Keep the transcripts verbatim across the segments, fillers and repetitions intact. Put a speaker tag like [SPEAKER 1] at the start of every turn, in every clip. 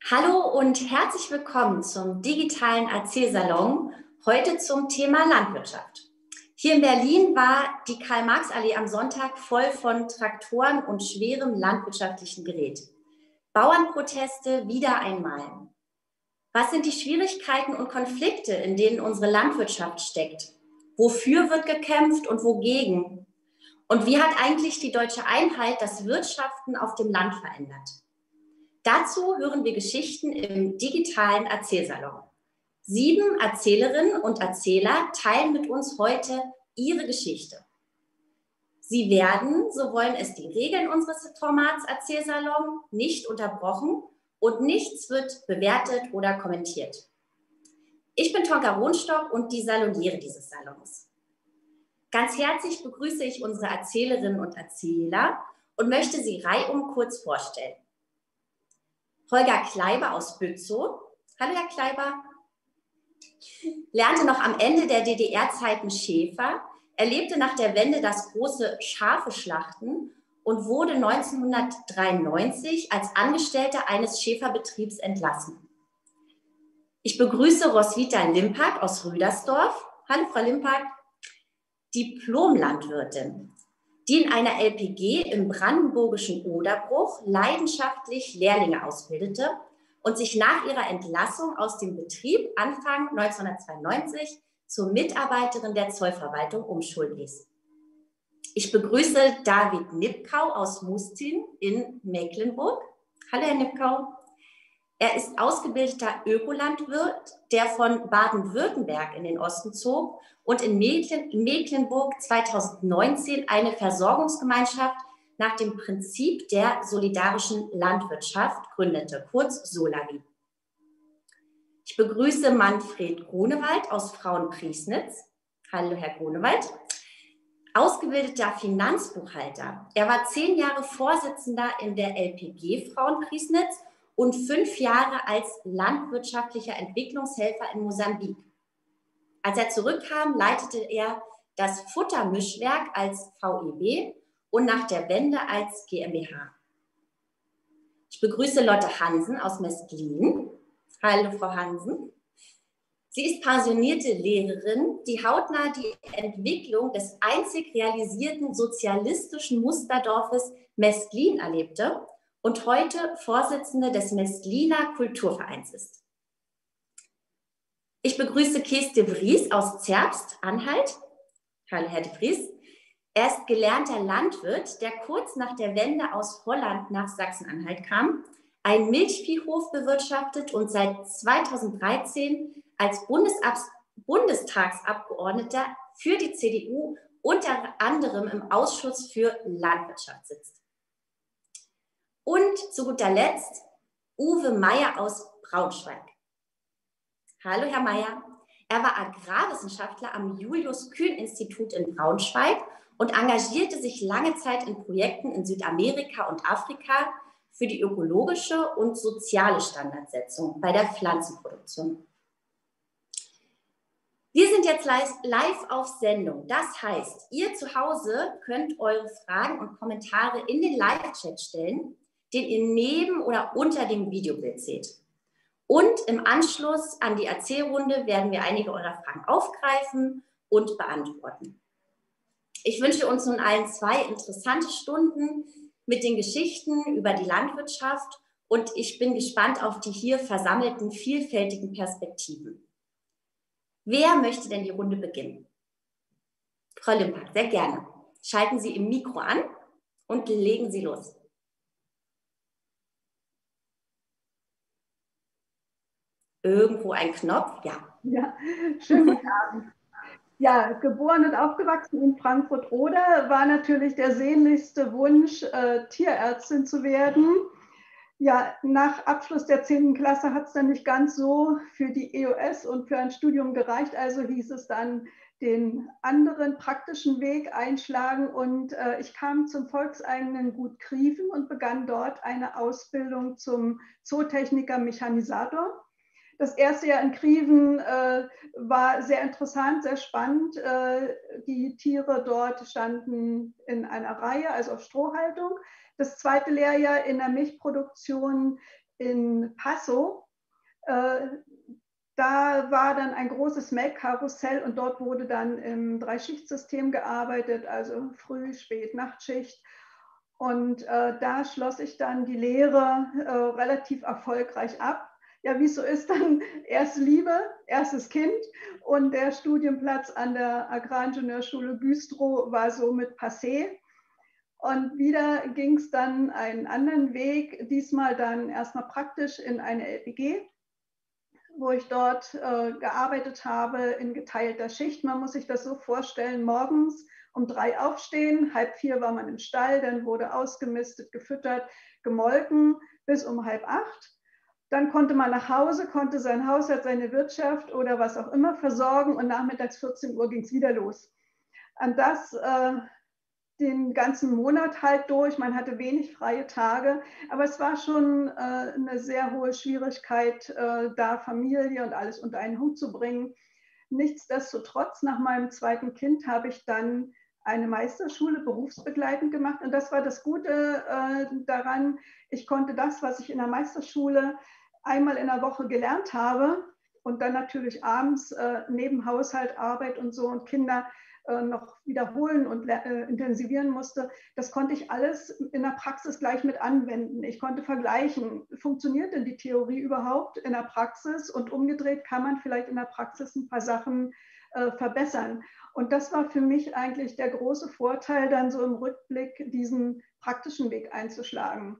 [SPEAKER 1] Hallo und herzlich willkommen zum digitalen Erzählsalon, heute zum Thema Landwirtschaft. Hier in Berlin war die Karl-Marx-Allee am Sonntag voll von Traktoren und schwerem landwirtschaftlichen Gerät. Bauernproteste wieder einmal. Was sind die Schwierigkeiten und Konflikte, in denen unsere Landwirtschaft steckt? Wofür wird gekämpft und wogegen? Und wie hat eigentlich die deutsche Einheit das Wirtschaften auf dem Land verändert? Dazu hören wir Geschichten im digitalen Erzählsalon. Sieben Erzählerinnen und Erzähler teilen mit uns heute ihre Geschichte. Sie werden, so wollen es die Regeln unseres Formats Erzählsalon, nicht unterbrochen und nichts wird bewertet oder kommentiert. Ich bin Tonka Rohnstock und die Saloniere dieses Salons. Ganz herzlich begrüße ich unsere Erzählerinnen und Erzähler und möchte sie reihum kurz vorstellen. Holger Kleiber aus Bützow. Hallo, Herr Kleiber. Lernte noch am Ende der D D R-Zeiten Schäfer, erlebte nach der Wende das große Schafeschlachten und wurde neunzehnhundertdreiundneunzig als Angestellter eines Schäferbetriebs entlassen. Ich begrüße Roswitha Limpak aus Rüdersdorf. Hallo, Frau Limpak. Diplom-Landwirtin, die in einer L P G im brandenburgischen Oderbruch leidenschaftlich Lehrlinge ausbildete und sich nach ihrer Entlassung aus dem Betrieb Anfang neunzehnhundertzweiundneunzig zur Mitarbeiterin der Zollverwaltung umschulen ließ. Ich begrüße David Nipkau aus Mustin in Mecklenburg. Hallo, Herr Nipkau. Er ist ausgebildeter Ökolandwirt, der von Baden-Württemberg in den Osten zog und in Mecklenburg zweitausendneunzehn eine Versorgungsgemeinschaft nach dem Prinzip der solidarischen Landwirtschaft gründete, kurz Solawi. Ich begrüße Manfred Grunewald aus Frauenpriesnitz. Hallo, Herr Grunewald. Ausgebildeter Finanzbuchhalter. Er war zehn Jahre Vorsitzender in der L P G Frauenpriesnitz und fünf Jahre als landwirtschaftlicher Entwicklungshelfer in Mosambik. Als er zurückkam, leitete er das Futtermischwerk als V E B und nach der Wende als G m b H. Ich begrüße Lotte Hansen aus Mestlin. Hallo, Frau Hansen. Sie ist pensionierte Lehrerin, die hautnah die Entwicklung des einzig realisierten sozialistischen Musterdorfes Mestlin erlebte und heute Vorsitzende des Mestliner Kulturvereins ist. Ich begrüße Kees de Vries aus Zerbst, Anhalt. Hallo, Herr de Vries. Er ist gelernter Landwirt, der kurz nach der Wende aus Holland nach Sachsen-Anhalt kam, einen Milchviehhof bewirtschaftet und seit zweitausenddreizehn als Bundesabs Bundestagsabgeordneter für die C D U unter anderem im Ausschuss für Landwirtschaft sitzt. Und zu guter Letzt Uwe Meyer aus Braunschweig. Hallo, Herr Meyer. Er war Agrarwissenschaftler am Julius-Kühn-Institut in Braunschweig und engagierte sich lange Zeit in Projekten in Südamerika und Afrika für die ökologische und soziale Standardsetzung bei der Pflanzenproduktion. Wir sind jetzt live auf Sendung. Das heißt, ihr zu Hause könnt eure Fragen und Kommentare in den Live-Chat stellen, den ihr neben oder unter dem Videobild seht. Und im Anschluss an die Erzählrunde werden wir einige eurer Fragen aufgreifen und beantworten. Ich wünsche uns nun allen zwei interessante Stunden mit den Geschichten über die Landwirtschaft und ich bin gespannt auf die hier versammelten vielfältigen Perspektiven. Wer möchte denn die Runde beginnen? Frau Limpak, sehr gerne. Schalten Sie Ihr Mikro an und legen Sie los. Irgendwo ein Knopf, ja.
[SPEAKER 2] Ja, schönen guten Abend. Ja, geboren und aufgewachsen in Frankfurt-Oder, war natürlich der sehnlichste Wunsch, äh, Tierärztin zu werden. Ja, nach Abschluss der zehnten Klasse hat es dann nicht ganz so für die E O S und für ein Studium gereicht, also hieß es dann den anderen praktischen Weg einschlagen und äh, ich kam zum volkseigenen Gut Grieven und begann dort eine Ausbildung zum Zootechniker-Mechanisator. Das erste Jahr in Grieven äh, war sehr interessant, sehr spannend. Äh, die Tiere dort standen in einer Reihe, also auf Strohhaltung. Das zweite Lehrjahr in der Milchproduktion in Passau. Äh, da war dann ein großes Melkkarussell und dort wurde dann im Dreischichtsystem gearbeitet, also Früh-, Spät-, Nachtschicht. Und äh, da schloss ich dann die Lehre äh, relativ erfolgreich ab. Ja, wie es so ist, dann erst Liebe, erstes Kind und der Studienplatz an der Agraringenieurschule Güstrow war somit passé. Und wieder ging es dann einen anderen Weg, diesmal dann erstmal praktisch in eine L P G, wo ich dort äh, gearbeitet habe in geteilter Schicht. Man muss sich das so vorstellen, morgens um drei aufstehen, halb vier war man im Stall, dann wurde ausgemistet, gefüttert, gemolken bis um halb acht. Dann konnte man nach Hause, konnte sein Haushalt, seine Wirtschaft oder was auch immer versorgen und nachmittags vierzehn Uhr ging es wieder los. Und das äh, den ganzen Monat halt durch. Man hatte wenig freie Tage, aber es war schon äh, eine sehr hohe Schwierigkeit, äh, da Familie und alles unter einen Hut zu bringen. Nichtsdestotrotz, nach meinem zweiten Kind habe ich dann eine Meisterschule berufsbegleitend gemacht und das war das Gute äh, daran. Ich konnte das, was ich in der Meisterschule einmal in der Woche gelernt habe und dann natürlich abends äh, neben Haushalt, Arbeit und so und Kinder äh, noch wiederholen und äh, intensivieren musste, das konnte ich alles in der Praxis gleich mit anwenden. Ich konnte vergleichen, funktioniert denn die Theorie überhaupt in der Praxis und umgedreht kann man vielleicht in der Praxis ein paar Sachen äh, verbessern. Und das war für mich eigentlich der große Vorteil, dann so im Rückblick diesen praktischen Weg einzuschlagen.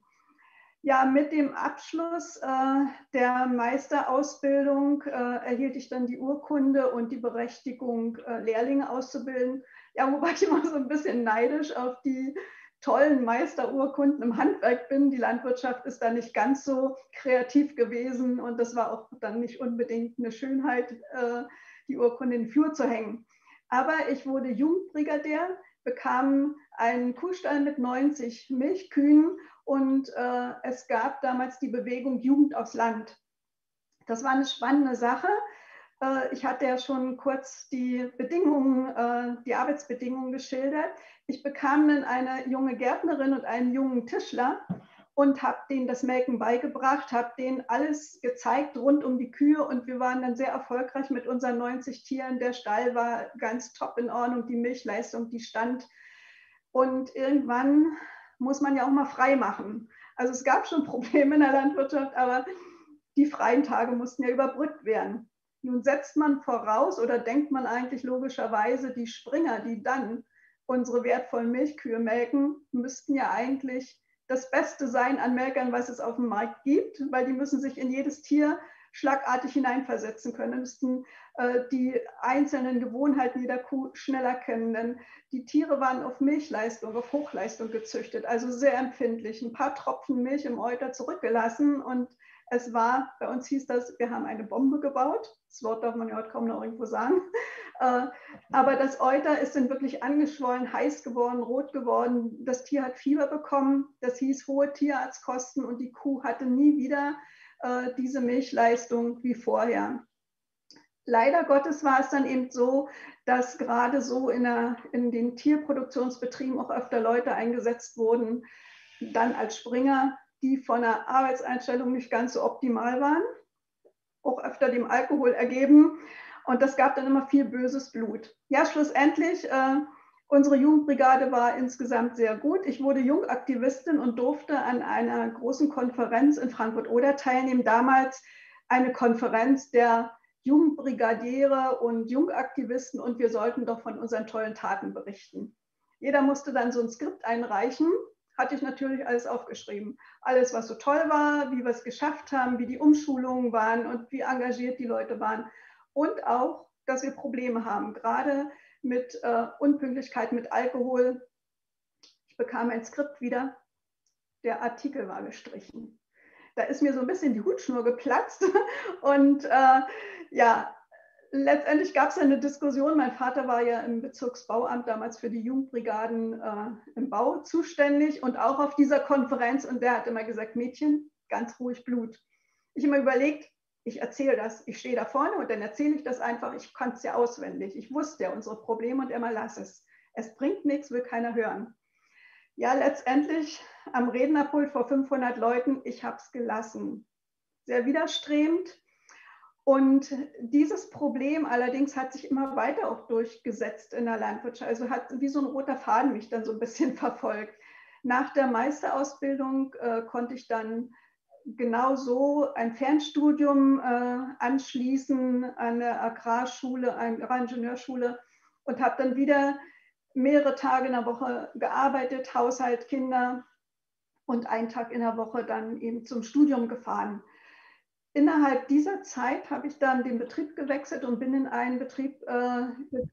[SPEAKER 2] Ja, mit dem Abschluss äh, der Meisterausbildung äh, erhielt ich dann die Urkunde und die Berechtigung, äh, Lehrlinge auszubilden. Ja, wobei ich immer so ein bisschen neidisch auf die tollen Meisterurkunden im Handwerk bin. Die Landwirtschaft ist da nicht ganz so kreativ gewesen und das war auch dann nicht unbedingt eine Schönheit, äh, die Urkunde in den Flur zu hängen. Aber ich wurde Jugendbrigadier, bekam einen Kuhstall mit neunzig Milchkühen und äh, es gab damals die Bewegung Jugend aufs Land. Das war eine spannende Sache. Äh, ich hatte ja schon kurz die Bedingungen, äh, die Arbeitsbedingungen geschildert. Ich bekam dann eine junge Gärtnerin und einen jungen Tischler und habe denen das Melken beigebracht, habe denen alles gezeigt rund um die Kühe und wir waren dann sehr erfolgreich mit unseren neunzig Tieren. Der Stall war ganz top in Ordnung, die Milchleistung, die stand. Und irgendwann muss man ja auch mal frei machen. Also es gab schon Probleme in der Landwirtschaft, aber die freien Tage mussten ja überbrückt werden. Nun setzt man voraus oder denkt man eigentlich logischerweise, die Springer, die dann unsere wertvollen Milchkühe melken, müssten ja eigentlich das Beste sein an Melkern, was es auf dem Markt gibt, weil die müssen sich in jedes Tier schlagartig hineinversetzen können, müssten äh, die einzelnen Gewohnheiten jeder Kuh schneller kennen, denn die Tiere waren auf Milchleistung, auf Hochleistung gezüchtet, also sehr empfindlich. Ein paar Tropfen Milch im Euter zurückgelassen und es war, bei uns hieß das, wir haben eine Bombe gebaut. Das Wort darf man ja heute kaum noch irgendwo sagen. Äh, aber das Euter ist dann wirklich angeschwollen, heiß geworden, rot geworden. Das Tier hat Fieber bekommen. Das hieß hohe Tierarztkosten und die Kuh hatte nie wieder äh, diese Milchleistung wie vorher. Leider Gottes war es dann eben so, dass gerade so in, der, in den Tierproduktionsbetrieben auch öfter Leute eingesetzt wurden, dann als Springer, die von der Arbeitseinstellung nicht ganz so optimal waren, auch öfter dem Alkohol ergeben. Und das gab dann immer viel böses Blut. Ja, schlussendlich, äh, unsere Jugendbrigade war insgesamt sehr gut. Ich wurde Jungaktivistin und durfte an einer großen Konferenz in Frankfurt-Oder teilnehmen. Damals eine Konferenz der Jugendbrigadiere und Jungaktivisten und wir sollten doch von unseren tollen Taten berichten. Jeder musste dann so ein Skript einreichen. Hatte ich natürlich alles aufgeschrieben. Alles, was so toll war, wie wir es geschafft haben, wie die Umschulungen waren und wie engagiert die Leute waren. Und auch, dass wir Probleme haben, gerade mit äh, Unpünktlichkeit, mit Alkohol. Ich bekam ein Skript wieder, der Artikel war gestrichen. Da ist mir so ein bisschen die Hutschnur geplatzt und äh, ja, letztendlich gab es eine Diskussion. Mein Vater war ja im Bezirksbauamt damals für die Jugendbrigaden äh, im Bau zuständig und auch auf dieser Konferenz. Und der hat immer gesagt, Mädchen, ganz ruhig Blut. Ich habe mir überlegt, ich erzähle das. Ich stehe da vorne und dann erzähle ich das einfach. Ich kann es ja auswendig. Ich wusste ja unsere Probleme und immer lass es. Es bringt nichts, will keiner hören. Ja, letztendlich am Rednerpult vor fünfhundert Leuten, ich habe es gelassen. Sehr widerstrebend. Und dieses Problem allerdings hat sich immer weiter auch durchgesetzt in der Landwirtschaft. Also hat wie so ein roter Faden mich dann so ein bisschen verfolgt. Nach der Meisterausbildung äh, konnte ich dann genau so ein Fernstudium äh, anschließen an der Agrarschule, eine Agraringenieurschule und habe dann wieder mehrere Tage in der Woche gearbeitet, Haushalt, Kinder und einen Tag in der Woche dann eben zum Studium gefahren. Innerhalb dieser Zeit habe ich dann den Betrieb gewechselt und bin in einen Betrieb, äh,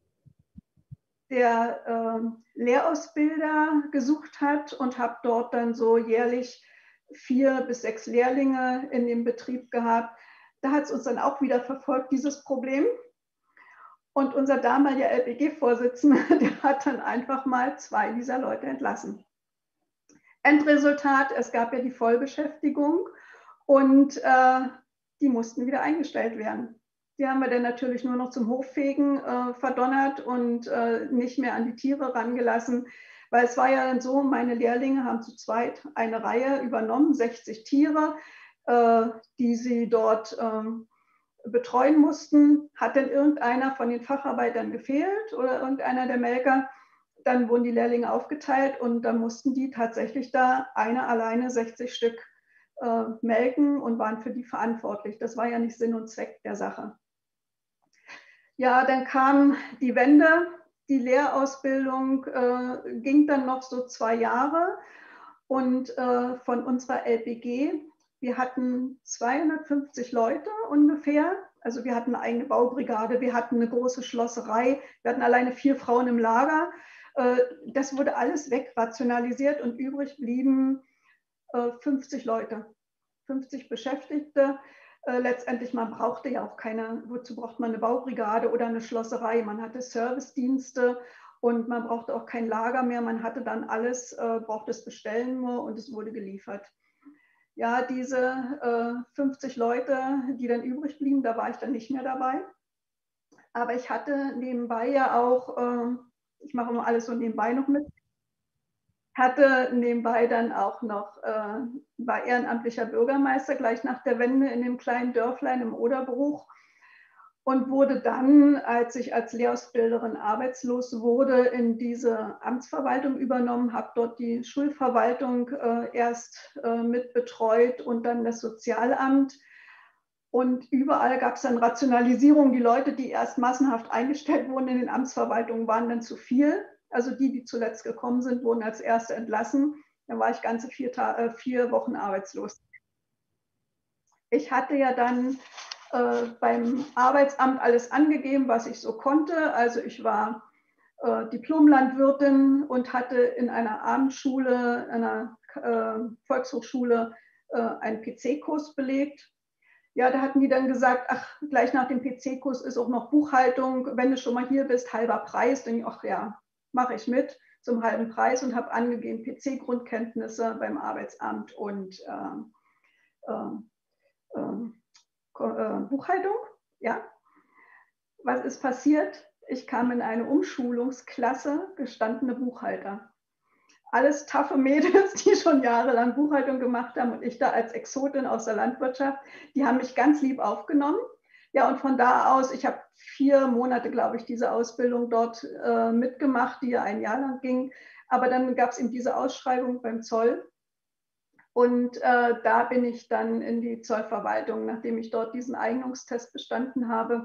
[SPEAKER 2] der äh, Lehrausbilder gesucht hat und habe dort dann so jährlich vier bis sechs Lehrlinge in dem Betrieb gehabt. Da hat es uns dann auch wieder verfolgt, dieses Problem. Und unser damaliger L P G-Vorsitzender, der hat dann einfach mal zwei dieser Leute entlassen. Endresultat, es gab ja die Vollbeschäftigung und äh, die mussten wieder eingestellt werden. Die haben wir dann natürlich nur noch zum Hoffegen äh, verdonnert und äh, nicht mehr an die Tiere rangelassen, weil es war ja dann so, meine Lehrlinge haben zu zweit eine Reihe übernommen, sechzig Tiere, äh, die sie dort äh, betreuen mussten. Hat denn irgendeiner von den Facharbeitern gefehlt oder irgendeiner der Melker, dann wurden die Lehrlinge aufgeteilt und dann mussten die tatsächlich da eine alleine sechzig Stück äh, melken und waren für die verantwortlich. Das war ja nicht Sinn und Zweck der Sache. Ja, dann kam die Wende, die Lehrausbildung äh, ging dann noch so zwei Jahre und äh, von unserer L P G, wir hatten zweihundertfünfzig Leute ungefähr, also wir hatten eine eigene Baubrigade, wir hatten eine große Schlosserei, wir hatten alleine vier Frauen im Lager. Äh, das wurde alles wegrationalisiert und übrig blieben äh, fünfzig Leute, fünfzig Beschäftigte. Äh, letztendlich, man brauchte ja auch keine, wozu braucht man eine Baubrigade oder eine Schlosserei? Man hatte Servicedienste und man brauchte auch kein Lager mehr. Man hatte dann alles, äh, brauchte es bestellen nur und es wurde geliefert. Ja, diese äh, fünfzig Leute, die dann übrig blieben, da war ich dann nicht mehr dabei. Aber ich hatte nebenbei ja auch, äh, ich mache immer alles so nebenbei noch mit, hatte nebenbei dann auch noch, äh, war ehrenamtlicher Bürgermeister gleich nach der Wende in dem kleinen Dörflein im Oderbruch und wurde dann, als ich als Lehrausbilderin arbeitslos wurde, in diese Amtsverwaltung übernommen, habe dort die Schulverwaltung äh, erst äh, mit betreut und dann das Sozialamt. Und überall gab es dann Rationalisierung. Die Leute, die erst massenhaft eingestellt wurden in den Amtsverwaltungen, waren dann zu viel. Also die, die zuletzt gekommen sind, wurden als Erste entlassen. Dann war ich ganze vier, äh, vier Wochen arbeitslos. Ich hatte ja dann äh, beim Arbeitsamt alles angegeben, was ich so konnte. Also ich war äh, Diplomlandwirtin und hatte in einer Abendschule, einer äh, Volkshochschule, äh, einen P C-Kurs belegt. Ja, da hatten die dann gesagt, ach, gleich nach dem P C-Kurs ist auch noch Buchhaltung. Wenn du schon mal hier bist, halber Preis. Dann, ach ja, mache ich mit zum halben Preis und habe angegeben P C-Grundkenntnisse beim Arbeitsamt und äh, äh, äh, Buchhaltung. Ja, was ist passiert? Ich kam in eine Umschulungsklasse, gestandene Buchhalter. Alles taffe Mädels, die schon jahrelang Buchhaltung gemacht haben und ich da als Exotin aus der Landwirtschaft, die haben mich ganz lieb aufgenommen. Ja, und von da aus, ich habe vier Monate, glaube ich, diese Ausbildung dort äh, mitgemacht, die ja ein Jahr lang ging. Aber dann gab es eben diese Ausschreibung beim Zoll. Und äh, da bin ich dann in die Zollverwaltung, nachdem ich dort diesen Eignungstest bestanden habe.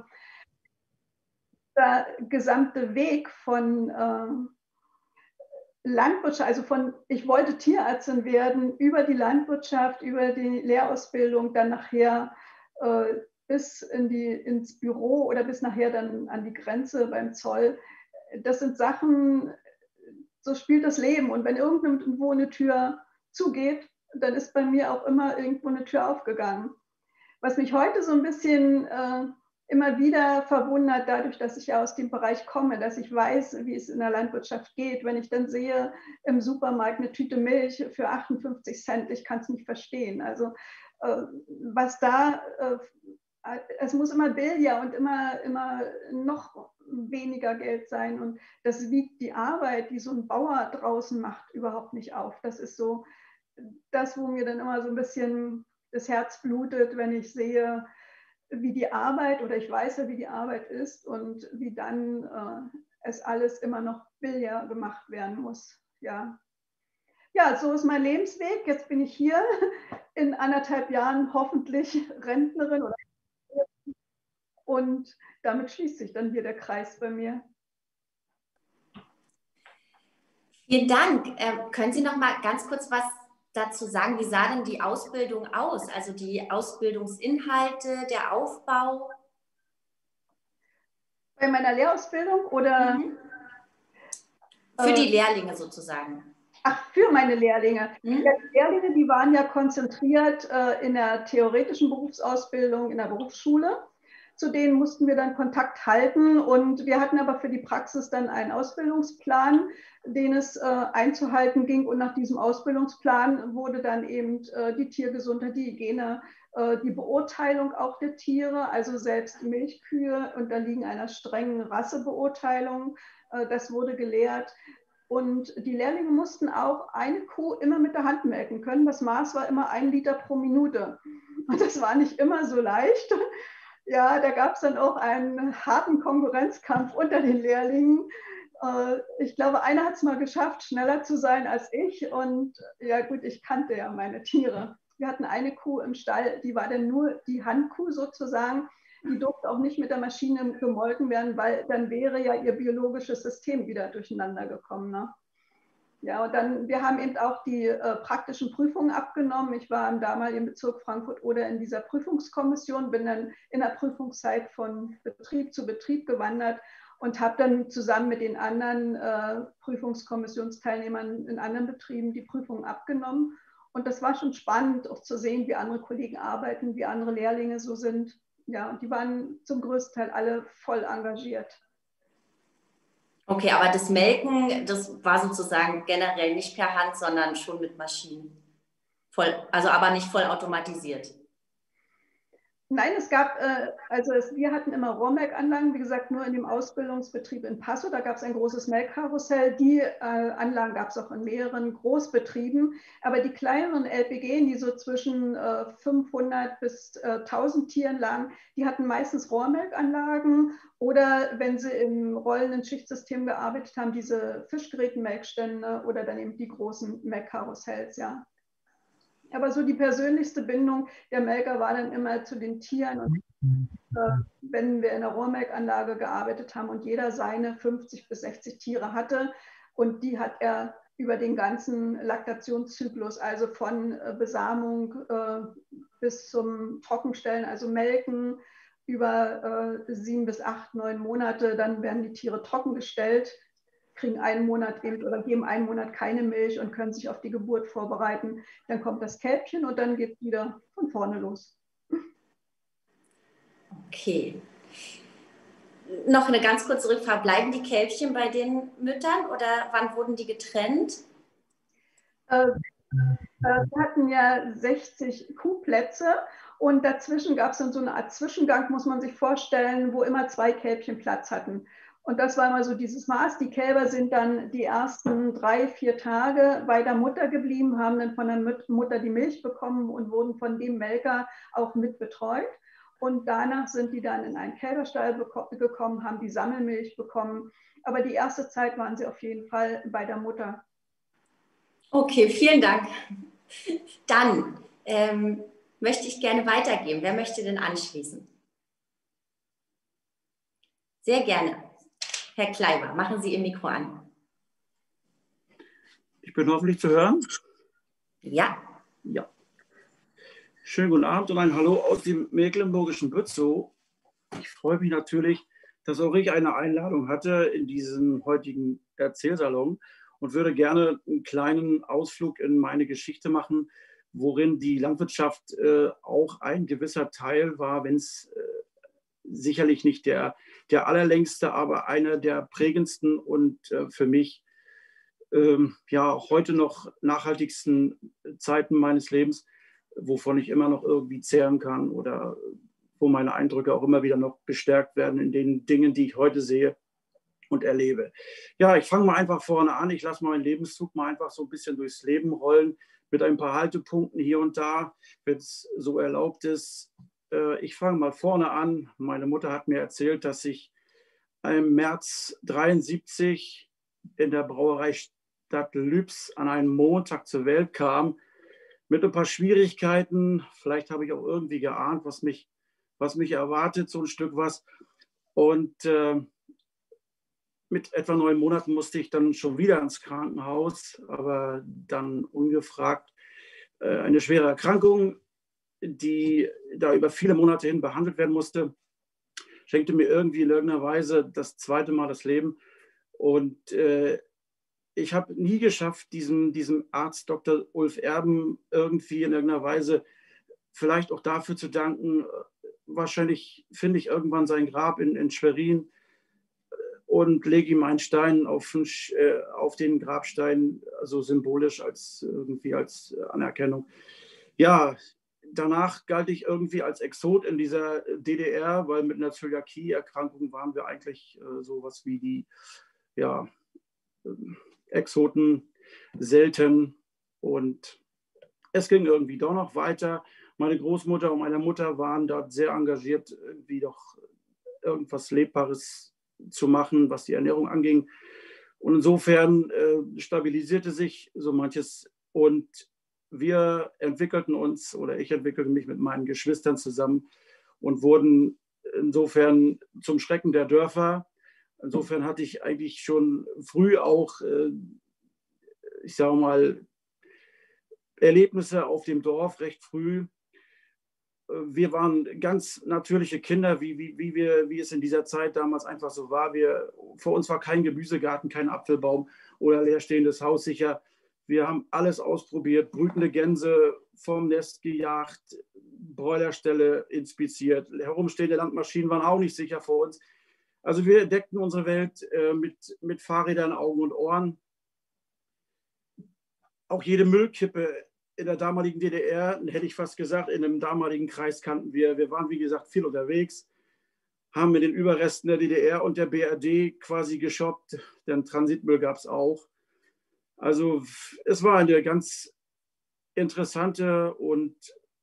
[SPEAKER 2] Der gesamte Weg von äh, Landwirtschaft, also von, ich wollte Tierärztin werden, über die Landwirtschaft, über die Lehrausbildung, dann nachher äh, bis in die, ins Büro oder bis nachher dann an die Grenze beim Zoll. Das sind Sachen, so spielt das Leben. Und wenn irgendwo eine Tür zugeht, dann ist bei mir auch immer irgendwo eine Tür aufgegangen. Was mich heute so ein bisschen äh, immer wieder verwundert, dadurch, dass ich ja aus dem Bereich komme, dass ich weiß, wie es in der Landwirtschaft geht. Wenn ich dann sehe, im Supermarkt eine Tüte Milch für achtundfünfzig Cent, ich kann es nicht verstehen. Also äh, was da äh, es muss immer billiger und immer, immer noch weniger Geld sein. Und das wiegt die Arbeit, die so ein Bauer draußen macht, überhaupt nicht auf. Das ist so das, wo mir dann immer so ein bisschen das Herz blutet, wenn ich sehe, wie die Arbeit, oder ich weiß ja, wie die Arbeit ist und wie dann äh, es alles immer noch billiger gemacht werden muss. Ja. Ja, so ist mein Lebensweg. Jetzt bin ich hier in anderthalb Jahren hoffentlich Rentnerin oder und damit schließt sich dann hier der Kreis bei mir.
[SPEAKER 1] Vielen Dank. Ähm, können Sie noch mal ganz kurz was dazu sagen? Wie sah denn die Ausbildung aus? Also die Ausbildungsinhalte, der Aufbau?
[SPEAKER 2] Bei meiner Lehrausbildung oder?
[SPEAKER 1] Mhm. Für die Lehrlinge sozusagen.
[SPEAKER 2] Ach, für meine Lehrlinge.
[SPEAKER 1] Mhm.
[SPEAKER 2] Ja, die Lehrlinge, die waren ja konzentriert äh, in der theoretischen Berufsausbildung in der Berufsschule. Zu denen mussten wir dann Kontakt halten und wir hatten aber für die Praxis dann einen Ausbildungsplan, den es äh, einzuhalten ging, und nach diesem Ausbildungsplan wurde dann eben äh, die Tiergesundheit, die Hygiene, äh, die Beurteilung auch der Tiere, also selbst Milchkühe unterliegen einer strengen Rassebeurteilung, äh, das wurde gelehrt. Und die Lehrlinge mussten auch eine Kuh immer mit der Hand melken können. Das Maß war immer ein Liter pro Minute. Und das war nicht immer so leicht. Ja, da gab es dann auch einen harten Konkurrenzkampf unter den Lehrlingen. Ich glaube, einer hat es mal geschafft, schneller zu sein als ich. Und ja gut, ich kannte ja meine Tiere. Wir hatten eine Kuh im Stall, die war dann nur die Handkuh sozusagen. Die durfte auch nicht mit der Maschine gemolken werden, weil dann wäre ja ihr biologisches System wieder durcheinander gekommen. Ne? Ja, und dann, wir haben eben auch die äh, praktischen Prüfungen abgenommen. Ich war im damaligen Bezirk Frankfurt-Oder in dieser Prüfungskommission, bin dann in der Prüfungszeit von Betrieb zu Betrieb gewandert und habe dann zusammen mit den anderen äh, Prüfungskommissionsteilnehmern in anderen Betrieben die Prüfungen abgenommen. Und das war schon spannend, auch zu sehen, wie andere Kollegen arbeiten, wie andere Lehrlinge so sind. Ja, und die waren zum größten Teil alle voll engagiert.
[SPEAKER 1] Okay, aber das Melken, das war sozusagen generell nicht per Hand, sondern schon mit Maschinen. Voll, also aber nicht voll automatisiert.
[SPEAKER 2] Nein, es gab, äh, also es, wir hatten immer Rohrmelkanlagen, wie gesagt, nur in dem Ausbildungsbetrieb in Passau. Da gab es ein großes Melkkarussell. Die äh, Anlagen gab es auch in mehreren Großbetrieben. Aber die kleineren L P G, die so zwischen äh, fünfhundert bis äh, tausend Tieren lagen, die hatten meistens Rohrmelkanlagen oder, wenn sie im rollenden Schichtsystem gearbeitet haben, diese Fischgrätenmelkstände oder dann eben die großen Melkkarussells, ja. Aber so die persönlichste Bindung der Melker war dann immer zu den Tieren. Und äh, wenn wir in der Rohrmelkanlage gearbeitet haben und jeder seine fünfzig bis sechzig Tiere hatte, und die hat er über den ganzen Laktationszyklus, also von äh, Besamung äh, bis zum Trockenstellen, also Melken, über äh, sieben bis acht, neun Monate, dann werden die Tiere trockengestellt, kriegen einen Monat eben oder geben einen Monat keine Milch und können sich auf die Geburt vorbereiten. Dann kommt das Kälbchen und dann geht es wieder von vorne los.
[SPEAKER 1] Okay. Noch eine ganz kurze Rückfrage. Bleiben die Kälbchen bei den Müttern oder wann wurden die getrennt?
[SPEAKER 2] Äh, wir hatten ja sechzig Kuhplätze und dazwischen gab es dann so eine Art Zwischengang, muss man sich vorstellen, wo immer zwei Kälbchen Platz hatten. Und das war immer so dieses Maß. Die Kälber sind dann die ersten drei, vier Tage bei der Mutter geblieben, haben dann von der Mutter die Milch bekommen und wurden von dem Melker auch mit betreut. Und danach sind die dann in einen Kälberstall gekommen, haben die Sammelmilch bekommen. Aber die erste Zeit waren sie auf jeden Fall bei der Mutter.
[SPEAKER 1] Okay, vielen Dank. Dann ähm, möchte ich gerne weitergeben. Wer möchte denn anschließen? Sehr gerne. Herr Kleiber, machen Sie Ihr Mikro an.
[SPEAKER 3] Ich bin hoffentlich zu hören.
[SPEAKER 1] Ja.
[SPEAKER 3] Ja. Schönen guten Abend und ein Hallo aus dem mecklenburgischen Bützow. Ich freue mich natürlich, dass auch ich eine Einladung hatte in diesen heutigen Erzählsalon und würde gerne einen kleinen Ausflug in meine Geschichte machen, worin die Landwirtschaft äh, auch ein gewisser Teil war, wenn es äh, sicherlich nicht der, der allerlängste, aber einer der prägendsten und äh, für mich ähm, ja heute noch nachhaltigsten Zeiten meines Lebens, wovon ich immer noch irgendwie zehren kann oder wo meine Eindrücke auch immer wieder noch bestärkt werden in den Dingen, die ich heute sehe und erlebe. Ja, ich fange mal einfach vorne an. Ich lasse meinen Lebenszug mal einfach so ein bisschen durchs Leben rollen mit ein paar Haltepunkten hier und da, wenn es so erlaubt ist. Ich fange mal vorne an. Meine Mutter hat mir erzählt, dass ich im März dreiundsiebzig in der Brauerei Stadt Lübs an einem Montag zur Welt kam, mit ein paar Schwierigkeiten. Vielleicht habe ich auch irgendwie geahnt, was mich, was mich erwartet, so ein Stück was. Und äh, mit etwa neun Monaten musste ich dann schon wieder ins Krankenhaus, aber dann ungefragt äh, eine schwere Erkrankung, die da über viele Monate hin behandelt werden musste, schenkte mir irgendwie in irgendeiner Weise das zweite Mal das Leben. Und äh, ich habe nie geschafft, diesem, diesem Arzt Doktor Ulf Erben irgendwie in irgendeiner Weise vielleicht auch dafür zu danken. Wahrscheinlich finde ich irgendwann sein Grab in, in Schwerin und lege ihm einen Stein auf den, äh, auf den Grabstein, also symbolisch als irgendwie als Anerkennung. Ja, danach galt ich irgendwie als Exot in dieser D D R, weil mit einer Zöliakie-Erkrankung waren wir eigentlich äh, sowas wie die ja, äh, Exoten selten. Und es ging irgendwie doch noch weiter. Meine Großmutter und meine Mutter waren dort sehr engagiert, irgendwie doch irgendwas Lebbares zu machen, was die Ernährung anging. Und insofern äh, stabilisierte sich so manches. Und wir entwickelten uns, oder ich entwickelte mich mit meinen Geschwistern zusammen und wurden insofern zum Schrecken der Dörfer. Insofern hatte ich eigentlich schon früh auch, äh, ich sage mal, Erlebnisse auf dem Dorf recht früh. Wir waren ganz natürliche Kinder, wie, wie, wie, wir, wie es in dieser Zeit damals einfach so war. Wir, vor uns war kein Gemüsegarten, kein Apfelbaum oder leerstehendes Haus sicher. Wir haben alles ausprobiert, brütende Gänse vom Nest gejagt, Bräulerställe inspiziert, herumstehende Landmaschinen waren auch nicht sicher vor uns. Also wir entdeckten unsere Welt äh, mit, mit Fahrrädern, Augen und Ohren. Auch jede Müllkippe in der damaligen D D R, hätte ich fast gesagt, in dem damaligen Kreis kannten wir. Wir waren, wie gesagt, viel unterwegs, haben mit den Überresten der D D R und der B R D quasi geshoppt, denn Transitmüll gab es auch. Also es war eine ganz interessante und,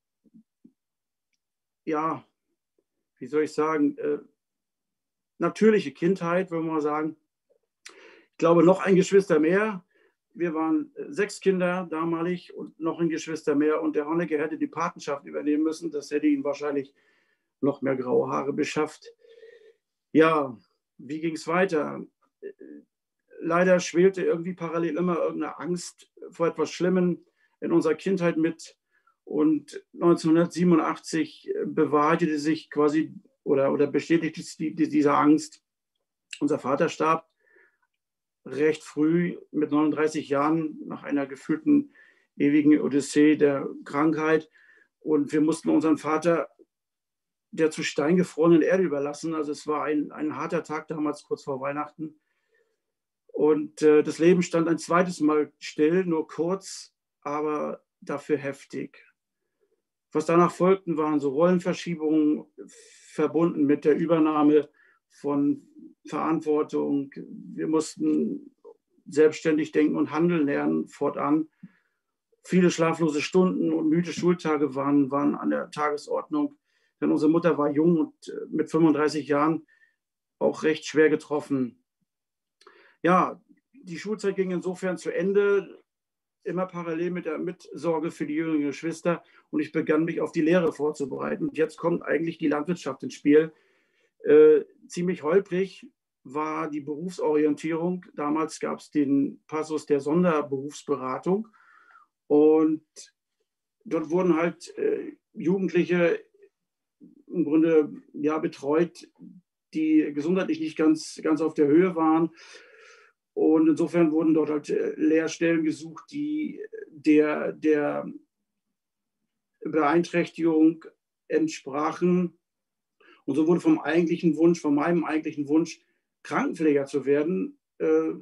[SPEAKER 3] ja, wie soll ich sagen, äh, natürliche Kindheit, würde man mal sagen. Ich glaube, noch ein Geschwister mehr. Wir waren sechs Kinder damalig und noch ein Geschwister mehr. Und der Honecker hätte die Patenschaft übernehmen müssen. Das hätte ihm wahrscheinlich noch mehr graue Haare beschafft. Ja, wie ging es weiter? Leider schwelte irgendwie parallel immer irgendeine Angst vor etwas Schlimmem in unserer Kindheit mit. Und neunzehnhundertsiebenundachtzig bewahrheitete sich quasi oder, oder bestätigte die, die, diese Angst. Unser Vater starb recht früh mit neununddreißig Jahren nach einer gefühlten ewigen Odyssee der Krankheit. Und wir mussten unseren Vater der zu Stein gefrorenen Erde überlassen. Also es war ein, ein harter Tag damals, kurz vor Weihnachten. Und äh, das Leben stand ein zweites Mal still, nur kurz, aber dafür heftig. Was danach folgten, waren so Rollenverschiebungen verbunden mit der Übernahme von Verantwortung. Wir mussten selbstständig denken und handeln lernen fortan. Viele schlaflose Stunden und müde Schultage waren, waren an der Tagesordnung. Denn unsere Mutter war jung und mit fünfunddreißig Jahren auch recht schwer getroffen. Ja, die Schulzeit ging insofern zu Ende, immer parallel mit der Mitsorge für die jüngeren Geschwister. Und ich begann mich auf die Lehre vorzubereiten. Und jetzt kommt eigentlich die Landwirtschaft ins Spiel. Äh, ziemlich holprig war die Berufsorientierung. Damals gab es den Passus der Sonderberufsberatung. Und dort wurden halt äh, Jugendliche im Grunde ja, betreut, die gesundheitlich nicht ganz, ganz auf der Höhe waren. Und insofern wurden dort halt Lehrstellen gesucht, die der, der Beeinträchtigung entsprachen. Und so wurde vom eigentlichen Wunsch, von meinem eigentlichen Wunsch, Krankenpfleger zu werden, äh,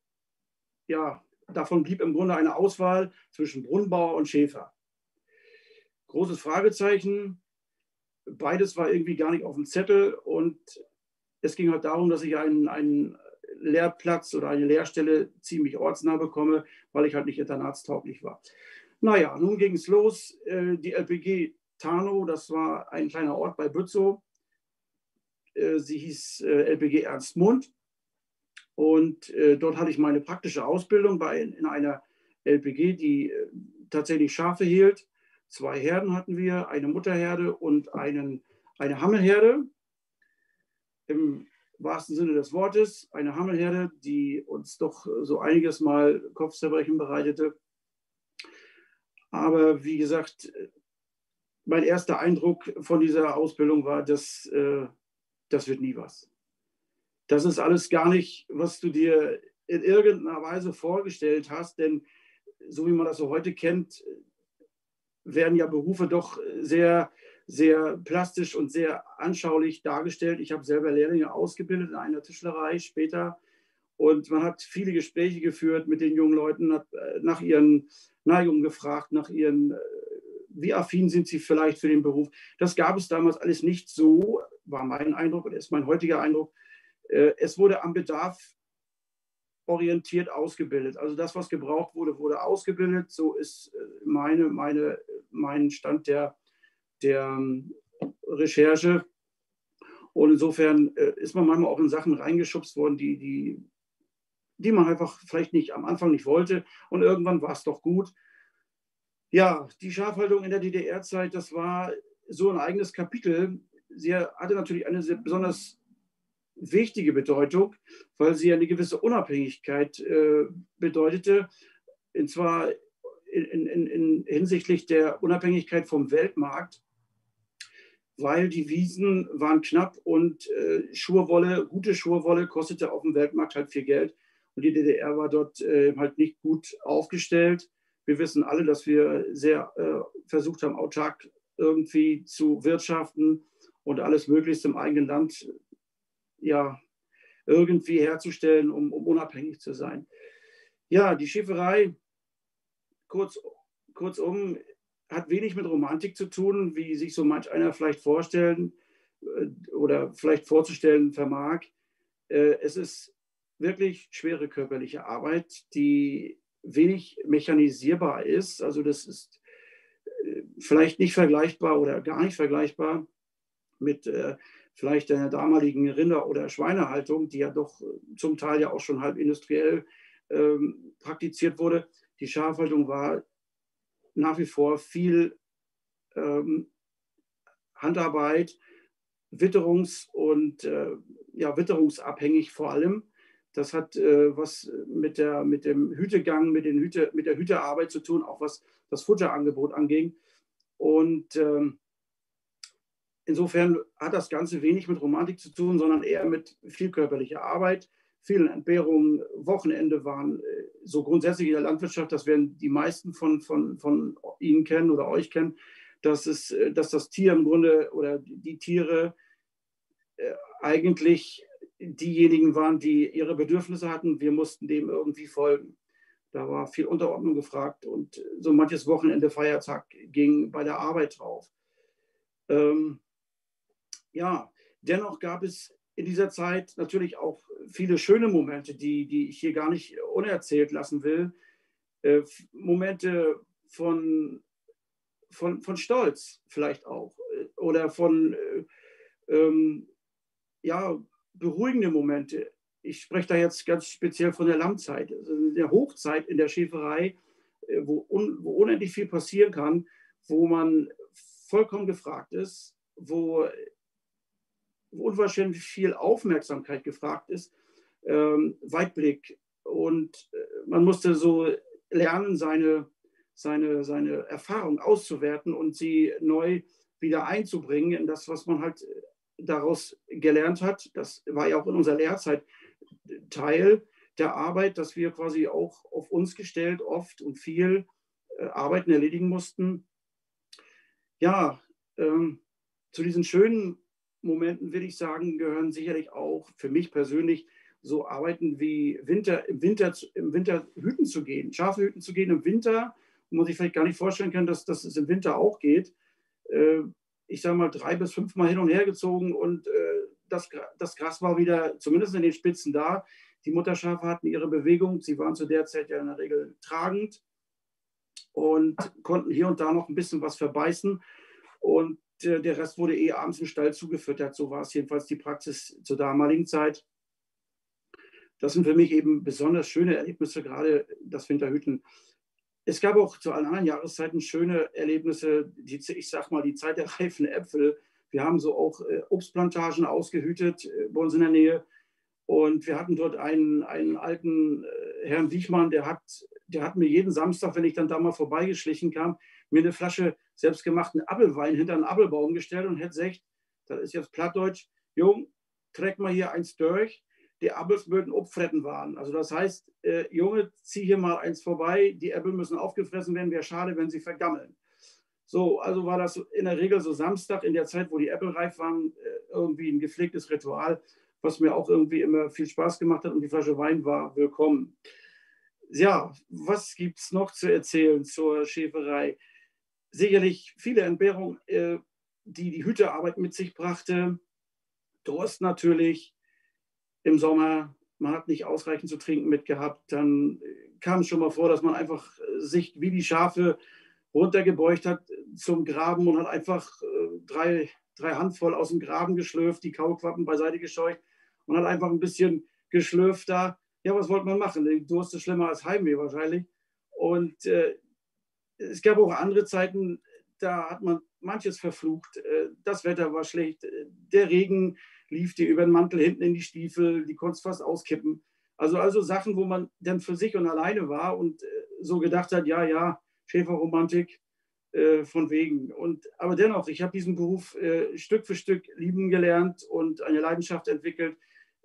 [SPEAKER 3] ja, davon blieb im Grunde eine Auswahl zwischen Brunnenbauer und Schäfer. Großes Fragezeichen. beides war irgendwie gar nicht auf dem Zettel und es ging halt darum, dass ich einen, einen Lehrplatz oder eine Lehrstelle ziemlich ortsnah bekomme, weil ich halt nicht internatstauglich war. Naja, nun ging es los. Die L P G Tarnow, das war ein kleiner Ort bei Bützow. Sie hieß L P G Ernstmund. Und dort hatte ich meine praktische Ausbildung bei, in einer L P G, die tatsächlich Schafe hielt. Zwei Herden hatten wir, eine Mutterherde und einen, eine Hammelherde. Im wahrsten Sinne des Wortes, eine Hammelherde, die uns doch so einiges Mal Kopfzerbrechen bereitete. Aber wie gesagt, mein erster Eindruck von dieser Ausbildung war, dass äh, das wird nie was. Das ist alles gar nicht, was du dir in irgendeiner Weise vorgestellt hast, denn so wie man das so heute kennt, werden ja Berufe doch sehr, sehr plastisch und sehr anschaulich dargestellt. Ich habe selber Lehrlinge ausgebildet in einer Tischlerei später und man hat viele Gespräche geführt mit den jungen Leuten, hat nach ihren Neigungen gefragt, nach ihren, wie affin sind sie vielleicht für den Beruf. Das gab es damals alles nicht so, war mein Eindruck und ist mein heutiger Eindruck. Es wurde am Bedarf orientiert ausgebildet. Also das, was gebraucht wurde, wurde ausgebildet. So ist meine, meine, mein Stand der, der Recherche. Und insofern ist man manchmal auch in Sachen reingeschubst worden, die, die, die man einfach vielleicht nicht am Anfang nicht wollte. Und irgendwann war es doch gut. Ja, die Schafhaltung in der D D R-Zeit, das war so ein eigenes Kapitel. Sie hatte natürlich eine sehr besonders wichtige Bedeutung, weil sie eine gewisse Unabhängigkeit äh, bedeutete, und zwar in, in, in hinsichtlich der Unabhängigkeit vom Weltmarkt, weil die Wiesen waren knapp und äh, Schurwolle, gute Schurwolle kostete auf dem Weltmarkt halt viel Geld und die D D R war dort äh, halt nicht gut aufgestellt. Wir wissen alle, dass wir sehr äh, versucht haben, autark irgendwie zu wirtschaften und alles möglichst im eigenen Land ja, irgendwie herzustellen, um, um unabhängig zu sein. Ja, die Schäferei, kurz, kurzum, hat wenig mit Romantik zu tun, wie sich so manch einer vielleicht vorstellen oder vielleicht vorzustellen vermag. Es ist wirklich schwere körperliche Arbeit, die wenig mechanisierbar ist. Also das ist vielleicht nicht vergleichbar oder gar nicht vergleichbar mit äh, vielleicht der damaligen Rinder- oder Schweinehaltung, die ja doch zum Teil ja auch schon halb industriell ähm, praktiziert wurde. Die Schafhaltung war nach wie vor viel ähm, Handarbeit, witterungs- und äh, ja, witterungsabhängig vor allem. Das hat äh, was mit, der, mit dem Hütegang, mit, den Hüte, mit der Hütearbeit zu tun, auch was das Futterangebot anging. Und ähm, insofern hat das Ganze wenig mit Romantik zu tun, sondern eher mit viel körperlicher Arbeit, vielen Entbehrungen. Wochenende waren äh, so grundsätzlich in der Landwirtschaft, das werden die meisten von, von, von Ihnen kennen oder euch kennen, dass, es, dass das Tier im Grunde oder die Tiere äh, eigentlich diejenigen waren, die ihre Bedürfnisse hatten. Wir mussten dem irgendwie folgen. Da war viel Unterordnung gefragt und so manches Wochenende, Feiertag ging bei der Arbeit drauf. Ähm, ja, dennoch gab es in dieser Zeit natürlich auch viele schöne Momente, die, die ich hier gar nicht unerzählt lassen will. Äh, Momente von, von, von Stolz vielleicht auch oder von äh, ähm, ja, beruhigende Momente. Ich spreche da jetzt ganz speziell von der Lammzeit, also der Hochzeit in der Schäferei, wo, un, wo unendlich viel passieren kann, wo man vollkommen gefragt ist, wo, wo unwahrscheinlich viel Aufmerksamkeit gefragt ist, ähm, Weitblick. Und man musste so lernen, seine, seine, seine Erfahrung auszuwerten und sie neu wieder einzubringen in das, was man halt daraus gelernt hat. Das war ja auch in unserer Lehrzeit Teil der Arbeit, dass wir quasi auch auf uns gestellt oft und viel äh, Arbeiten erledigen mussten. Ja, ähm, zu diesen schönen Momenten, will ich sagen, gehören sicherlich auch für mich persönlich so Arbeiten wie Winter, im Winter, im Winter hüten zu gehen, Schafe hüten zu gehen im Winter, wo man sich vielleicht gar nicht vorstellen kann, dass, dass es im Winter auch geht. Äh, ich sage mal, drei bis fünfmal hin und her gezogen und äh, das, das Gras war wieder, zumindest in den Spitzen da. Die Mutterschafe hatten ihre Bewegung, sie waren zu der Zeit ja in der Regel tragend und konnten hier und da noch ein bisschen was verbeißen. Und äh, der Rest wurde eh abends im Stall zugefüttert. So war es jedenfalls die Praxis zur damaligen Zeit. Das sind für mich eben besonders schöne Erlebnisse, gerade das Winterhüten. Es gab auch zu allen anderen Jahreszeiten schöne Erlebnisse, die, ich sag mal, die Zeit der reifen Äpfel. Wir haben so auch äh, Obstplantagen ausgehütet äh, bei uns in der Nähe. Und wir hatten dort einen, einen alten äh, Herrn Wiechmann, der hat, der hat mir jeden Samstag, wenn ich dann da mal vorbeigeschlichen kam, mir eine Flasche selbstgemachten Apfelwein hinter einen Apfelbaum gestellt und hätte gesagt, das ist jetzt Plattdeutsch, Jung, träg mal hier eins durch, die Appels würden abfretten waren. Also das heißt, äh, Junge, zieh hier mal eins vorbei, die Äpfel müssen aufgefressen werden, wäre schade, wenn sie vergammeln. So, also war das in der Regel so Samstag in der Zeit, wo die Äpfel reif waren, äh, irgendwie ein gepflegtes Ritual, was mir auch irgendwie immer viel Spaß gemacht hat und die Flasche Wein war willkommen. Ja, was gibt es noch zu erzählen zur Schäferei? Sicherlich viele Entbehrungen, äh, die die Hütearbeit mit sich brachte. Durst natürlich im Sommer, man hat nicht ausreichend zu trinken mitgehabt. Dann kam es schon mal vor, dass man einfach sich wie die Schafe runtergebeugt hat zum Graben und hat einfach äh, drei, drei Handvoll aus dem Graben geschlürft, die Kaulquappen beiseite gescheucht und hat einfach ein bisschen geschlürft da. Ja, was wollte man machen? Der Durst ist schlimmer als Heimweh wahrscheinlich. Und äh, es gab auch andere Zeiten, da hat man manches verflucht. Äh, das Wetter war schlecht, der Regen lief dir über den Mantel hinten in die Stiefel, die konntest fast auskippen. Also, also Sachen, wo man dann für sich und alleine war und äh, so gedacht hat, ja, ja, Schäferromantik, äh, von wegen. Und, aber dennoch, ich habe diesen Beruf äh, Stück für Stück lieben gelernt und eine Leidenschaft entwickelt.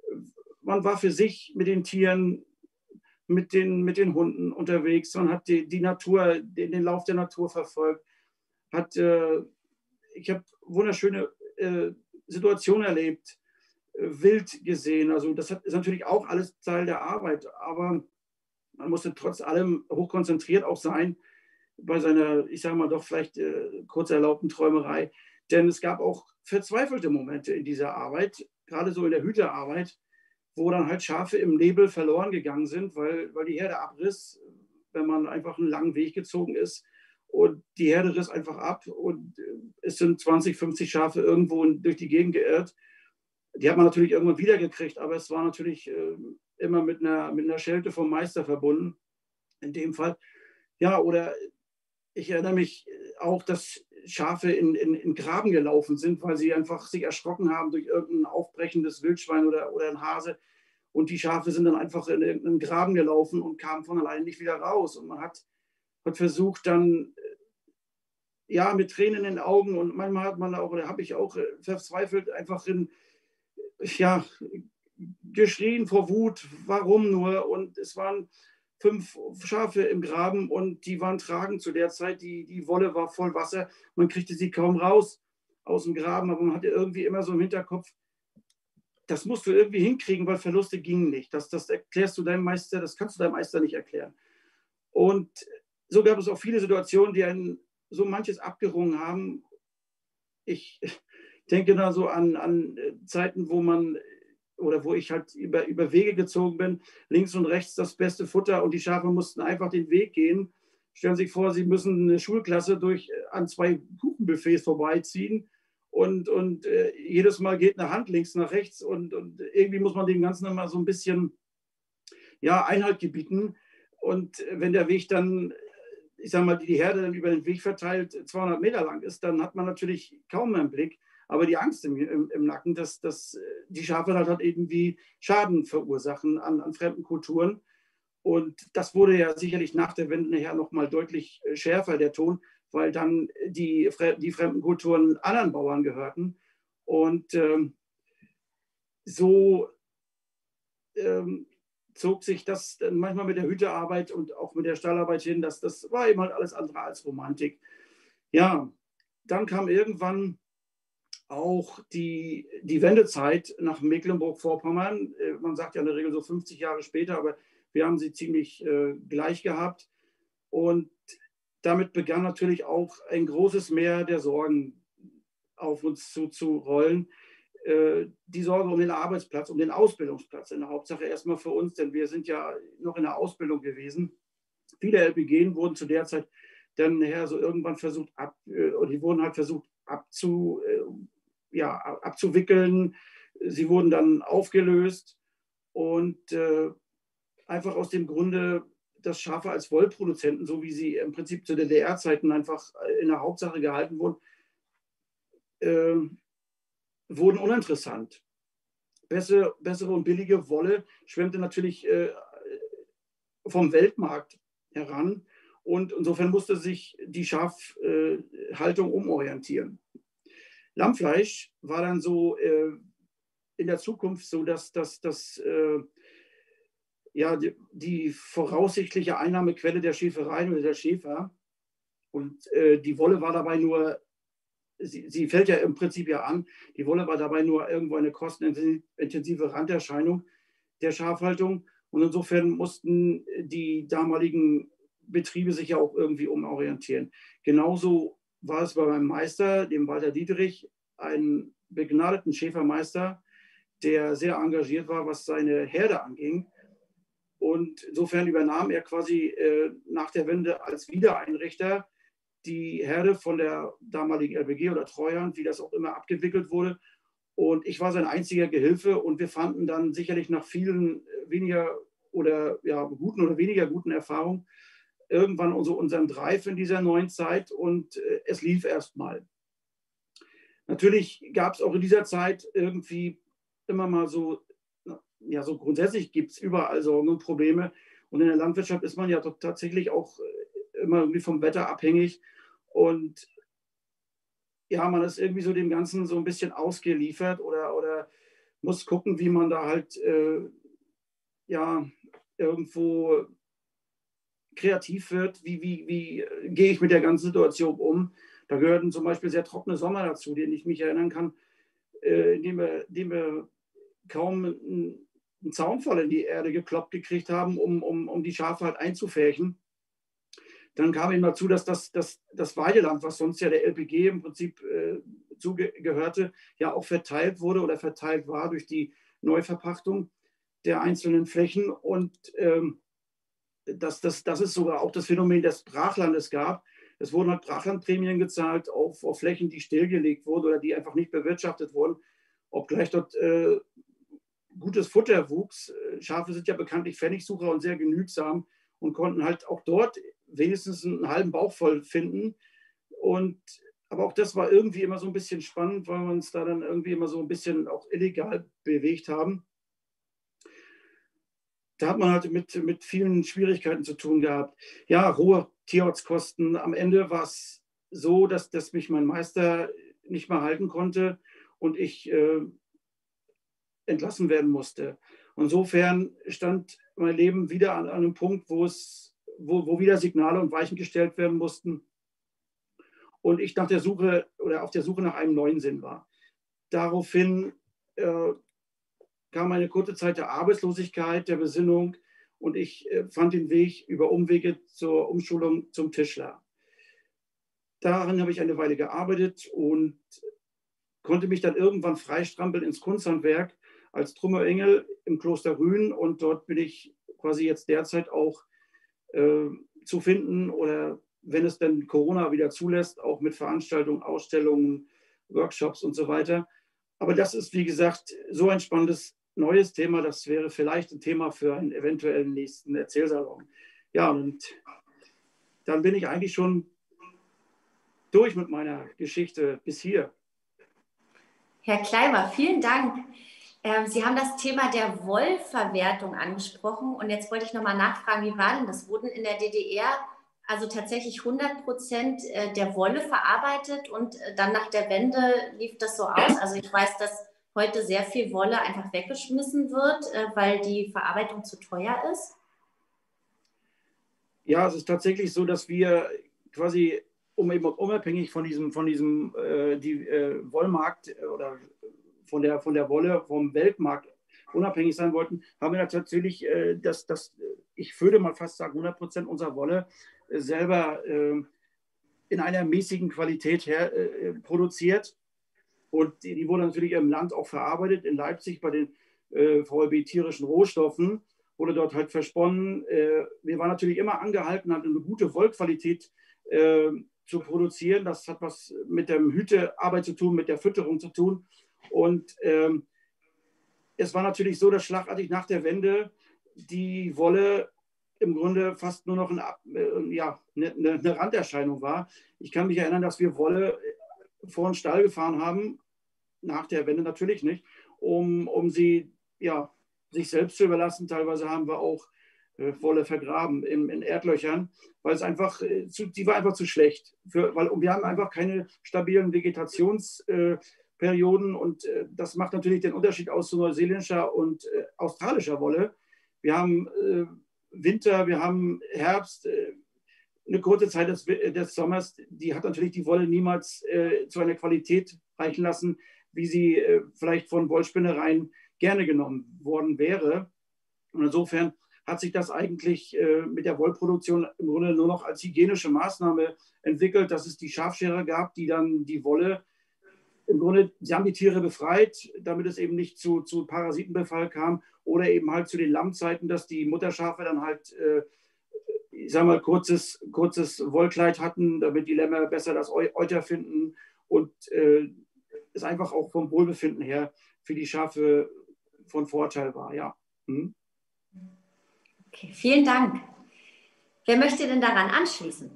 [SPEAKER 3] Man war für sich mit den Tieren, mit den, mit den Hunden unterwegs. Man hat die, die Natur, den, den Lauf der Natur verfolgt. Hat, äh, ich habe wunderschöne äh, Situationen erlebt, äh, wild gesehen. Also das hat, ist natürlich auch alles Teil der Arbeit, aber man musste trotz allem hochkonzentriert auch sein bei seiner, ich sage mal doch vielleicht äh, kurz erlaubten Träumerei. Denn es gab auch verzweifelte Momente in dieser Arbeit, gerade so in der Hüterarbeit, wo dann halt Schafe im Nebel verloren gegangen sind, weil, weil die Herde abriss, wenn man einfach einen langen Weg gezogen ist. Und die Herde riss einfach ab und es sind zwanzig, fünfzig Schafe irgendwo durch die Gegend geirrt. Die hat man natürlich irgendwann wiedergekriegt, aber es war natürlich äh, immer mit einer, mit einer Schelte vom Meister verbunden, in dem Fall. Ja, oder ich erinnere mich auch, dass Schafe in, in, in Graben gelaufen sind, weil sie einfach sich erschrocken haben durch irgendein aufbrechendes Wildschwein oder, oder ein Hase. Und die Schafe sind dann einfach in irgendeinen Graben gelaufen und kamen von alleine nicht wieder raus. Und man hat, hat versucht dann, ja, mit Tränen in den Augen und manchmal hat man auch, oder habe ich auch verzweifelt, einfach in, ja, geschrien vor Wut, warum nur? Und es waren fünf Schafe im Graben und die waren tragend zu der Zeit. Die, die Wolle war voll Wasser. Man kriegte sie kaum raus aus dem Graben, aber man hatte irgendwie immer so im Hinterkopf, das musst du irgendwie hinkriegen, weil Verluste gingen nicht. Das, das erklärst du deinem Meister, das kannst du deinem Meister nicht erklären. Und so gab es auch viele Situationen, die einen so manches abgerungen haben. Ich denke da so an, an Zeiten, wo man oder wo ich halt über, über Wege gezogen bin, links und rechts das beste Futter und die Schafe mussten einfach den Weg gehen. Stellen Sie sich vor, Sie müssen eine Schulklasse durch, an zwei Kuchenbuffets vorbeiziehen und, und äh, jedes Mal geht eine Hand links nach rechts und, und irgendwie muss man dem Ganzen immer so ein bisschen, ja, Einhalt gebieten. Und wenn der Weg dann, ich sage mal, die Herde dann über den Weg verteilt zweihundert Meter lang ist, dann hat man natürlich kaum mehr einen Blick. Aber die Angst im, im, im Nacken, dass, dass die Schafe halt, halt irgendwie Schaden verursachen an, an fremden Kulturen. Und das wurde ja sicherlich nach der Wende nachher nochmal deutlich schärfer, der Ton, weil dann die, die fremden Kulturen anderen Bauern gehörten. Und ähm, so ähm, zog sich das dann manchmal mit der Hütearbeit und auch mit der Stallarbeit hin. Das, das war eben halt alles andere als Romantik. Ja, dann kam irgendwann auch die, die Wendezeit nach Mecklenburg-Vorpommern. Man sagt ja in der Regel so fünfzig Jahre später, aber wir haben sie ziemlich äh, gleich gehabt. Und damit begann natürlich auch ein großes Meer der Sorgen. auf uns zuzurollen. Äh, die Sorge um den Arbeitsplatz, um den Ausbildungsplatz in der Hauptsache erstmal für uns, denn wir sind ja noch in der Ausbildung gewesen. Viele L P G wurden zu der Zeit dann nachher so irgendwann versucht, ab, äh, oder die wurden halt versucht abzu, äh, ja, abzuwickeln. Sie wurden dann aufgelöst und äh, einfach aus dem Grunde, dass Schafe als Wollproduzenten, so wie sie im Prinzip zu D D R-Zeiten einfach in der Hauptsache gehalten wurden, äh, wurden uninteressant. Bessere, bessere und billige Wolle schwemmte natürlich äh, vom Weltmarkt heran und insofern musste sich die Schafhaltung äh, umorientieren. Lammfleisch war dann so äh, in der Zukunft so, dass, dass, dass äh, ja, die, die voraussichtliche Einnahmequelle der Schäfereien oder der Schäfer und äh, die Wolle war dabei nur, sie, sie fällt ja im Prinzip ja an, die Wolle war dabei nur irgendwo eine kostenintensive Randerscheinung der Schafhaltung und insofern mussten die damaligen Betriebe sich ja auch irgendwie umorientieren. Genauso war es bei meinem Meister, dem Walter Dieterich, einen begnadeten Schäfermeister, der sehr engagiert war, was seine Herde anging. Und insofern übernahm er quasi äh, nach der Wende als Wiedereinrichter die Herde von der damaligen L P G oder Treuhand, wie das auch immer abgewickelt wurde. Und ich war sein einziger Gehilfe und wir fanden dann sicherlich nach vielen weniger oder ja, guten oder weniger guten Erfahrungen irgendwann so unseren Drive in dieser neuen Zeit und äh, es lief erstmal. Natürlich gab es auch in dieser Zeit irgendwie immer mal so, ja, so grundsätzlich gibt es überall Sorgen und Probleme. Und in der Landwirtschaft ist man ja tatsächlich auch immer irgendwie vom Wetter abhängig. Und ja, man ist irgendwie so dem Ganzen so ein bisschen ausgeliefert oder, oder muss gucken, wie man da halt äh, ja, irgendwo kreativ wird. Wie, wie, wie gehe ich mit der ganzen Situation um? Da gehörten zum Beispiel sehr trockene Sommer dazu, denen ich mich erinnern kann, äh, indem wir, indem wir kaum einen, einen Zaun voll in die Erde gekloppt gekriegt haben, um, um, um die Schafe halt einzufärchen. Dann kam eben dazu, dass das, das, das Weideland, was sonst ja der L P G im Prinzip äh, zugehörte, ja auch verteilt wurde oder verteilt war durch die Neuverpachtung der einzelnen Flächen. Und ähm, das, das, das ist sogar auch das Phänomen des Brachlandes gab. Es wurden halt Brachlandprämien gezahlt auf, auf Flächen, die stillgelegt wurden oder die einfach nicht bewirtschaftet wurden, obgleich dort äh, gutes Futter wuchs. Schafe sind ja bekanntlich Pfennigsucher und sehr genügsam und konnten halt auch dort wenigstens einen halben Bauch voll finden. Und, aber auch das war irgendwie immer so ein bisschen spannend, weil wir uns da dann irgendwie immer so ein bisschen auch illegal bewegt haben. Da hat man halt mit, mit vielen Schwierigkeiten zu tun gehabt. Ja, hohe Tierarztkosten. Am Ende war es so, dass, dass mich mein Meister nicht mehr halten konnte und ich äh, entlassen werden musste. Insofern stand mein Leben wieder an, an einem Punkt, wo, es, wo, wo wieder Signale und Weichen gestellt werden mussten und ich nach der Suche oder auf der Suche nach einem neuen Sinn war. Daraufhin äh, kam eine kurze Zeit der Arbeitslosigkeit, der Besinnung und ich äh, fand den Weg über Umwege zur Umschulung zum Tischler. Daran habe ich eine Weile gearbeitet und konnte mich dann irgendwann freistrampeln ins Kunsthandwerk als Trümmerengel im Kloster Rühen und dort bin ich quasi jetzt derzeit auch äh, zu finden oder wenn es dann Corona wieder zulässt, auch mit Veranstaltungen, Ausstellungen, Workshops und so weiter. Aber das ist, wie gesagt, so ein spannendes neues Thema. Das wäre vielleicht ein Thema für einen eventuellen nächsten Erzählsalon. Ja, und dann bin ich eigentlich schon durch mit meiner Geschichte bis hier.
[SPEAKER 1] Herr Kleiber, vielen Dank. Ähm, Sie haben das Thema der Wollverwertung angesprochen und jetzt wollte ich nochmal nachfragen, wie war denn das? Wurden in der D D R also tatsächlich hundert Prozent der Wolle verarbeitet und dann nach der Wende lief das so aus? Also ich weiß, dass heute sehr viel Wolle einfach weggeschmissen wird, weil die Verarbeitung zu teuer ist.
[SPEAKER 3] Ja, es ist tatsächlich so, dass wir quasi, um eben unabhängig von diesem, von diesem äh, die, äh, Wollmarkt oder von der, von der Wolle vom Weltmarkt unabhängig sein wollten, haben wir natürlich, äh, das, das, ich würde mal fast sagen, hundert Prozent unserer Wolle äh, selber äh, in einer mäßigen Qualität her, äh, produziert. Und die, die wurde natürlich im Land auch verarbeitet. In Leipzig bei den äh, V L B tierischen Rohstoffen wurde dort halt versponnen. Äh, wir waren natürlich immer angehalten, halt eine gute Wollqualität äh, zu produzieren. Das hat was mit der Hütearbeit zu tun, mit der Fütterung zu tun. Und ähm, es war natürlich so, dass schlagartig nach der Wende die Wolle im Grunde fast nur noch ein, äh, ja, eine, eine Randerscheinung war. Ich kann mich erinnern, dass wir Wolle vor den Stall gefahren haben, nach der Wende natürlich nicht, um, um sie ja, sich selbst zu überlassen. Teilweise haben wir auch äh, Wolle vergraben in, in Erdlöchern, weil es einfach, äh, zu, die war einfach zu schlecht. Für, weil, und wir haben einfach keine stabilen Vegetationsperioden äh, und äh, das macht natürlich den Unterschied aus zu neuseeländischer und äh, australischer Wolle. Wir haben äh, Winter, wir haben Herbst, äh, eine kurze Zeit des, des Sommers, die hat natürlich die Wolle niemals äh, zu einer Qualität reichen lassen, wie sie äh, vielleicht von Wollspinnereien gerne genommen worden wäre. Und insofern hat sich das eigentlich äh, mit der Wollproduktion im Grunde nur noch als hygienische Maßnahme entwickelt, dass es die Schafscherer gab, die dann die Wolle, im Grunde, sie haben die Tiere befreit, damit es eben nicht zu, zu Parasitenbefall kam oder eben halt zu den Lammzeiten, dass die Mutterschafe dann halt äh, ich sage mal, kurzes, kurzes Wollkleid hatten, damit die Lämmer besser das Euter finden und äh, es einfach auch vom Wohlbefinden her für die Schafe von Vorteil war. Ja. Hm?
[SPEAKER 1] Okay, vielen Dank. Wer möchte denn daran anschließen?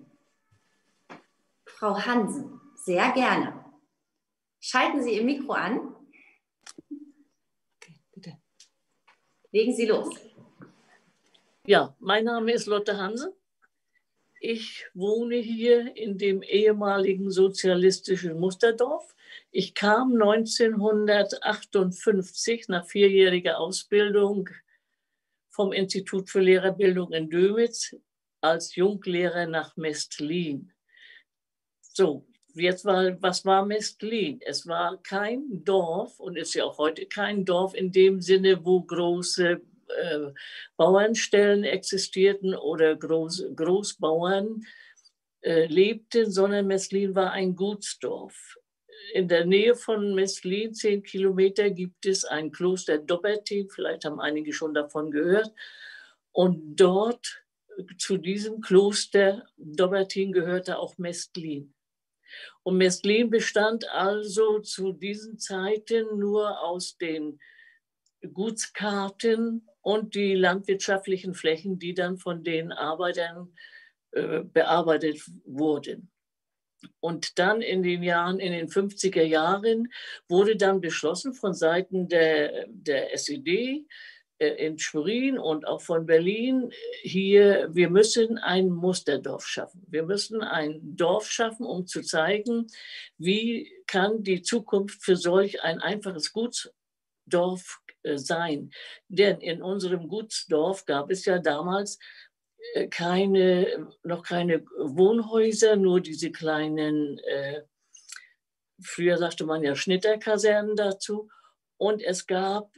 [SPEAKER 1] Frau Hansen, sehr gerne. Schalten Sie Ihr Mikro an.
[SPEAKER 4] Okay, bitte.
[SPEAKER 1] Legen Sie los.
[SPEAKER 4] Ja, mein Name ist Lotte Hansen. Ich wohne hier in dem ehemaligen sozialistischen Musterdorf. Ich kam neunzehnhundertachtundfünfzig nach vierjähriger Ausbildung vom Institut für Lehrerbildung in Dömitz als Junglehrer nach Mestlin. So, jetzt war, was war Mestlin? Es war kein Dorf und ist ja auch heute kein Dorf in dem Sinne, wo große Äh, Bauernstellen existierten oder Groß, Großbauern äh, lebten, sondern Mestlin war ein Gutsdorf. In der Nähe von Mestlin, zehn Kilometer, gibt es ein Kloster Dobbertin, vielleicht haben einige schon davon gehört. Und dort, zu diesem Kloster Dobbertin, gehörte auch Mestlin. Und Mestlin bestand also zu diesen Zeiten nur aus den Gutskarten und die landwirtschaftlichen Flächen, die dann von den Arbeitern äh, bearbeitet wurden. Und dann in den Jahren, in den fünfziger Jahren wurde dann beschlossen von Seiten der, der S E D äh, in Schwerin und auch von Berlin, hier, wir müssen ein Musterdorf schaffen. Wir müssen ein Dorf schaffen, um zu zeigen, wie kann die Zukunft für solch ein einfaches Gutsdorf sein. Denn in unserem Gutsdorf gab es ja damals keine, noch keine Wohnhäuser, nur diese kleinen, äh, früher sagte man ja Schnitterkasernen dazu. Und es gab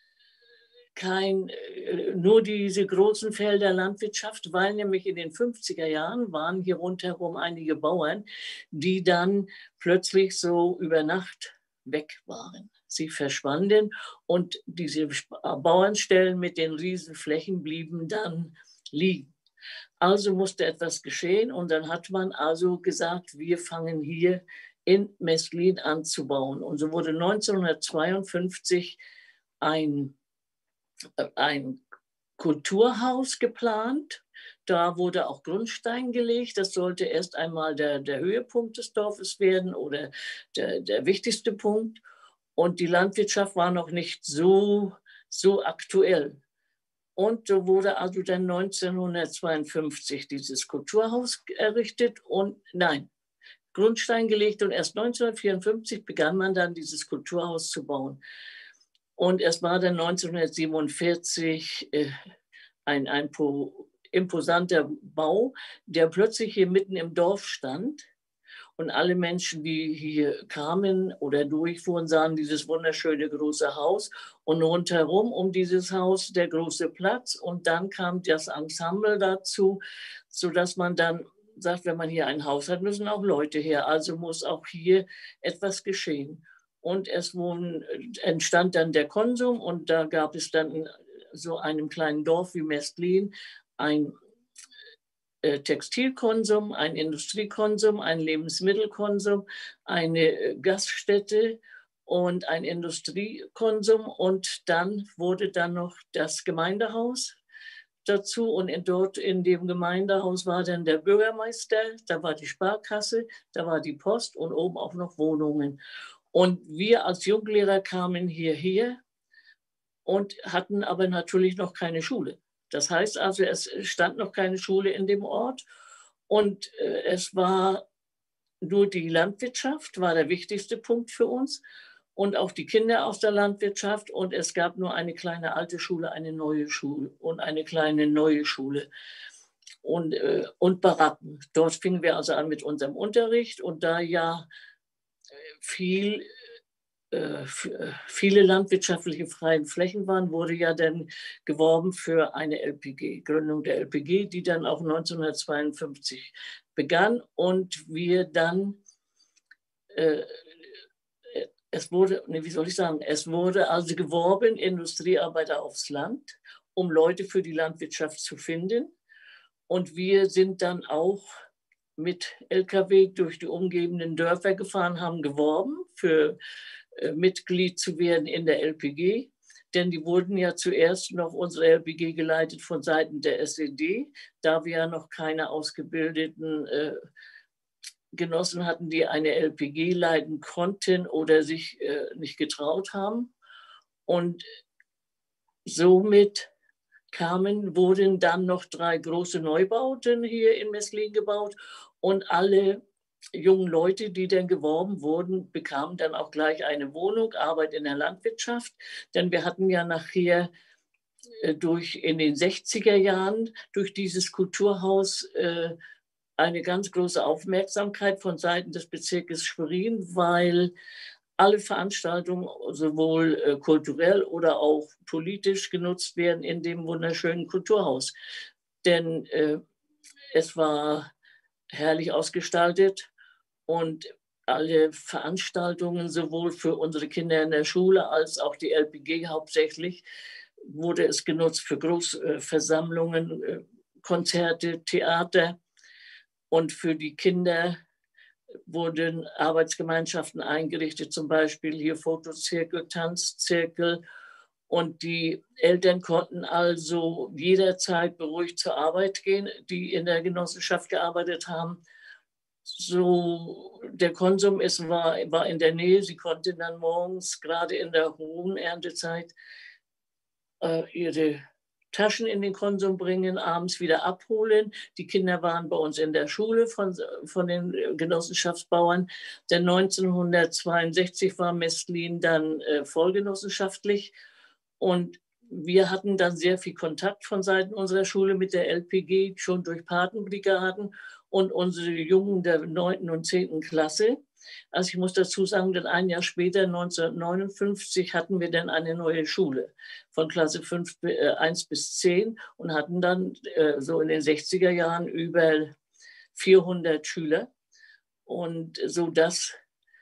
[SPEAKER 4] kein, nur diese großen Felder Landwirtschaft, weil nämlich in den fünfziger Jahren waren hier rundherum einige Bauern, die dann plötzlich so über Nacht weg waren. Sie verschwanden und diese Bauernstellen mit den Riesenflächen blieben dann liegen. Also musste etwas geschehen und dann hat man also gesagt, wir fangen hier in Mestlin an zu bauen. Und so wurde neunzehnhundertzweiundfünfzig ein, ein Kulturhaus geplant. Da wurde auch Grundstein gelegt. Das sollte erst einmal der, der Höhepunkt des Dorfes werden oder der, der wichtigste Punkt. Und die Landwirtschaft war noch nicht so, so aktuell. Und so wurde also dann neunzehnhundertzweiundfünfzig dieses Kulturhaus errichtet und nein, Grundstein gelegt. Und erst neunzehnhundertvierundfünfzig begann man dann dieses Kulturhaus zu bauen. Und es war dann neunzehnhundertsiebenundvierzig äh, ein, ein imposanter Bau, der plötzlich hier mitten im Dorf stand. Und alle Menschen, die hier kamen oder durchfuhren, sahen dieses wunderschöne große Haus und rundherum um dieses Haus der große Platz. Und dann kam das Ensemble dazu, sodass man dann sagt, wenn man hier ein Haus hat, müssen auch Leute her. Also muss auch hier etwas geschehen. Und es wurden, entstand dann der Konsum und da gab es dann in so einem kleinen Dorf wie Mestlin ein äh, Textilkonsum, ein Industriekonsum, ein Lebensmittelkonsum, eine Gaststätte und ein Industriekonsum. Und dann wurde dann noch das Gemeindehaus dazu und in, dort in dem Gemeindehaus war dann der Bürgermeister, da war die Sparkasse, da war die Post und oben auch noch Wohnungen. Und wir als Junglehrer kamen hierher und hatten aber natürlich noch keine Schule. Das heißt also, es stand noch keine Schule in dem Ort und äh, es war nur die Landwirtschaft, war der wichtigste Punkt für uns und auch die Kinder aus der Landwirtschaft und es gab nur eine kleine alte Schule, eine neue Schule und eine kleine neue Schule und, äh, und Baracken. Dort fingen wir also an mit unserem Unterricht und da ja viel viele landwirtschaftliche freien Flächen waren, wurde ja dann geworben für eine L P G, Gründung der L P G, die dann auch neunzehnhundertzweiundfünfzig begann und wir dann, äh, es wurde, nee, wie soll ich sagen, es wurde also geworben, Industriearbeiter aufs Land, um Leute für die Landwirtschaft zu finden und wir sind dann auch mit L K W durch die umgebenden Dörfer gefahren, haben geworben für Mitglied zu werden in der L P G, denn die wurden ja zuerst noch unsere L P G geleitet von Seiten der S E D, da wir ja noch keine ausgebildeten äh, Genossen hatten, die eine L P G leiten konnten oder sich äh, nicht getraut haben. Und somit kamen, wurden dann noch drei große Neubauten hier in Mestlin gebaut und alle jungen Leute, die dann geworben wurden, bekamen dann auch gleich eine Wohnung, Arbeit in der Landwirtschaft. Denn wir hatten ja nachher äh, durch, in den sechziger Jahren durch dieses Kulturhaus äh, eine ganz große Aufmerksamkeit von Seiten des Bezirkes Schwerin, weil alle Veranstaltungen sowohl äh, kulturell oder auch politisch genutzt werden in dem wunderschönen Kulturhaus. Denn äh, es war herrlich ausgestaltet. Und alle Veranstaltungen, sowohl für unsere Kinder in der Schule als auch die L P G hauptsächlich, wurde es genutzt für Großversammlungen, Konzerte, Theater. Und für die Kinder wurden Arbeitsgemeinschaften eingerichtet, zum Beispiel hier Fotozirkel, Tanzzirkel. Und die Eltern konnten also jederzeit beruhigt zur Arbeit gehen, die in der Genossenschaft gearbeitet haben. So, der Konsum ist, war, war in der Nähe. Sie konnten dann morgens, gerade in der hohen Erntezeit, äh, ihre Taschen in den Konsum bringen, abends wieder abholen. Die Kinder waren bei uns in der Schule von, von den Genossenschaftsbauern. Denn neunzehnhundertzweiundsechzig war Mestlin dann äh, vollgenossenschaftlich. Und wir hatten dann sehr viel Kontakt von Seiten unserer Schule mit der L P G, schon durch Patenbrigaden. Und unsere Jungen der neunten und zehnten Klasse. Also ich muss dazu sagen, denn ein Jahr später, neunzehnhundertneunundfünfzig, hatten wir dann eine neue Schule von Klasse fünf, äh, eins bis zehn und hatten dann äh, so in den sechziger Jahren über vierhundert Schüler. Und so dass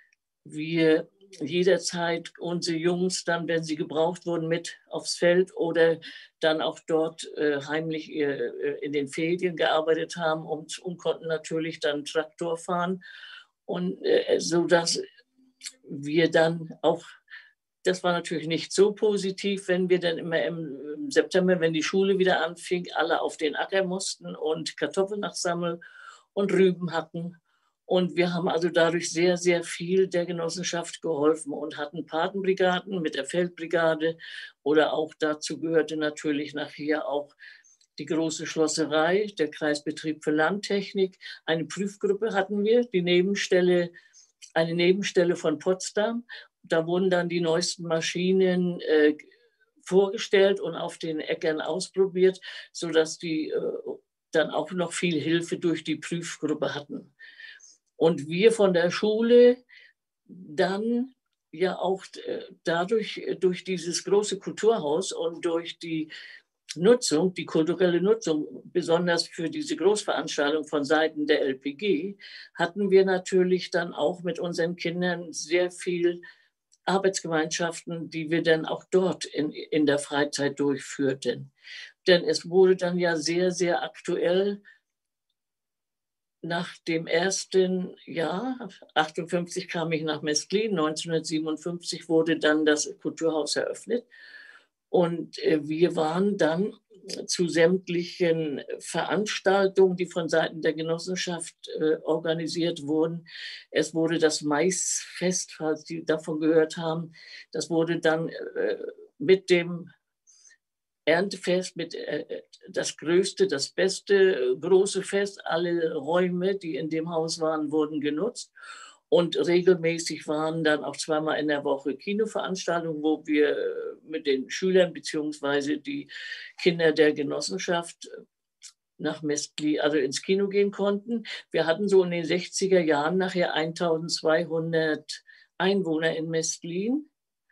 [SPEAKER 4] wir jederzeit unsere Jungs dann, wenn sie gebraucht wurden, mit aufs Feld oder dann auch dort äh, heimlich äh, in den Ferien gearbeitet haben und, und konnten natürlich dann Traktor fahren. Und äh, so dass wir dann auch, das war natürlich nicht so positiv, wenn wir dann immer im, im September, wenn die Schule wieder anfing, alle auf den Acker mussten und Kartoffeln nachsammeln und Rüben hatten. Und wir haben also dadurch sehr, sehr viel der Genossenschaft geholfen und hatten Patenbrigaden mit der Feldbrigade oder auch dazu gehörte natürlich nachher auch die große Schlosserei, der Kreisbetrieb für Landtechnik. Eine Prüfgruppe hatten wir, die Nebenstelle, eine Nebenstelle von Potsdam. Da wurden dann die neuesten Maschinen äh, vorgestellt und auf den Äckern ausprobiert, sodass die äh, dann auch noch viel Hilfe durch die Prüfgruppe hatten. Und wir von der Schule dann ja auch dadurch, durch dieses große Kulturhaus und durch die Nutzung, die kulturelle Nutzung, besonders für diese Großveranstaltung von Seiten der L P G, hatten wir natürlich dann auch mit unseren Kindern sehr viel Arbeitsgemeinschaften, die wir dann auch dort in, in der Freizeit durchführten. Denn es wurde dann ja sehr, sehr aktuell. Nach dem ersten Jahr, achtundfünfzig kam ich nach Mestlin, neunzehnhundertsiebenundfünfzig wurde dann das Kulturhaus eröffnet. Und wir waren dann zu sämtlichen Veranstaltungen, die von Seiten der Genossenschaft äh, organisiert wurden. Es wurde das Maisfest, falls Sie davon gehört haben, das wurde dann äh, mit dem Erntefest, mit äh, das größte, das beste große Fest. Alle Räume, die in dem Haus waren, wurden genutzt. Und regelmäßig waren dann auch zweimal in der Woche Kinoveranstaltungen, wo wir mit den Schülern bzw. die Kinder der Genossenschaft nach Mestlin, also ins Kino gehen konnten. Wir hatten so in den sechziger Jahren nachher eintausendzweihundert Einwohner in Mestlin.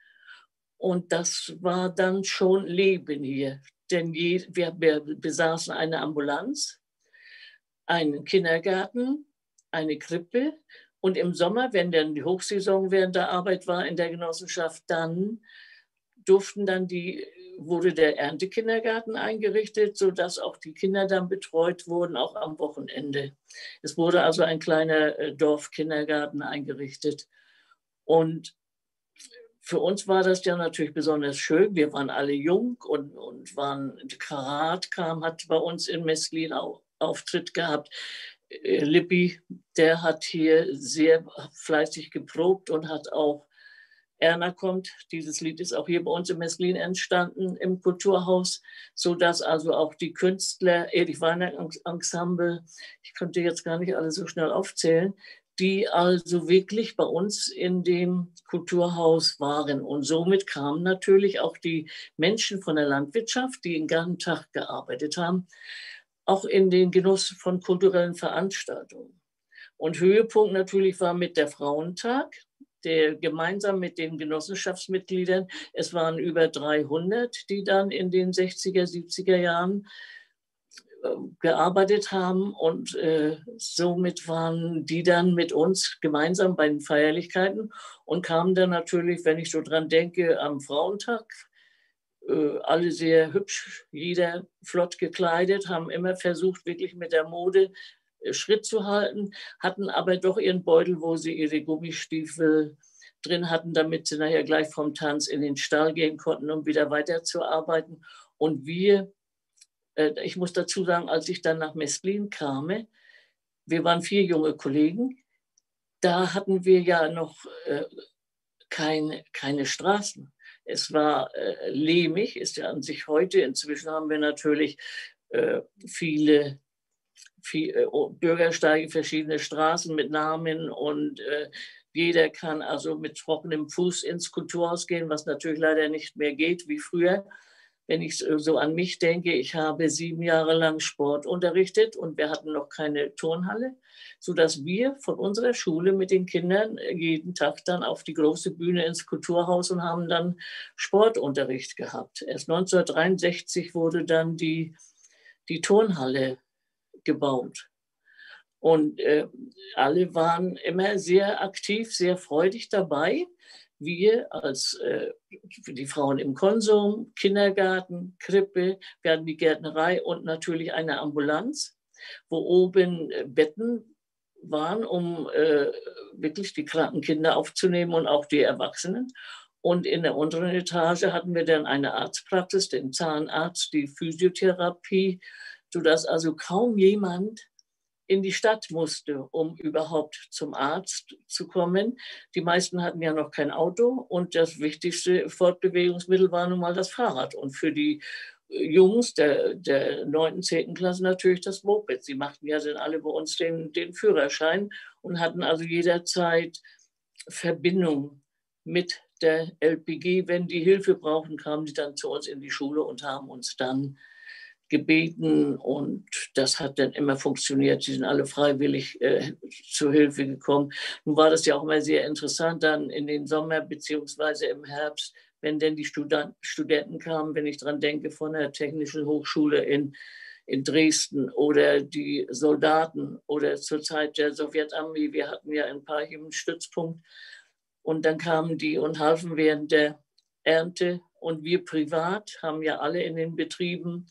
[SPEAKER 4] Und das war dann schon Leben hier. Denn je, wir, wir besaßen eine Ambulanz, einen Kindergarten, eine Krippe. Und im Sommer, wenn dann die Hochsaison während der Arbeit war in der Genossenschaft, dann durften dann die, wurde der Erntekindergarten eingerichtet, sodass auch die Kinder dann betreut wurden, auch am Wochenende. Es wurde also ein kleiner Dorfkindergarten eingerichtet. Und für uns war das ja natürlich besonders schön. Wir waren alle jung und, und waren, Karat kam, hat bei uns in Mestlin auch Auftritt gehabt. Lippi, der hat hier sehr fleißig geprobt und hat auch Erna kommt. Dieses Lied ist auch hier bei uns in Mestlin entstanden im Kulturhaus, sodass also auch die Künstler, Erich Weiner Ensemble, ich könnte jetzt gar nicht alle so schnell aufzählen, die also wirklich bei uns in dem Kulturhaus waren. Und somit kamen natürlich auch die Menschen von der Landwirtschaft, die den ganzen Tag gearbeitet haben, auch in den Genuss von kulturellen Veranstaltungen. Und Höhepunkt natürlich war mit der Frauentag, der gemeinsam mit den Genossenschaftsmitgliedern, es waren über dreihundert, die dann in den sechziger, siebziger Jahren äh, gearbeitet haben. Und äh, somit waren die dann mit uns gemeinsam bei den Feierlichkeiten und kamen dann natürlich, wenn ich so dran denke, am Frauentag, alle sehr hübsch, jeder flott gekleidet, haben immer versucht, wirklich mit der Mode Schritt zu halten, hatten aber doch ihren Beutel, wo sie ihre Gummistiefel drin hatten, damit sie nachher gleich vom Tanz in den Stall gehen konnten, um wieder weiterzuarbeiten. Und wir, ich muss dazu sagen, als ich dann nach Mestlin kam, wir waren vier junge Kollegen, da hatten wir ja noch keine, keine Straßen. Es war äh, lehmig, ist ja an sich heute. Inzwischen haben wir natürlich äh, viele, viele äh, Bürgersteige, verschiedene Straßen mit Namen und äh, jeder kann also mit trockenem Fuß ins Kulturhaus gehen, was natürlich leider nicht mehr geht wie früher. Wenn ich so an mich denke, ich habe sieben Jahre lang Sport unterrichtet und wir hatten noch keine Turnhalle, sodass wir von unserer Schule mit den Kindern jeden Tag dann auf die große Bühne ins Kulturhaus und haben dann Sportunterricht gehabt. Erst neunzehnhundertdreiundsechzig wurde dann die, die Turnhalle gebaut. Und äh, alle waren immer sehr aktiv, sehr freudig dabei. Wir als äh, die Frauen im Konsum, Kindergarten, Krippe, wir hatten die Gärtnerei und natürlich eine Ambulanz, wo oben äh, Betten waren, um äh, wirklich die kranken Kinder aufzunehmen und auch die Erwachsenen. Und in der unteren Etage hatten wir dann eine Arztpraxis, den Zahnarzt, die Physiotherapie, sodass also kaum jemand in die Stadt musste, um überhaupt zum Arzt zu kommen. Die meisten hatten ja noch kein Auto und das wichtigste Fortbewegungsmittel war nun mal das Fahrrad. Und für die Jungs der, der neunten, zehnten Klasse natürlich das Moped. Sie machten ja dann alle bei uns den, den Führerschein und hatten also jederzeit Verbindung mit der L P G. Wenn die Hilfe brauchten, kamen die dann zu uns in die Schule und haben uns dann gebeten und das hat dann immer funktioniert. Sie sind alle freiwillig äh, zur Hilfe gekommen. Nun war das ja auch immer sehr interessant dann in den Sommer beziehungsweise im Herbst, wenn denn die Student, Studenten kamen, wenn ich dran denke, von der Technischen Hochschule in, in Dresden oder die Soldaten oder zur Zeit der Sowjetarmee. Wir hatten ja in Parchim einen Stützpunkt. Und dann kamen die und halfen während der Ernte. Und wir privat haben ja alle in den Betrieben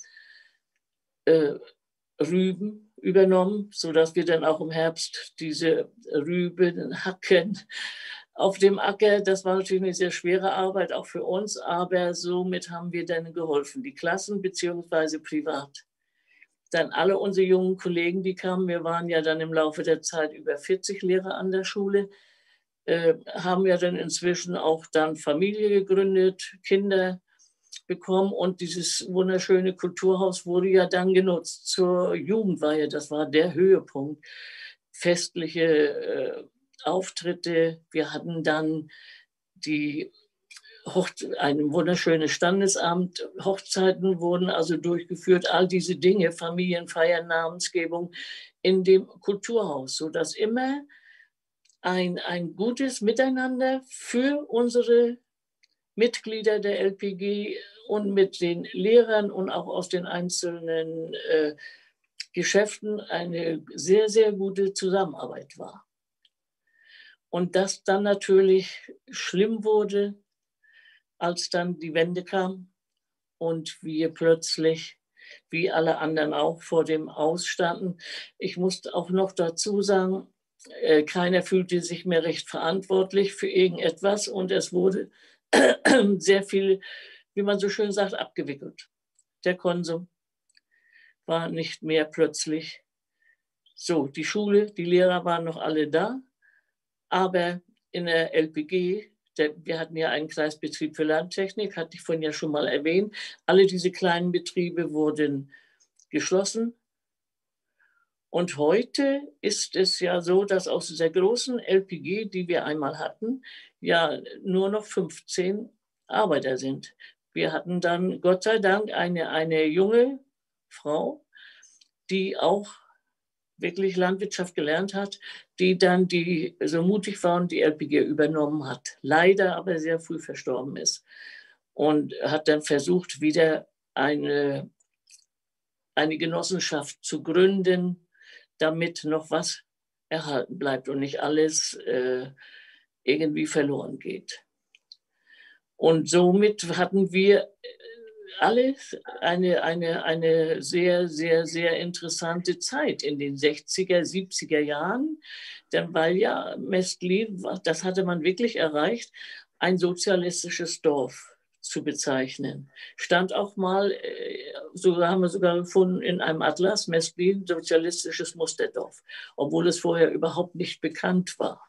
[SPEAKER 4] äh, Rüben übernommen, sodass wir dann auch im Herbst diese Rüben hacken auf dem Acker. Das war natürlich eine sehr schwere Arbeit, auch für uns, aber somit haben wir dann geholfen, die Klassen beziehungsweise privat. Dann alle unsere jungen Kollegen, die kamen, wir waren ja dann im Laufe der Zeit über vierzig Lehrer an der Schule, äh, haben ja dann inzwischen auch dann Familie gegründet, Kinder bekommen und dieses wunderschöne Kulturhaus wurde ja dann genutzt zur Jugendweihe. Das war der Höhepunkt. Festliche äh, Auftritte. Wir hatten dann die Hoch- ein wunderschönes Standesamt. Hochzeiten wurden also durchgeführt. All diese Dinge, Familienfeiern, Namensgebung in dem Kulturhaus, sodass immer ein, ein gutes Miteinander für unsere Mitglieder der L P G und mit den Lehrern und auch aus den einzelnen äh, Geschäften eine sehr, sehr gute Zusammenarbeit war. Und das dann natürlich schlimm wurde, als dann die Wende kam und wir plötzlich, wie alle anderen auch, vor dem Aus standen. Ich muss auch noch dazu sagen, äh, keiner fühlte sich mehr recht verantwortlich für irgendetwas und es wurde sehr viel, wie man so schön sagt, abgewickelt. Der Konsum war nicht mehr plötzlich so. Die Schule, die Lehrer waren noch alle da, aber in der L P G, der, wir hatten ja einen Kreisbetrieb für Landtechnik, hatte ich vorhin ja schon mal erwähnt, alle diese kleinen Betriebe wurden geschlossen. Und heute ist es ja so, dass aus dieser großen L P G, die wir einmal hatten, ja nur noch fünfzehn Arbeiter sind. Wir hatten dann Gott sei Dank eine, eine junge Frau, die auch wirklich Landwirtschaft gelernt hat, die dann die so mutig war und die L P G übernommen hat. Leider aber sehr früh verstorben ist. Und hat dann versucht, wieder eine, eine Genossenschaft zu gründen, damit noch was erhalten bleibt und nicht alles äh, irgendwie verloren geht. Und somit hatten wir alle eine, eine, eine sehr, sehr, sehr interessante Zeit in den sechziger, siebziger Jahren. Denn weil ja Mestlin, das hatte man wirklich erreicht, ein sozialistisches Dorf zu bezeichnen. Stand auch mal, so haben wir sogar gefunden, in einem Atlas, Mestlin, sozialistisches Musterdorf, obwohl es vorher überhaupt nicht bekannt war.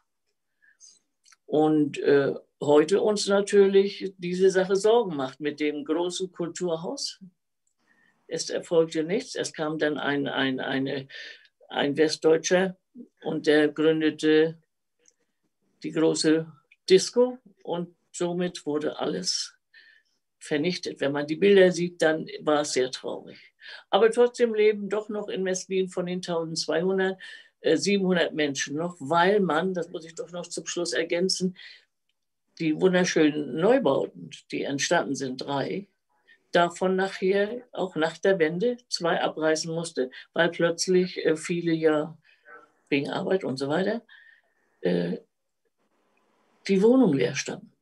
[SPEAKER 4] Und äh, heute uns natürlich diese Sache Sorgen macht mit dem großen Kulturhaus. Es erfolgte nichts. Es kam dann ein, ein, eine, ein Westdeutscher und der gründete die große Disco und somit wurde alles vernichtet. Wenn man die Bilder sieht, dann war es sehr traurig. Aber trotzdem leben doch noch in Mestlin von den eintausendzweihundert äh, siebenhundert Menschen noch, weil man, das muss ich doch noch zum Schluss ergänzen, die wunderschönen Neubauten, die entstanden sind, drei, davon nachher, auch nach der Wende, zwei abreißen musste, weil plötzlich äh, viele ja wegen Arbeit und so weiter äh, die Wohnung leer standen.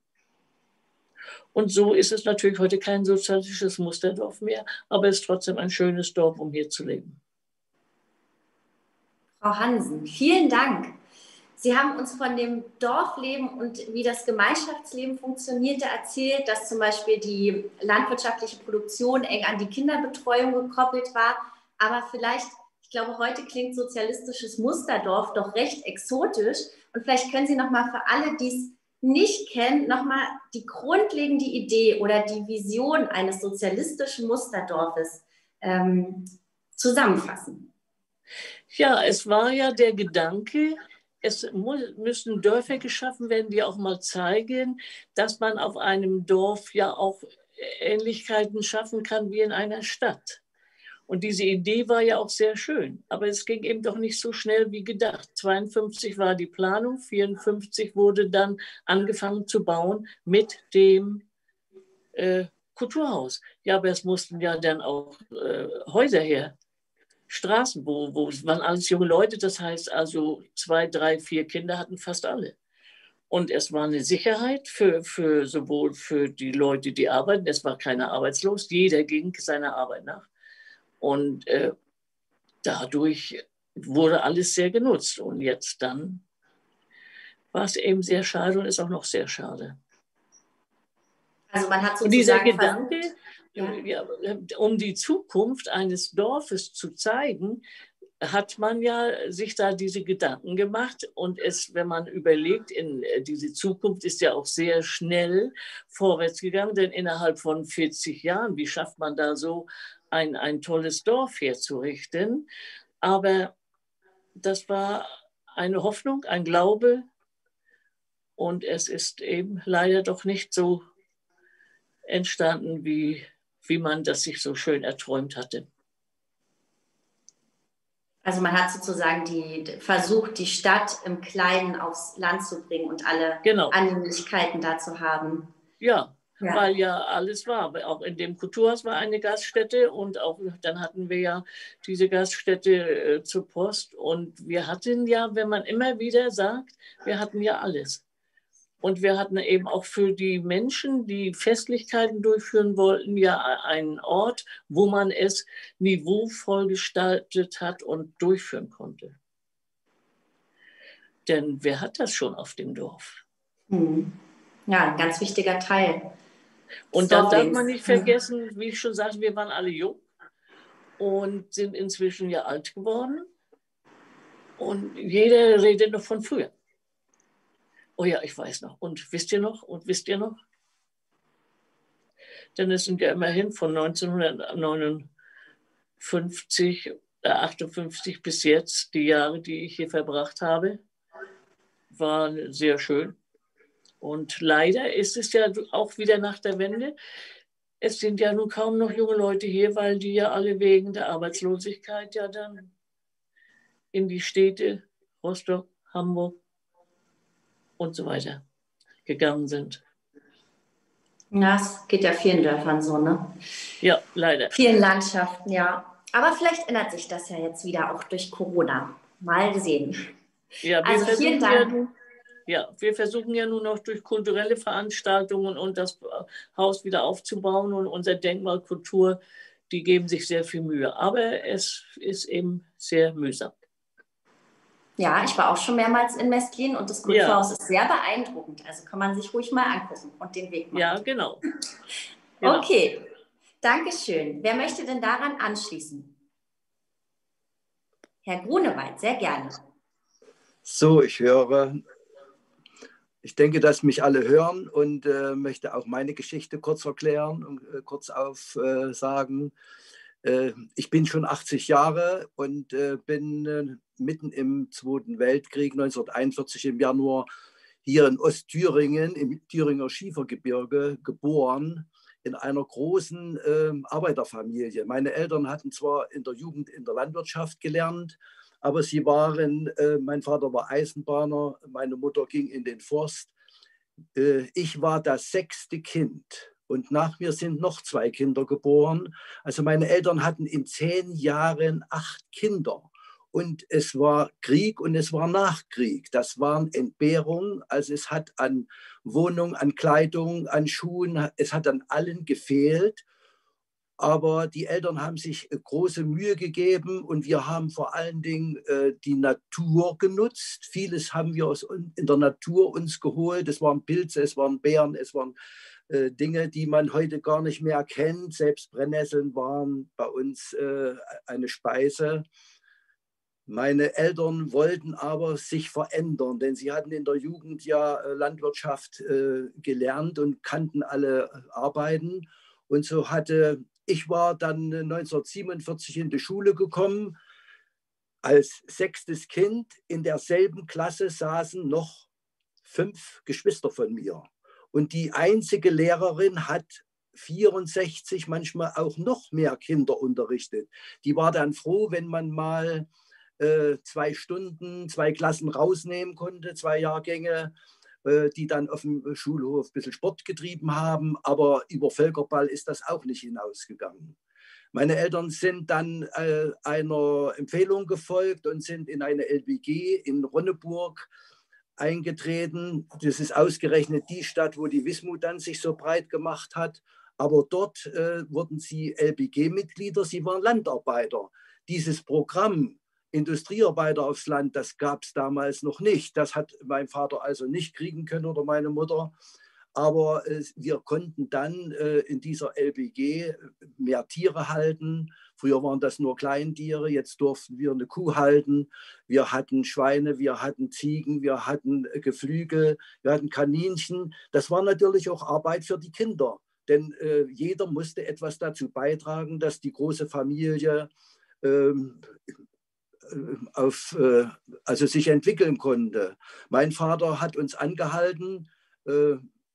[SPEAKER 4] Und so ist es natürlich heute kein sozialistisches Musterdorf mehr, aber es ist trotzdem ein schönes Dorf, um hier zu leben.
[SPEAKER 1] Frau Hansen, vielen Dank. Sie haben uns von dem Dorfleben und wie das Gemeinschaftsleben funktionierte erzählt, dass zum Beispiel die landwirtschaftliche Produktion eng an die Kinderbetreuung gekoppelt war. Aber vielleicht, ich glaube, heute klingt sozialistisches Musterdorf doch recht exotisch. Und vielleicht können Sie noch mal für alle, die es nicht kennen, noch mal die grundlegende Idee oder die Vision eines sozialistischen Musterdorfes ähm, zusammenfassen.
[SPEAKER 4] Ja, es war ja der Gedanke, es müssen Dörfer geschaffen werden, die auch mal zeigen, dass man auf einem Dorf ja auch Ähnlichkeiten schaffen kann wie in einer Stadt. Und diese Idee war ja auch sehr schön, aber es ging eben doch nicht so schnell wie gedacht. zweiundfünfzig war die Planung, vierundfünfzig wurde dann angefangen zu bauen mit dem äh, Kulturhaus. Ja, aber es mussten ja dann auch äh, Häuser her. Straßen, wo, wo es waren alles junge Leute, das heißt also zwei, drei, vier Kinder hatten fast alle. Und es war eine Sicherheit für, für sowohl für die Leute, die arbeiten, es war keiner arbeitslos, jeder ging seiner Arbeit nach. Und äh, dadurch wurde alles sehr genutzt. Und jetzt dann war es eben sehr schade und ist auch noch sehr schade.
[SPEAKER 1] Also man hat
[SPEAKER 4] und dieser
[SPEAKER 1] sozusagen
[SPEAKER 4] Gedanke,
[SPEAKER 1] versucht,
[SPEAKER 4] ja, um die Zukunft eines Dorfes zu zeigen, hat man ja sich da diese Gedanken gemacht. Und es, wenn man überlegt, in diese Zukunft ist ja auch sehr schnell vorwärts gegangen, denn innerhalb von vierzig Jahren, wie schafft man da so ein, ein tolles Dorf herzurichten? Aber das war eine Hoffnung, ein Glaube, und es ist eben leider doch nicht so entstanden, wie, wie man das sich so schön erträumt hatte.
[SPEAKER 1] Also man hat sozusagen die, versucht, die Stadt im Kleinen aufs Land zu bringen und alle
[SPEAKER 4] genau.
[SPEAKER 1] Annehmlichkeiten da zu haben.
[SPEAKER 4] Ja,
[SPEAKER 1] ja,
[SPEAKER 4] weil ja alles war. Auch in dem Kulturhaus war eine Gaststätte und auch dann hatten wir ja diese Gaststätte äh, zur Post. Und wir hatten ja, wenn man immer wieder sagt, wir hatten ja alles. Und wir hatten eben auch für die Menschen, die Festlichkeiten durchführen wollten, ja einen Ort, wo man es niveauvoll gestaltet hat und durchführen konnte. Denn wer hat das schon auf dem Dorf?
[SPEAKER 1] Hm. Ja, ein ganz wichtiger Teil.
[SPEAKER 4] Und dann darf man nicht vergessen, wie ich schon sagte, wir waren alle jung und sind inzwischen ja alt geworden. Und jeder redet noch von früher. Oh ja, ich weiß noch. Und wisst ihr noch? Und wisst ihr noch? Denn es sind ja immerhin von neunzehnhundertneunundfünfzig, äh, achtundfünfzig bis jetzt die Jahre, die ich hier verbracht habe, waren sehr schön. Und leider ist es ja auch wieder nach der Wende. Es sind ja nun kaum noch junge Leute hier, weil die ja alle wegen der Arbeitslosigkeit ja dann in die Städte, Rostock, Hamburg und so weiter gegangen sind.
[SPEAKER 1] Ja, es geht ja vielen Dörfern so, ne?
[SPEAKER 4] Ja, leider.
[SPEAKER 1] Vielen Landschaften, ja. Aber vielleicht ändert sich das ja jetzt wieder auch durch Corona. Mal sehen.
[SPEAKER 4] Ja, wir
[SPEAKER 1] also vielen Dank.
[SPEAKER 4] Ja, nun, ja, wir versuchen ja nun noch durch kulturelle Veranstaltungen und das Haus wieder aufzubauen und unser Denkmal Kultur, die geben sich sehr viel Mühe. Aber es ist eben sehr mühsam.
[SPEAKER 1] Ja, ich war auch schon mehrmals in Mestlin und das Kulturhaus ja. ist sehr beeindruckend. Also kann man sich ruhig mal angucken und den Weg machen.
[SPEAKER 4] Ja, genau. genau.
[SPEAKER 1] Okay, danke schön. Wer möchte denn daran anschließen? Herr Grunewald, sehr gerne.
[SPEAKER 5] So, ich höre, ich denke, dass mich alle hören und äh, möchte auch meine Geschichte kurz erklären und äh, kurz aufsagen. Äh, ich bin schon achtzig Jahre und äh, bin äh, mitten im Zweiten Weltkrieg neunzehnhunderteinundvierzig im Januar hier in Ostthüringen, im Thüringer Schiefergebirge, geboren, in einer großen äh, Arbeiterfamilie. Meine Eltern hatten zwar in der Jugend in der Landwirtschaft gelernt, aber sie waren, äh, mein Vater war Eisenbahner, meine Mutter ging in den Forst. Äh, ich war das sechste Kind und nach mir sind noch zwei Kinder geboren. Also meine Eltern hatten in zehn Jahren acht Kinder. Und es war Krieg und es war Nachkrieg. Das waren Entbehrungen. Also es hat an Wohnung, an Kleidung, an Schuhen, es hat an allen gefehlt. Aber die Eltern haben sich große Mühe gegeben und wir haben vor allen Dingen äh, die Natur genutzt. Vieles haben wir aus, in der Natur uns geholt. Es waren Pilze, es waren Beeren, es waren äh, Dinge, die man heute gar nicht mehr kennt. Selbst Brennnesseln waren bei uns äh, eine Speise. Meine Eltern wollten aber sich verändern, denn sie hatten in der Jugend ja Landwirtschaft äh, gelernt und kannten alle Arbeiten. Und so hatte, ich war dann neunzehnhundertsiebenundvierzig in die Schule gekommen. Als sechstes Kind in derselben Klasse saßen noch fünf Geschwister von mir. Und die einzige Lehrerin hat vierundsechzig, manchmal auch noch mehr Kinder unterrichtet. Die war dann froh, wenn man mal äh, zwei Stunden, zwei Klassen rausnehmen konnte, zwei Jahrgänge, die dann auf dem Schulhof ein bisschen Sport getrieben haben, aber über Völkerball ist das auch nicht hinausgegangen. Meine Eltern sind dann äh, einer Empfehlung gefolgt und sind in eine L W G in Ronneburg eingetreten. Das ist ausgerechnet die Stadt, wo die Wismut dann sich so breit gemacht hat. Aber dort äh, wurden sie L P G-Mitglieder, sie waren Landarbeiter. Dieses Programm Industriearbeiter aufs Land, das gab es damals noch nicht. Das hat mein Vater also nicht kriegen können oder meine Mutter. Aber äh, wir konnten dann äh, in dieser L P G mehr Tiere halten. Früher waren das nur Kleintiere, jetzt durften wir eine Kuh halten. Wir hatten Schweine, wir hatten Ziegen, wir hatten äh, Geflügel, wir hatten Kaninchen. Das war natürlich auch Arbeit für die Kinder, denn äh, jeder musste etwas dazu beitragen, dass die große Familie ähm, auf, äh, also sich entwickeln konnte. Mein Vater hat uns angehalten, äh,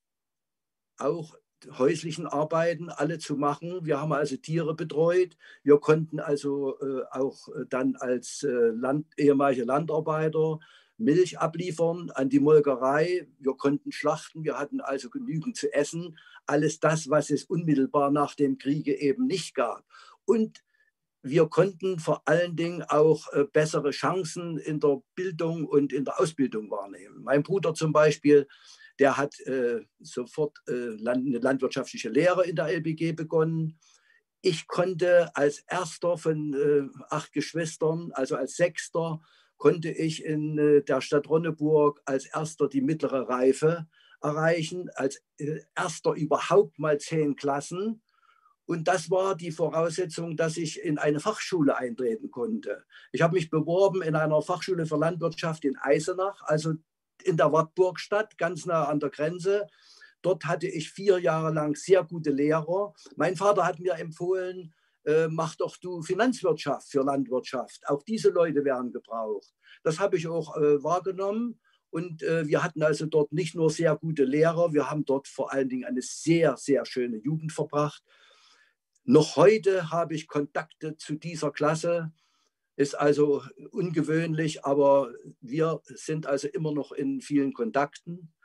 [SPEAKER 5] auch häuslichen Arbeiten alle zu machen. Wir haben also Tiere betreut. Wir konnten also äh, auch dann als äh, Land, ehemalige Landarbeiter Milch abliefern an die Molkerei. Wir konnten schlachten. Wir hatten also genügend zu essen. Alles das, was es unmittelbar nach dem Kriege eben nicht gab. Und wir konnten vor allen Dingen auch äh, bessere Chancen in der Bildung und in der Ausbildung wahrnehmen. Mein Bruder zum Beispiel, der hat äh, sofort äh, Land, eine landwirtschaftliche Lehre in der L B G begonnen. Ich konnte als erster von äh, acht Geschwistern, also als Sechster, konnte ich in äh, der Stadt Ronneburg als erster die mittlere Reife erreichen, als äh, erster überhaupt mal zehn Klassen. Und das war die Voraussetzung, dass ich in eine Fachschule eintreten konnte. Ich habe mich beworben in einer Fachschule für Landwirtschaft in Eisenach, also in der Wartburgstadt, ganz nah an der Grenze. Dort hatte ich vier Jahre lang sehr gute Lehrer. Mein Vater hat mir empfohlen, äh, mach doch du Finanzwirtschaft für Landwirtschaft. Auch diese Leute werden gebraucht. Das habe ich auch äh, wahrgenommen. Und äh, wir hatten also dort nicht nur sehr gute Lehrer, wir haben dort vor allen Dingen eine sehr, sehr schöne Jugend verbracht. Noch heute habe ich Kontakte zu dieser Klasse. Ist also ungewöhnlich, aber wir sind also immer noch in vielen Kontakten.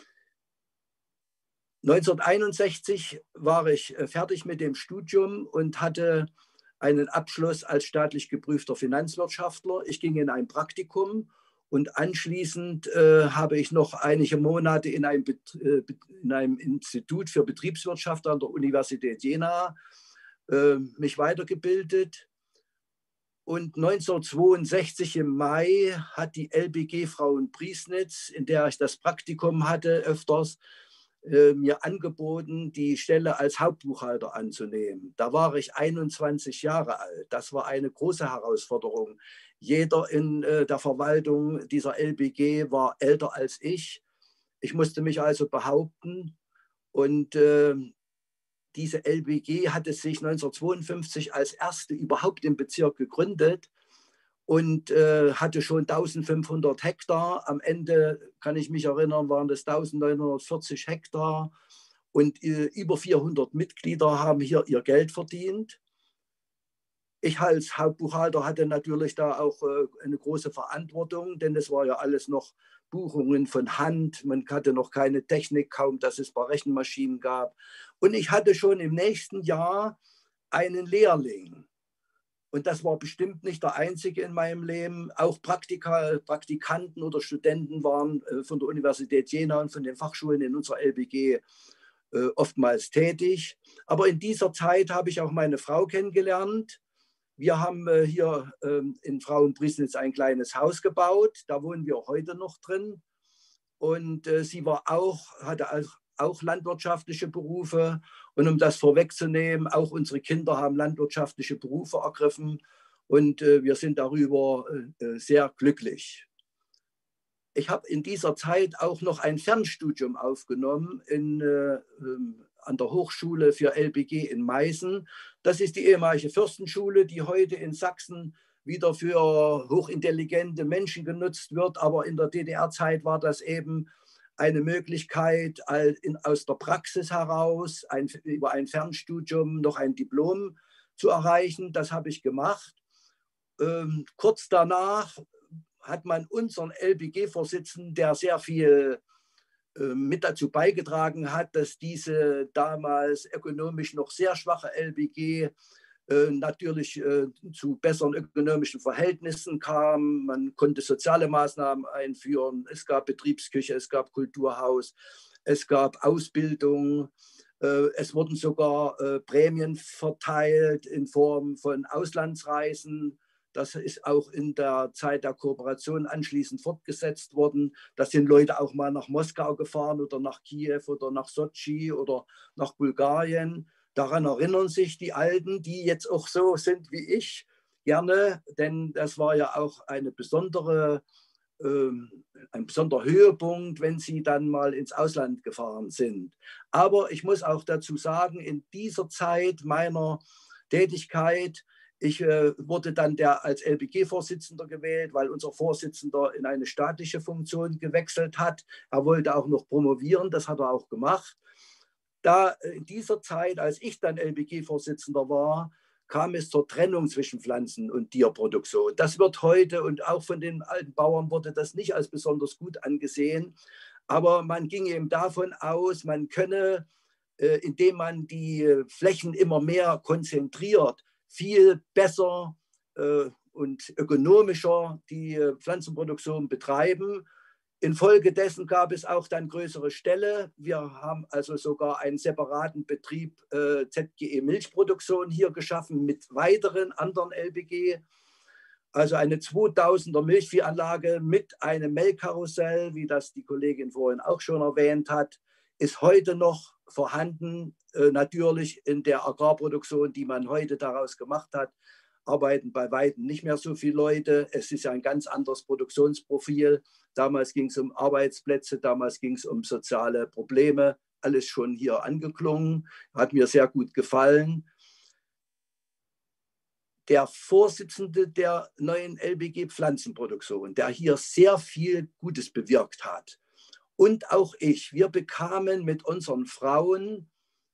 [SPEAKER 5] neunzehnhunderteinundsechzig war ich fertig mit dem Studium und hatte einen Abschluss als staatlich geprüfter Finanzwirtschaftler. Ich ging in ein Praktikum und anschließend äh, habe ich noch einige Monate in einem, äh, in einem Institut für Betriebswirtschaft an der Universität Jena äh, mich weitergebildet. Und neunzehnhundertzweiundsechzig im Mai hat die L B G Frauenpriesnitz, in der ich das Praktikum hatte, öfters äh, mir angeboten, die Stelle als Hauptbuchhalter anzunehmen. Da war ich einundzwanzig Jahre alt. Das war eine große Herausforderung. Jeder in äh, der Verwaltung dieser L B G war älter als ich. Ich musste mich also behaupten. Und äh, diese L B G hatte sich neunzehnhundertzweiundfünfzig als erste überhaupt im Bezirk gegründet und äh, hatte schon eintausendfünfhundert Hektar. Am Ende, kann ich mich erinnern, waren das eintausendneunhundertvierzig Hektar und äh, über vierhundert Mitglieder haben hier ihr Geld verdient. Ich als Hauptbuchhalter hatte natürlich da auch äh, eine große Verantwortung, denn es war ja alles noch Buchungen von Hand. Man hatte noch keine Technik, kaum dass es ein paar Rechenmaschinen gab. Und ich hatte schon im nächsten Jahr einen Lehrling. Und das war bestimmt nicht der einzige in meinem Leben. Auch Praktika, Praktikanten oder Studenten waren äh, von der Universität Jena und von den Fachschulen in unserer L B G äh, oftmals tätig. Aber in dieser Zeit habe ich auch meine Frau kennengelernt. Wir haben äh, hier ähm, in Frauenpriesnitz ein kleines Haus gebaut. Da wohnen wir heute noch drin. Und äh, sie war auch, hatte auch, auch landwirtschaftliche Berufe. Und um das vorwegzunehmen, auch unsere Kinder haben landwirtschaftliche Berufe ergriffen. Und äh, wir sind darüber äh, sehr glücklich. Ich habe in dieser Zeit auch noch ein Fernstudium aufgenommen in äh, ähm, an der Hochschule für L B G in Meißen. Das ist die ehemalige Fürstenschule, die heute in Sachsen wieder für hochintelligente Menschen genutzt wird. Aber in der D D R-Zeit war das eben eine Möglichkeit, aus der Praxis heraus ein, über ein Fernstudium noch ein Diplom zu erreichen. Das habe ich gemacht. Ähm, kurz danach hat man unseren L B G-Vorsitzenden, der sehr viel mit dazu beigetragen hat, dass diese damals ökonomisch noch sehr schwache L B G äh, natürlich äh, zu besseren ökonomischen Verhältnissen kam. Man konnte soziale Maßnahmen einführen. Es gab Betriebsküche, es gab Kulturhaus, es gab Ausbildung. Äh, es wurden sogar äh, Prämien verteilt in Form von Auslandsreisen. Das ist auch in der Zeit der Kooperation anschließend fortgesetzt worden. Da sind Leute auch mal nach Moskau gefahren oder nach Kiew oder nach Sotschi oder nach Bulgarien. Daran erinnern sich die Alten, die jetzt auch so sind wie ich, gerne, denn das war ja auch eine besondere, äh, ein besonderer Höhepunkt, wenn sie dann mal ins Ausland gefahren sind. Aber ich muss auch dazu sagen, in dieser Zeit meiner Tätigkeit, ich äh, wurde dann der als L B G-Vorsitzender gewählt, weil unser Vorsitzender in eine staatliche Funktion gewechselt hat. Er wollte auch noch promovieren, das hat er auch gemacht. Da in dieser Zeit, als ich dann L B G-Vorsitzender war, kam es zur Trennung zwischen Pflanzen- und Tierproduktion. Das wird heute, und auch von den alten Bauern wurde das nicht als besonders gut angesehen, aber man ging eben davon aus, man könne, äh, indem man die Flächen immer mehr konzentriert, viel besser äh, und ökonomischer die äh, Pflanzenproduktion betreiben. Infolgedessen gab es auch dann größere Ställe. Wir haben also sogar einen separaten Betrieb äh, Z G E Milchproduktion hier geschaffen mit weiteren anderen L B G. Also eine zweitausender Milchviehanlage mit einem Melkkarussell, wie das die Kollegin vorhin auch schon erwähnt hat, ist heute noch vorhanden. Äh, natürlich in der Agrarproduktion, die man heute daraus gemacht hat, arbeiten bei weitem nicht mehr so viele Leute. Es ist ja ein ganz anderes Produktionsprofil. Damals ging es um Arbeitsplätze, damals ging es um soziale Probleme. Alles schon hier angeklungen. Hat mir sehr gut gefallen. Der Vorsitzende der neuen L B G Pflanzenproduktion, der hier sehr viel Gutes bewirkt hat. Und auch ich, wir bekamen mit unseren Frauen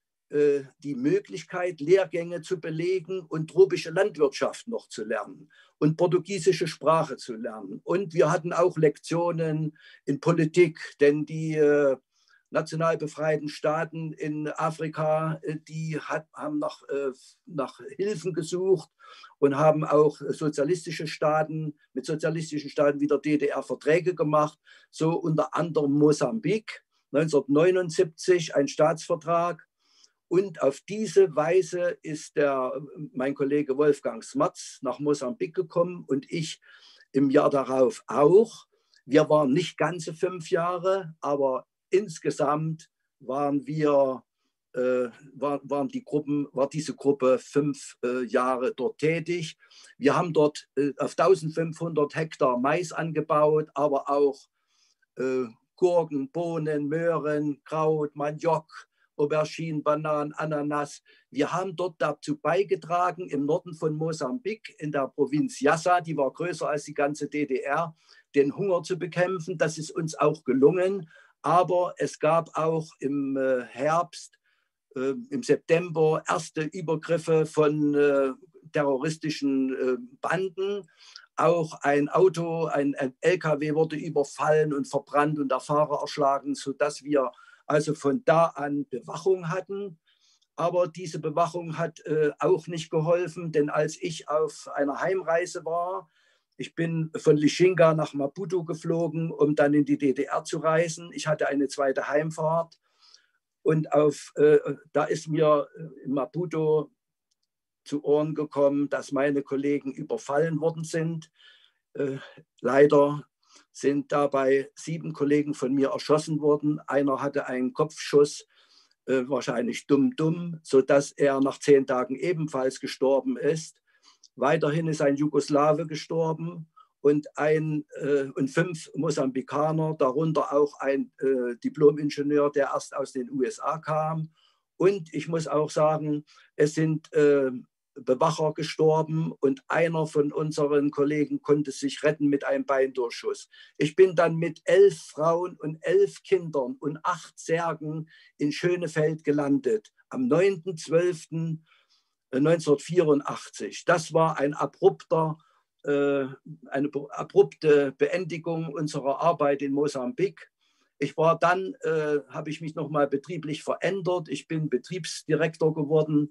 [SPEAKER 5] äh, die Möglichkeit, Lehrgänge zu belegen und tropische Landwirtschaft noch zu lernen und portugiesische Sprache zu lernen. Und wir hatten auch Lektionen in Politik, denn die äh, national befreiten Staaten in Afrika, äh, die hat, haben nach, äh, nach Hilfen gesucht und haben auch sozialistische Staaten, mit sozialistischen Staaten wie der D D R Verträge gemacht, so unter anderem Mosambik, neunzehnhundertneunundsiebzig ein Staatsvertrag. Und auf diese Weise ist der, mein Kollege Wolfgang Smatz nach Mosambik gekommen und ich im Jahr darauf auch. Wir waren nicht ganze fünf Jahre, aber insgesamt waren wir, äh, war, waren die Gruppen, war diese Gruppe fünf äh, Jahre dort tätig. Wir haben dort äh, auf eintausendfünfhundert Hektar Mais angebaut, aber auch äh, Gurken, Bohnen, Möhren, Kraut, Maniok, Auberginen, Bananen, Ananas. Wir haben dort dazu beigetragen, im Norden von Mosambik, in der Provinz Yassa, die war größer als die ganze D D R, den Hunger zu bekämpfen. Das ist uns auch gelungen. Aber es gab auch im äh, Herbst, äh, im September, erste Übergriffe von äh, terroristischen äh, Banden. Auch ein Auto, ein, ein L K W wurde überfallen und verbrannt und der Fahrer erschlagen, sodass wir also von da an Bewachung hatten. Aber diese Bewachung hat äh, auch nicht geholfen, denn als ich auf einer Heimreise war, ich bin von Lichinga nach Maputo geflogen, um dann in die D D R zu reisen. Ich hatte eine zweite Heimfahrt und auf, äh, da ist mir in Maputo zu Ohren gekommen, dass meine Kollegen überfallen worden sind. Äh, leider sind dabei sieben Kollegen von mir erschossen worden. Einer hatte einen Kopfschuss, äh, wahrscheinlich dumm-dumm, sodass er nach zehn Tagen ebenfalls gestorben ist. Weiterhin ist ein Jugoslawe gestorben und, ein, äh, und fünf Mosambikaner, darunter auch ein äh, Diplom-Ingenieur, der erst aus den U S A kam. Und ich muss auch sagen, es sind äh, Bewacher gestorben und einer von unseren Kollegen konnte sich retten mit einem Beindurchschuss. Ich bin dann mit elf Frauen und elf Kindern und acht Särgen in Schönefeld gelandet am neunten zwölften neunzehnhundertvierundachtzig. Das war ein abrupter, äh, eine abrupte Beendigung unserer Arbeit in Mosambik. Ich war dann, äh, habe ich mich nochmal betrieblich verändert. Ich bin Betriebsdirektor geworden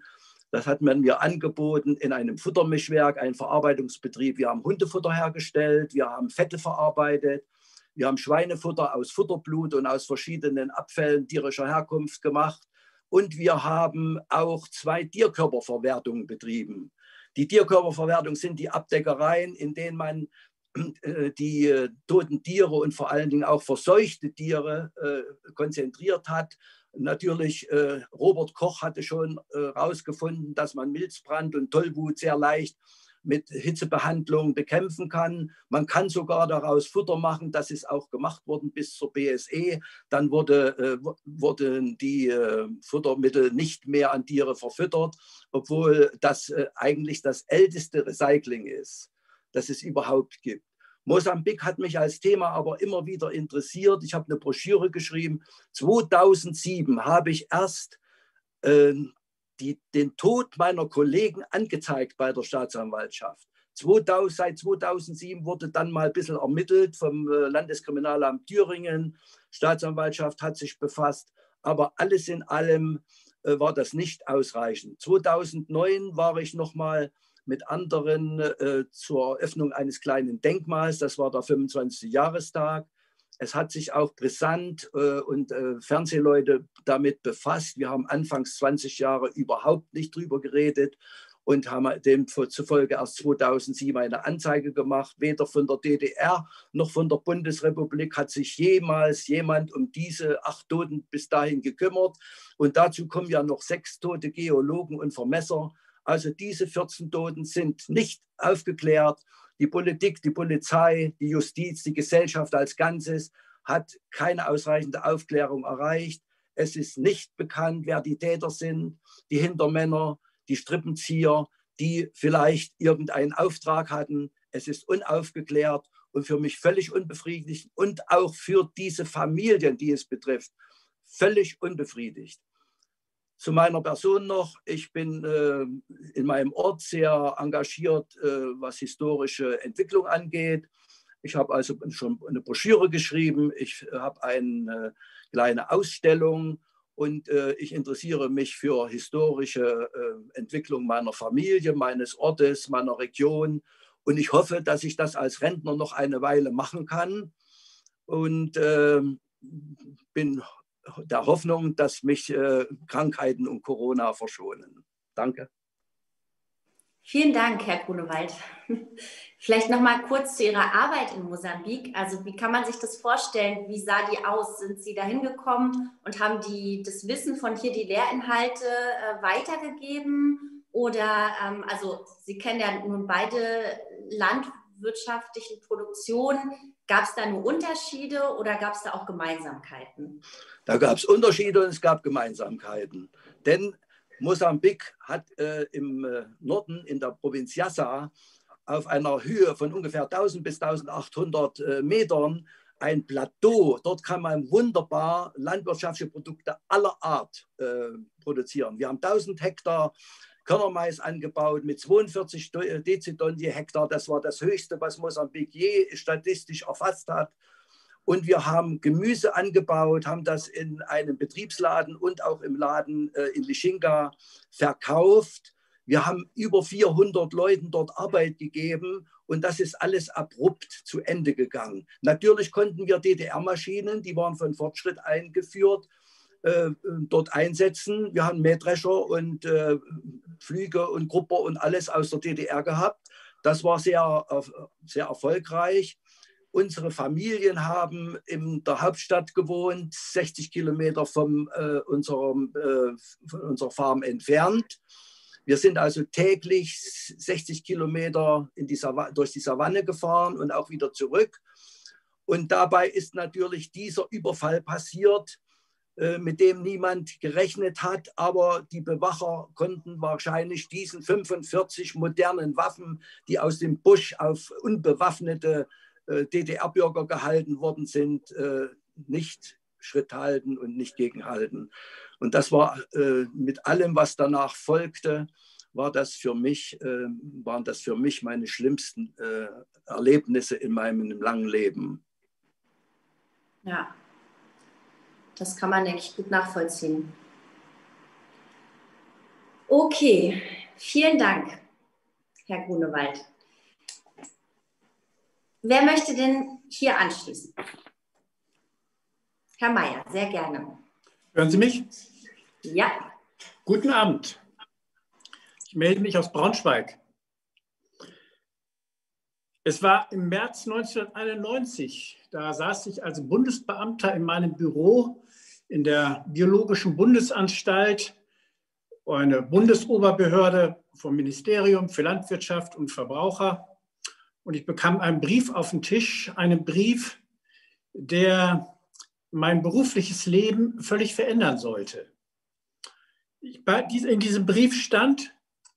[SPEAKER 5] Das hat man mir angeboten in einem Futtermischwerk, ein Verarbeitungsbetrieb. Wir haben Hundefutter hergestellt, wir haben Fette verarbeitet, wir haben Schweinefutter aus Futterblut und aus verschiedenen Abfällen tierischer Herkunft gemacht. Und wir haben auch zwei Tierkörperverwertungen betrieben. Die Tierkörperverwertung sind die Abdeckereien, in denen man äh, die äh, toten Tiere und vor allen Dingen auch verseuchte Tiere äh, konzentriert hat. Natürlich, äh, Robert Koch hatte schon herausgefunden, äh, dass man Milzbrand und Tollwut sehr leicht mit Hitzebehandlung bekämpfen kann. Man kann sogar daraus Futter machen. Das ist auch gemacht worden bis zur B S E. Dann wurde, äh, wurden die äh, Futtermittel nicht mehr an Tiere verfüttert, obwohl das äh, eigentlich das älteste Recycling ist, das es überhaupt gibt. Mosambik hat mich als Thema aber immer wieder interessiert. Ich habe eine Broschüre geschrieben. zweitausendsieben habe ich erst äh, die, den Tod meiner Kollegen angezeigt bei der Staatsanwaltschaft. zweitausend, seit zweitausendsieben wurde dann mal ein bisschen ermittelt vom äh, Landeskriminalamt Thüringen. Staatsanwaltschaft hat sich befasst. Aber alles in allem äh, war das nicht ausreichend. zweitausendneun war ich noch mal mit anderen äh, zur Eröffnung eines kleinen Denkmals. Das war der fünfundzwanzigste Jahrestag. Es hat sich auch brisant äh, und äh, Fernsehleute damit befasst. Wir haben anfangs zwanzig Jahre überhaupt nicht drüber geredet und haben demzufolge erst zweitausendsieben eine Anzeige gemacht. Weder von der D D R noch von der Bundesrepublik hat sich jemals jemand um diese acht Toten bis dahin gekümmert. Und dazu kommen ja noch sechs tote Geologen und Vermesser. Also diese vierzehn Toten sind nicht aufgeklärt. Die Politik, die Polizei, die Justiz, die Gesellschaft als Ganzes hat keine ausreichende Aufklärung erreicht. Es ist nicht bekannt, wer die Täter sind, die Hintermänner, die Strippenzieher, die vielleicht irgendeinen Auftrag hatten. Es ist unaufgeklärt und für mich völlig unbefriedigend und auch für diese Familien, die es betrifft, völlig unbefriedigt. Zu meiner Person noch, ich bin äh, in meinem Ort sehr engagiert, äh, was historische Entwicklung angeht. Ich habe also schon eine Broschüre geschrieben, ich habe eine kleine Ausstellung und äh, ich interessiere mich für historische äh, Entwicklung meiner Familie, meines Ortes, meiner Region. Und ich hoffe, dass ich das als Rentner noch eine Weile machen kann und äh, bin der Hoffnung, dass mich äh, Krankheiten und Corona verschonen. Danke.
[SPEAKER 1] Vielen Dank, Herr Grunewald. Vielleicht noch mal kurz zu Ihrer Arbeit in Mosambik. Also wie kann man sich das vorstellen? Wie sah die aus? Sind Sie da hingekommen und haben die, das Wissen von hier, die Lehrinhalte äh, weitergegeben? Oder, ähm, also Sie kennen ja nun beide landwirtschaftliche Produktionen. Gab es da nur Unterschiede oder gab es da auch Gemeinsamkeiten?
[SPEAKER 5] Da gab es Unterschiede und es gab Gemeinsamkeiten. Denn Mosambik hat äh, im äh, Norden in der Provinz Yassa auf einer Höhe von ungefähr tausend bis eintausendachthundert äh, Metern ein Plateau. Dort kann man wunderbar landwirtschaftliche Produkte aller Art äh, produzieren. Wir haben tausend Hektar Körnermais angebaut mit zweiundvierzig Dezitonnen je Hektar. Das war das Höchste, was Mosambik je statistisch erfasst hat. Und wir haben Gemüse angebaut, haben das in einem Betriebsladen und auch im Laden äh, in Lichinga verkauft. Wir haben über vierhundert Leuten dort Arbeit gegeben und das ist alles abrupt zu Ende gegangen. Natürlich konnten wir D D R-Maschinen, die waren von Fortschritt eingeführt, äh, dort einsetzen. Wir haben Mähdrescher und äh, Flüge und Grupper und alles aus der D D R gehabt. Das war sehr, äh, sehr erfolgreich. Unsere Familien haben in der Hauptstadt gewohnt, sechzig Kilometer vom, äh, unserem, äh, von unserer Farm entfernt. Wir sind also täglich sechzig Kilometer in die durch die Savanne gefahren und auch wieder zurück. Und dabei ist natürlich dieser Überfall passiert, äh, mit dem niemand gerechnet hat. Aber die Bewacher konnten wahrscheinlich diesen fünfundvierzig modernen Waffen, die aus dem Busch auf unbewaffnete D D R-Bürger gehalten worden sind, nicht Schritt halten und nicht gegenhalten. Und das war mit allem, was danach folgte, war das für mich, waren das für mich meine schlimmsten Erlebnisse in meinem langen Leben.
[SPEAKER 1] Ja, das kann man, denke ich, gut nachvollziehen. Okay, vielen Dank, Herr Grunewald. Wer möchte denn hier anschließen? Herr Mayer, sehr gerne.
[SPEAKER 6] Hören Sie mich?
[SPEAKER 1] Ja.
[SPEAKER 6] Guten Abend. Ich melde mich aus Braunschweig. Es war im März neunzehnhunderteinundneunzig. Da saß ich als Bundesbeamter in meinem Büro in der Biologischen Bundesanstalt, eine Bundesoberbehörde vom Ministerium für Landwirtschaft und Verbraucher. Und ich bekam einen Brief auf den Tisch, einen Brief, der mein berufliches Leben völlig verändern sollte. Ich, in diesem Brief stand,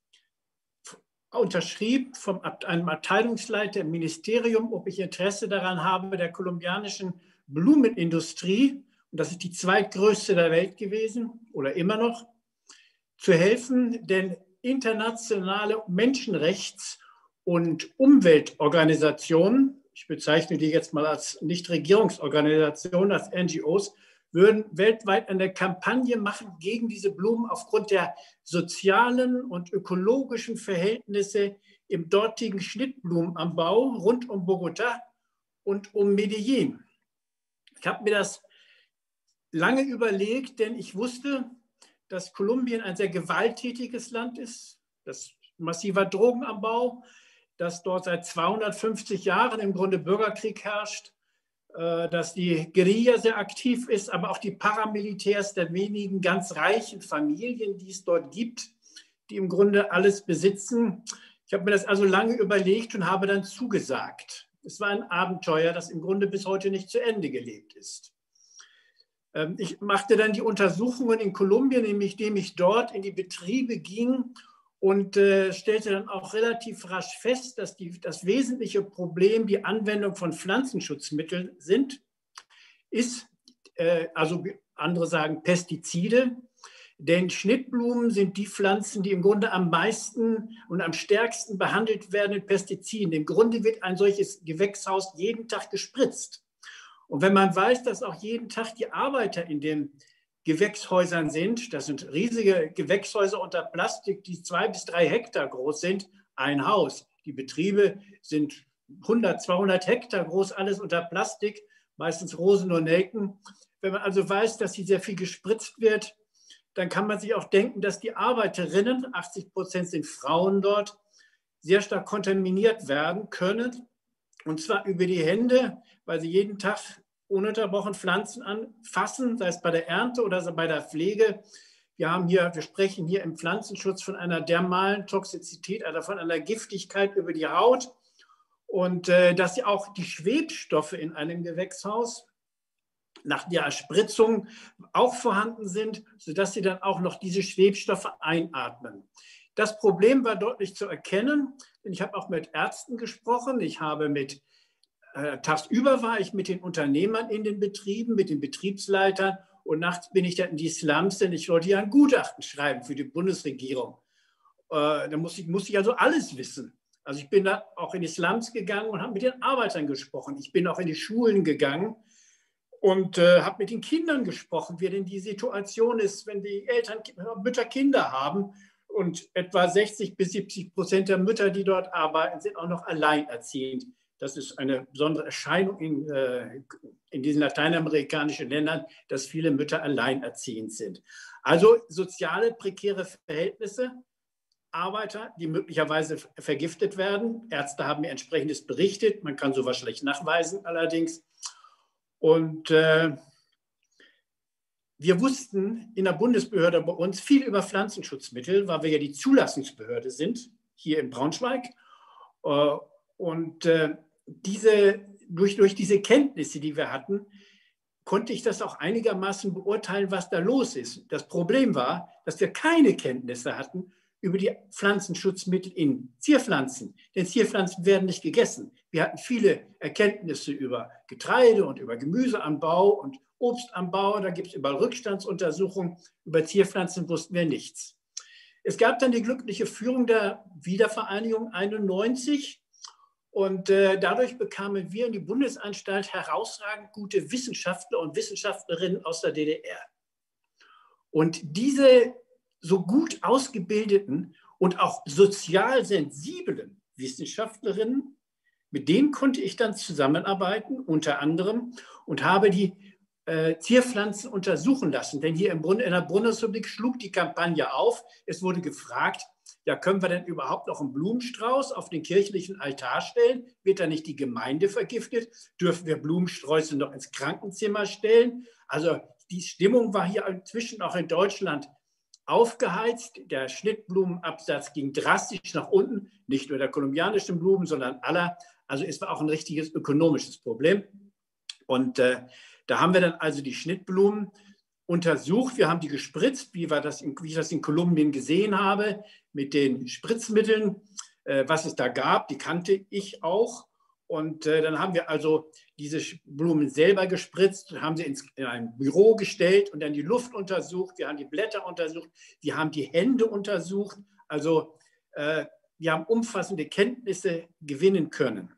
[SPEAKER 6] unterschrieben von einem Abteilungsleiter im Ministerium, ob ich Interesse daran habe, der kolumbianischen Blumenindustrie, und das ist die zweitgrößte der Welt gewesen oder immer noch, zu helfen, denn internationale Menschenrechts- und Umweltorganisationen, ich bezeichne die jetzt mal als Nichtregierungsorganisationen, als N G Os, würden weltweit eine Kampagne machen gegen diese Blumen aufgrund der sozialen und ökologischen Verhältnisse im dortigen Schnittblumenanbau rund um Bogotá und um Medellín. Ich habe mir das lange überlegt, denn ich wusste, dass Kolumbien ein sehr gewalttätiges Land ist, das massiver Drogenanbau, dass dort seit zweihundertfünfzig Jahren im Grunde Bürgerkrieg herrscht, dass die Guerilla sehr aktiv ist, aber auch die Paramilitärs der wenigen ganz reichen Familien, die es dort gibt, die im Grunde alles besitzen. Ich habe mir das also lange überlegt und habe dann zugesagt. Es war ein Abenteuer, das im Grunde bis heute nicht zu Ende gelebt ist. Ich machte dann die Untersuchungen in Kolumbien, indem ich dort in die Betriebe ging und äh, stellte dann auch relativ rasch fest, dass die, das wesentliche Problem die Anwendung von Pflanzenschutzmitteln sind, ist, äh, also andere sagen Pestizide, denn Schnittblumen sind die Pflanzen, die im Grunde am meisten und am stärksten behandelt werden mit Pestiziden. Im Grunde wird ein solches Gewächshaus jeden Tag gespritzt. Und wenn man weiß, dass auch jeden Tag die Arbeiter in den Gewächshäusern sind, das sind riesige Gewächshäuser unter Plastik, die zwei bis drei Hektar groß sind, ein Haus. Die Betriebe sind hundert, zweihundert Hektar groß, alles unter Plastik, meistens Rosen und Nelken. Wenn man also weiß, dass hier sehr viel gespritzt wird, dann kann man sich auch denken, dass die Arbeiterinnen, achtzig Prozent sind Frauen dort, sehr stark kontaminiert werden können. Und zwar über die Hände, weil sie jeden Tag ununterbrochen Pflanzen anfassen, sei es bei der Ernte oder bei der Pflege. Wir haben hier, wir sprechen hier im Pflanzenschutz von einer dermalen Toxizität, also von einer Giftigkeit über die Haut. Und äh, dass sie auch die Schwebstoffe in einem Gewächshaus nach der Erspritzung auch vorhanden sind, sodass sie dann auch noch diese Schwebstoffe einatmen. Das Problem war deutlich zu erkennen, denn ich habe auch mit Ärzten gesprochen, ich habe mit, äh, tagsüber war ich mit den Unternehmern in den Betrieben, mit den Betriebsleitern und nachts bin ich dann in die Slums, denn ich wollte ja ein Gutachten schreiben für die Bundesregierung. Äh, da muss ich, muss ich also alles wissen. Also ich bin da auch in die Slums gegangen und habe mit den Arbeitern gesprochen. Ich bin auch in die Schulen gegangen und äh, habe mit den Kindern gesprochen, wie denn die Situation ist, wenn die Eltern, Mütter Kinder haben. Und etwa sechzig bis siebzig Prozent der Mütter, die dort arbeiten, sind auch noch alleinerziehend. Das ist eine besondere Erscheinung in, äh, in diesen lateinamerikanischen Ländern, dass viele Mütter alleinerziehend sind. Also soziale, prekäre Verhältnisse, Arbeiter, die möglicherweise vergiftet werden. Ärzte haben mir entsprechendes berichtet. Man kann sowas schlecht nachweisen allerdings. Und äh, wir wussten in der Bundesbehörde bei uns viel über Pflanzenschutzmittel, weil wir ja die Zulassungsbehörde sind, hier in Braunschweig. Und diese, durch, durch diese Kenntnisse, die wir hatten, konnte ich das auch einigermaßen beurteilen, was da los ist. Das Problem war, dass wir keine Kenntnisse hatten über die Pflanzenschutzmittel in Zierpflanzen. Denn Zierpflanzen werden nicht gegessen. Wir hatten viele Erkenntnisse über Getreide und über Gemüseanbau und Obstanbau. Da gibt es überall Rückstandsuntersuchungen. Über Zierpflanzen wussten wir nichts. Es gab dann die glückliche Führung der Wiedervereinigung einundneunzig. Und äh, dadurch bekamen wir in die Bundesanstalt herausragend gute Wissenschaftler und Wissenschaftlerinnen aus der D D R. Und diese so gut ausgebildeten und auch sozial sensiblen Wissenschaftlerinnen, mit denen konnte ich dann zusammenarbeiten, unter anderem, und habe die äh, Zierpflanzen untersuchen lassen. Denn hier im Brunn, in der Bundesrepublik schlug die Kampagne auf. Es wurde gefragt, ja, können wir denn überhaupt noch einen Blumenstrauß auf den kirchlichen Altar stellen? Wird da nicht die Gemeinde vergiftet? Dürfen wir Blumensträuße noch ins Krankenzimmer stellen? Also die Stimmung war hier inzwischen auch in Deutschland aufgeheizt. Der Schnittblumenabsatz ging drastisch nach unten, nicht nur der kolumbianischen Blumen, sondern aller. Also es war auch ein richtiges ökonomisches Problem. Und äh, da haben wir dann also die Schnittblumen untersucht. Wir haben die gespritzt, wie, wir das in, wie ich das in Kolumbien gesehen habe, mit den Spritzmitteln, äh, was es da gab. Die kannte ich auch. Und äh, dann haben wir also diese Blumen selber gespritzt, haben sie ins, in ein Büro gestellt und dann die Luft untersucht. Wir haben die Blätter untersucht, wir haben die Hände untersucht. Also äh, wir haben umfassende Kenntnisse gewinnen können.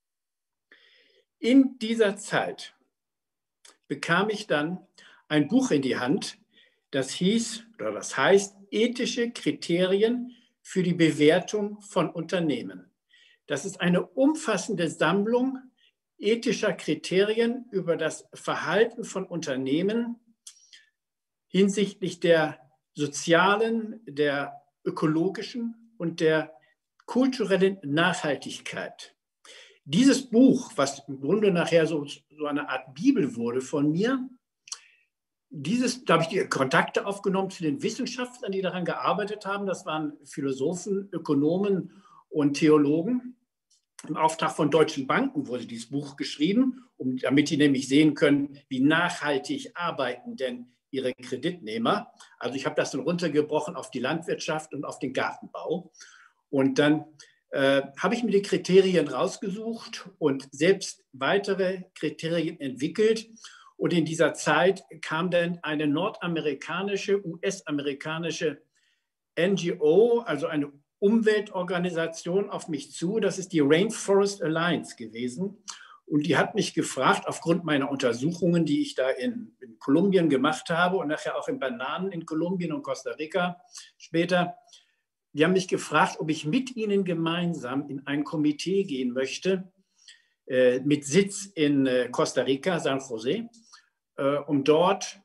[SPEAKER 6] In dieser Zeit bekam ich dann ein Buch in die Hand, das hieß oder das heißt Ethische Kriterien für die Bewertung von Unternehmen. Das ist eine umfassende Sammlung ethischer Kriterien über das Verhalten von Unternehmen hinsichtlich der sozialen, der ökologischen und der kulturellen Nachhaltigkeit. Dieses Buch, was im Grunde nachher so, so eine Art Bibel wurde von mir, dieses, da habe ich die Kontakte aufgenommen zu den Wissenschaftlern, die daran gearbeitet haben. Das waren Philosophen, Ökonomen und Theologen. Im Auftrag von deutschen Banken wurde dieses Buch geschrieben, um, damit die nämlich sehen können, wie nachhaltig arbeiten denn ihre Kreditnehmer. Also ich habe das dann runtergebrochen auf die Landwirtschaft und auf den Gartenbau. Und dann äh, habe ich mir die Kriterien rausgesucht und selbst weitere Kriterien entwickelt. Und in dieser Zeit kam dann eine nordamerikanische, U S-amerikanische N G O, also eine Umweltorganisation, auf mich zu. Das ist die Rainforest Alliance gewesen. Und die hat mich gefragt, aufgrund meiner Untersuchungen, die ich da in, in Kolumbien gemacht habe und nachher auch in Bananen in Kolumbien und Costa Rica später, die haben mich gefragt, ob ich mit ihnen gemeinsam in ein Komitee gehen möchte, äh, mit Sitz in äh, Costa Rica, San Jose, äh, um dort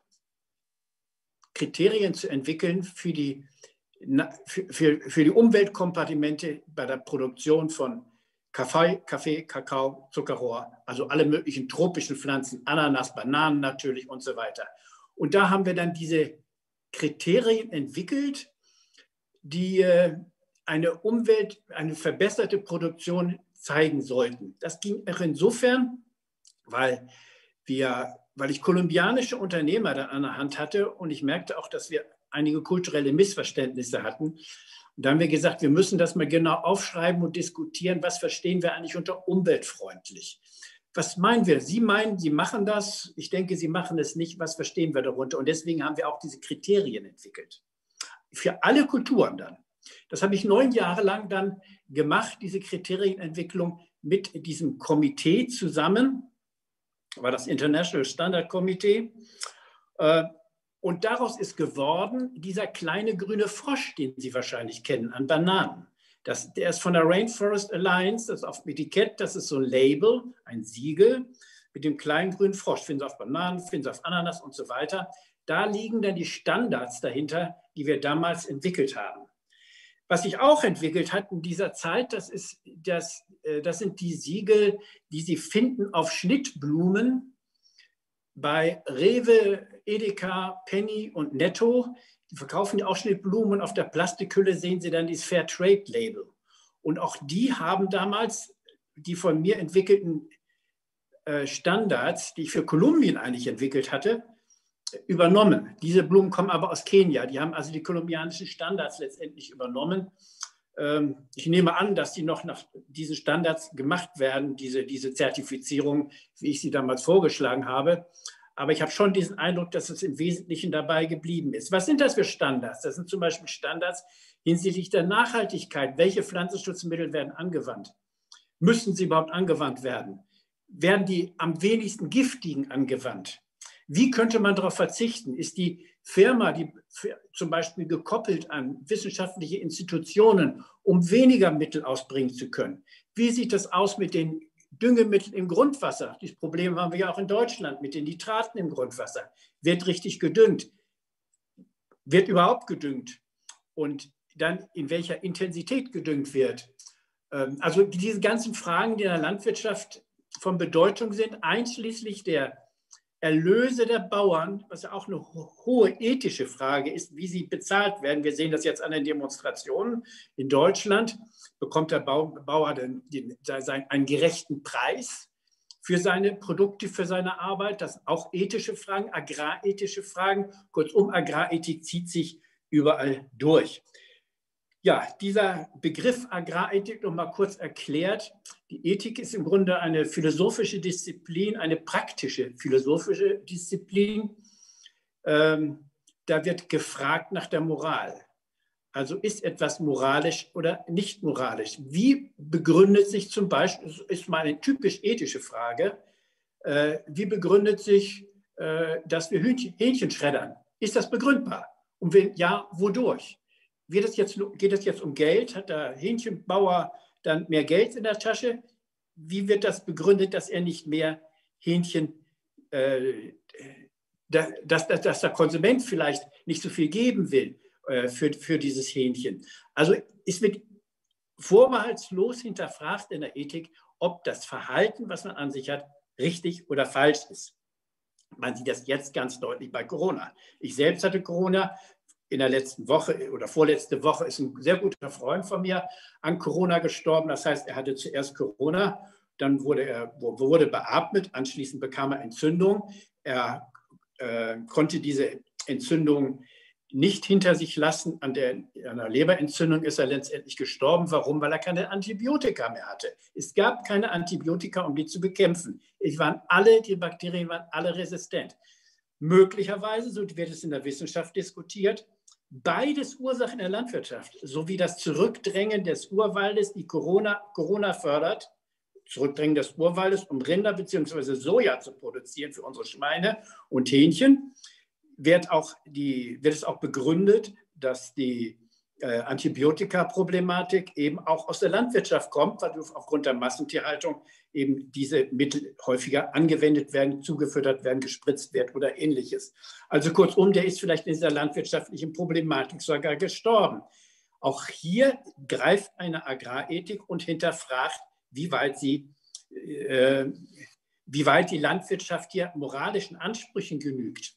[SPEAKER 6] Kriterien zu entwickeln für die Für, für, für die Umweltkompartimente bei der Produktion von Kaffee, Kaffee, Kakao, Zuckerrohr, also alle möglichen tropischen Pflanzen, Ananas, Bananen natürlich und so weiter. Und da haben wir dann diese Kriterien entwickelt, die äh, eine Umwelt, eine verbesserte Produktion zeigen sollten. Das ging auch insofern, weil, wir, weil ich kolumbianische Unternehmer da an der Hand hatte und ich merkte auch, dass wir einige kulturelle Missverständnisse hatten. Und da haben wir gesagt, wir müssen das mal genau aufschreiben und diskutieren, was verstehen wir eigentlich unter umweltfreundlich. Was meinen wir? Sie meinen, Sie machen das. Ich denke, Sie machen es nicht. Was verstehen wir darunter? Und deswegen haben wir auch diese Kriterien entwickelt. Für alle Kulturen dann. Das habe ich neun Jahre lang dann gemacht, diese Kriterienentwicklung mit diesem Komitee zusammen. Das war das International Standard Committee. Und daraus ist geworden dieser kleine grüne Frosch, den Sie wahrscheinlich kennen, an Bananen. Das, der ist von der Rainforest Alliance, das ist auf dem Etikett, das ist so ein Label, ein Siegel mit dem kleinen grünen Frosch. Finden Sie auf Bananen, finden Sie auf Ananas und so weiter. Da liegen dann die Standards dahinter, die wir damals entwickelt haben. Was sich auch entwickelt hat in dieser Zeit, das, ist das, das sind die Siegel, die Sie finden auf Schnittblumen bei Rewe, Edeka, Penny und Netto. Die verkaufen ja auch Schnittblumen und auf der Plastikhülle sehen Sie dann dieses Fair Trade Label. Und auch die haben damals die von mir entwickelten Standards, die ich für Kolumbien eigentlich entwickelt hatte, übernommen. Diese Blumen kommen aber aus Kenia. Die haben also die kolumbianischen Standards letztendlich übernommen. Ich nehme an, dass die noch nach diesen Standards gemacht werden, diese, diese Zertifizierung, wie ich sie damals vorgeschlagen habe. Aber ich habe schon diesen Eindruck, dass es im Wesentlichen dabei geblieben ist. Was sind das für Standards? Das sind zum Beispiel Standards hinsichtlich der Nachhaltigkeit. Welche Pflanzenschutzmittel werden angewandt? Müssen sie überhaupt angewandt werden? Werden die am wenigsten giftigen angewandt? Wie könnte man darauf verzichten? Ist die Firma, die zum Beispiel gekoppelt an wissenschaftliche Institutionen, um weniger Mittel ausbringen zu können? Wie sieht das aus mit den Düngemitteln im Grundwasser? Dieses Problem haben wir ja auch in Deutschland mit den Nitraten im Grundwasser. Wird richtig gedüngt? Wird überhaupt gedüngt? Und dann in welcher Intensität gedüngt wird? Also diese ganzen Fragen, die in der Landwirtschaft von Bedeutung sind, einschließlich der Erlöse der Bauern, was ja auch eine hohe ethische Frage ist, wie sie bezahlt werden. Wir sehen das jetzt an den Demonstrationen in Deutschland. Bekommt der Bauer den, den, den, einen gerechten Preis für seine Produkte, für seine Arbeit? Das sind auch ethische Fragen, agrarethische Fragen. Kurzum, Agrarethik zieht sich überall durch. Ja, dieser Begriff Agrarethik noch mal kurz erklärt. Die Ethik ist im Grunde eine philosophische Disziplin, eine praktische philosophische Disziplin. Ähm, da wird gefragt nach der Moral. Also ist etwas moralisch oder nicht moralisch? Wie begründet sich zum Beispiel, das ist mal eine typisch ethische Frage, äh, wie begründet sich, äh, dass wir Hühnchen, Hähnchen schreddern? Ist das begründbar? Und wenn ja, wodurch? Wird es jetzt, geht es jetzt um Geld? Hat der Hähnchenbauer dann mehr Geld in der Tasche? Wie wird das begründet, dass er nicht mehr Hähnchen, äh, dass, dass, dass der Konsument vielleicht nicht so viel geben will äh, für, für dieses Hähnchen? Also es wird vorbehaltslos hinterfragt in der Ethik, ob das Verhalten, was man an sich hat, richtig oder falsch ist. Man sieht das jetzt ganz deutlich bei Corona. Ich selbst hatte Corona. In der letzten Woche oder vorletzte Woche ist ein sehr guter Freund von mir an Corona gestorben. Das heißt, er hatte zuerst Corona, dann wurde er wurde beatmet, anschließend bekam er Entzündung. Er äh, konnte diese Entzündung nicht hinter sich lassen. An der, an der Leberentzündung ist er letztendlich gestorben. Warum? Weil er keine Antibiotika mehr hatte. Es gab keine Antibiotika, um die zu bekämpfen. Es waren alle, die Bakterien waren alle resistent. Möglicherweise, so wird es in der Wissenschaft diskutiert, beides Ursachen der Landwirtschaft, sowie das Zurückdrängen des Urwaldes, die Corona, Corona fördert, Zurückdrängen des Urwaldes, um Rinder bzw. Soja zu produzieren für unsere Schweine und Hähnchen, wird, auch die, wird es auch begründet, dass die äh, Antibiotika-Problematik eben auch aus der Landwirtschaft kommt, weil aufgrund der Massentierhaltung eben diese Mittel häufiger angewendet werden, zugefüttert werden, gespritzt werden oder ähnliches. Also kurzum, der ist vielleicht in dieser landwirtschaftlichen Problematik sogar gestorben. Auch hier greift eine Agrarethik und hinterfragt, wie weit, sie, äh, wie weit die Landwirtschaft hier moralischen Ansprüchen genügt.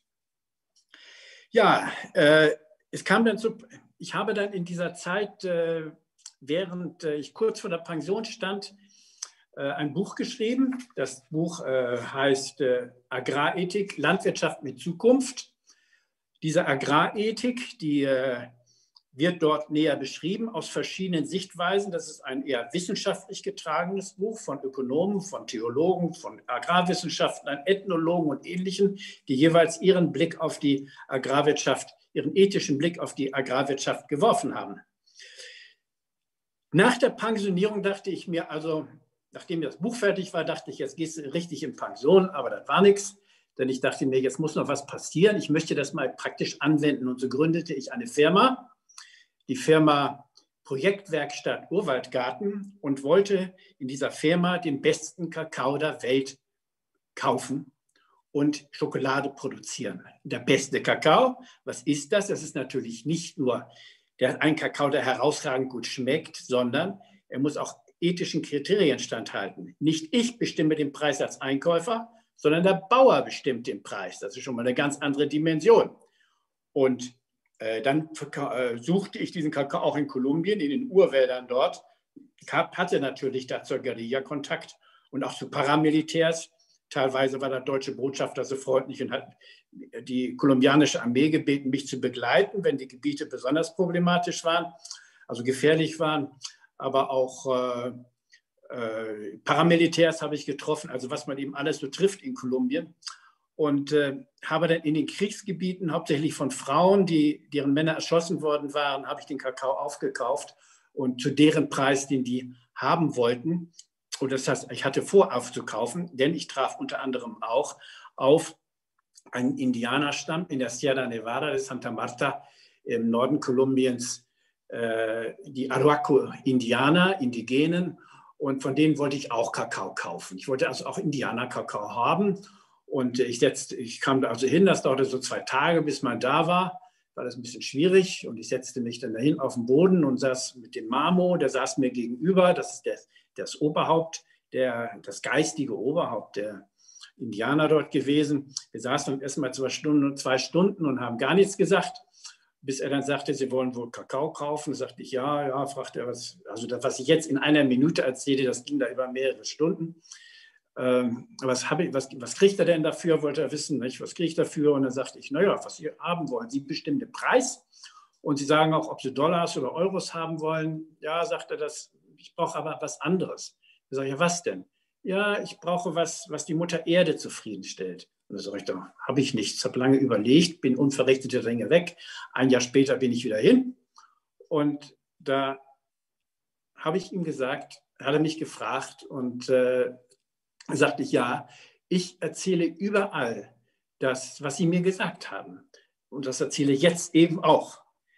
[SPEAKER 6] Ja, äh, es kam dann zu, ich habe dann in dieser Zeit, äh, während äh, ich kurz vor der Pension stand, ein Buch geschrieben. Das Buch äh, heißt äh, Agrarethik, Landwirtschaft mit Zukunft. Diese Agrarethik, die äh, wird dort näher beschrieben aus verschiedenen Sichtweisen. Das ist ein eher wissenschaftlich getragenes Buch von Ökonomen, von Theologen, von Agrarwissenschaftlern, Ethnologen und Ähnlichen, die jeweils ihren Blick auf die Agrarwirtschaft, ihren ethischen Blick auf die Agrarwirtschaft geworfen haben. Nach der Pensionierung dachte ich mir also, nachdem das Buch fertig war, dachte ich, jetzt gehst du richtig in Pension, aber das war nichts. Denn ich dachte mir, jetzt muss noch was passieren. Ich möchte das mal praktisch anwenden. Und so gründete ich eine Firma, die Firma Projektwerkstatt Urwaldgarten, und wollte in dieser Firma den besten Kakao der Welt kaufen und Schokolade produzieren. Der beste Kakao, was ist das? Das ist natürlich nicht nur der, ein Kakao, der herausragend gut schmeckt, sondern er muss auch ethischen Kriterien standhalten. Nicht ich bestimme den Preis als Einkäufer, sondern der Bauer bestimmt den Preis. Das ist schon mal eine ganz andere Dimension. Und äh, dann äh, suchte ich diesen Kakao auch in Kolumbien, in den Urwäldern dort. Ich hatte natürlich da zur Guerilla Kontakt und auch zu Paramilitärs. Teilweise war der deutsche Botschafter so freundlich und hat die kolumbianische Armee gebeten, mich zu begleiten, wenn die Gebiete besonders problematisch waren, also gefährlich waren. Aber auch äh, äh, Paramilitärs habe ich getroffen, also was man eben alles so trifft in Kolumbien. Und äh, habe dann in den Kriegsgebieten, hauptsächlich von Frauen, die, deren Männer erschossen worden waren, habe ich den Kakao aufgekauft und zu deren Preis, den die haben wollten. Und das heißt, ich hatte vor aufzukaufen, denn ich traf unter anderem auch auf einen Indianerstamm in der Sierra Nevada de Santa Marta im Norden Kolumbiens, äh, die Arhuaco-Indianer, Indigenen. Und von denen wollte ich auch Kakao kaufen. Ich wollte also auch Indianer-Kakao haben. Und ich, setzte, ich kam da also hin, das dauerte so zwei Tage, bis man da war. War das ein bisschen schwierig. Und ich setzte mich dann dahin auf den Boden und saß mit dem Mamo, der saß mir gegenüber. Das ist der, das Oberhaupt, der, das geistige Oberhaupt der Indianer dort gewesen. Wir saßen dann erst mal zwei Stunden, zwei Stunden und haben gar nichts gesagt, bis er dann sagte, Sie wollen wohl Kakao kaufen. Da sagte ich, ja, ja, fragte er, was, also das, was ich jetzt in einer Minute erzählte, das ging da über mehrere Stunden. Ähm, was, habe ich, was, was kriegt er denn dafür, wollte er wissen, nicht? Was kriege ich dafür? Und dann sagte ich, naja, was Sie haben wollen, Sie bestimmen den Preis und Sie sagen auch, ob Sie Dollars oder Euros haben wollen. Ja, sagt er, das, ich brauche aber was anderes. Da sage ich, ja, was denn? Ja, ich brauche was, was die Mutter Erde zufriedenstellt. Und da sage ich, da habe ich nichts, habe lange überlegt, bin unverrichtete Dinge weg. Ein Jahr später bin ich wieder hin und da habe ich ihm gesagt, hat er mich gefragt und äh, sagte ich, ja, ich erzähle überall das, was Sie mir gesagt haben. Und das erzähle ich jetzt eben auch,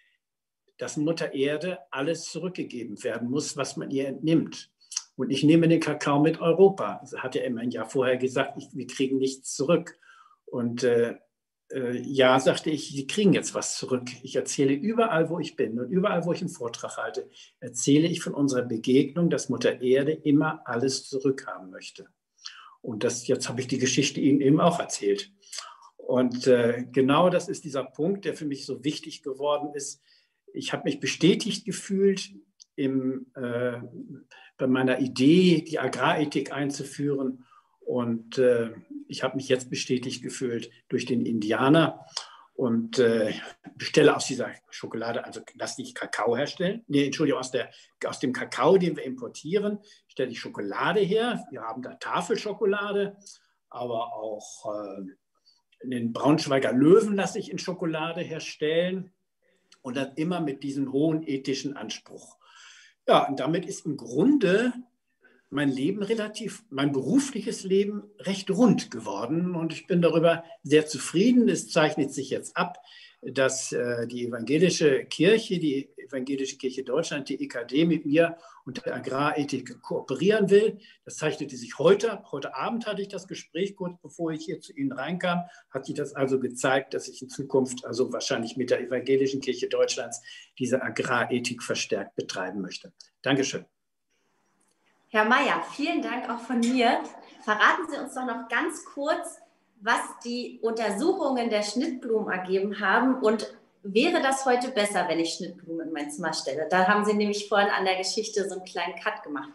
[SPEAKER 6] dass Mutter Erde alles zurückgegeben werden muss, was man ihr entnimmt. Und ich nehme den Kakao mit Europa. Das hat er immer ein Jahr vorher gesagt, ich, wir kriegen nichts zurück. Und äh, äh, ja, sagte ich, Sie kriegen jetzt was zurück. Ich erzähle überall, wo ich bin und überall, wo ich einen Vortrag halte, erzähle ich von unserer Begegnung, dass Mutter Erde immer alles zurückhaben möchte. Und das, jetzt habe ich die Geschichte Ihnen eben auch erzählt. Und äh, genau das ist dieser Punkt, der für mich so wichtig geworden ist. Ich habe mich bestätigt gefühlt, Im, äh, bei meiner Idee, die Agrarethik einzuführen. Und äh, ich habe mich jetzt bestätigt gefühlt durch den Indianer und äh, bestelle aus dieser Schokolade, also lass nicht Kakao herstellen, nee, Entschuldigung, aus, der, aus dem Kakao, den wir importieren, stelle ich Schokolade her. Wir haben da Tafelschokolade, aber auch äh, den Braunschweiger Löwen lasse ich in Schokolade herstellen und dann immer mit diesem hohen ethischen Anspruch. Ja, und damit ist im Grunde mein Leben relativ, mein berufliches Leben recht rund geworden und ich bin darüber sehr zufrieden. Es zeichnet sich jetzt ab, dass äh, die evangelische Kirche, die evangelische Kirche Deutschland, die E K D mit mir und der Agrarethik kooperieren will. Das zeichnete sich heute ab. Heute Abend hatte ich das Gespräch, kurz bevor ich hier zu Ihnen reinkam, hat sich das also gezeigt, dass ich in Zukunft, also wahrscheinlich mit der evangelischen Kirche Deutschlands, diese Agrarethik verstärkt betreiben möchte. Dankeschön.
[SPEAKER 1] Herr Meyer, vielen Dank auch von mir. Verraten Sie uns doch noch ganz kurz, was die Untersuchungen der Schnittblumen ergeben haben und wäre das heute besser, wenn ich Schnittblumen in mein Zimmer stelle? Da haben Sie nämlich vorhin an der Geschichte so einen kleinen Cut gemacht.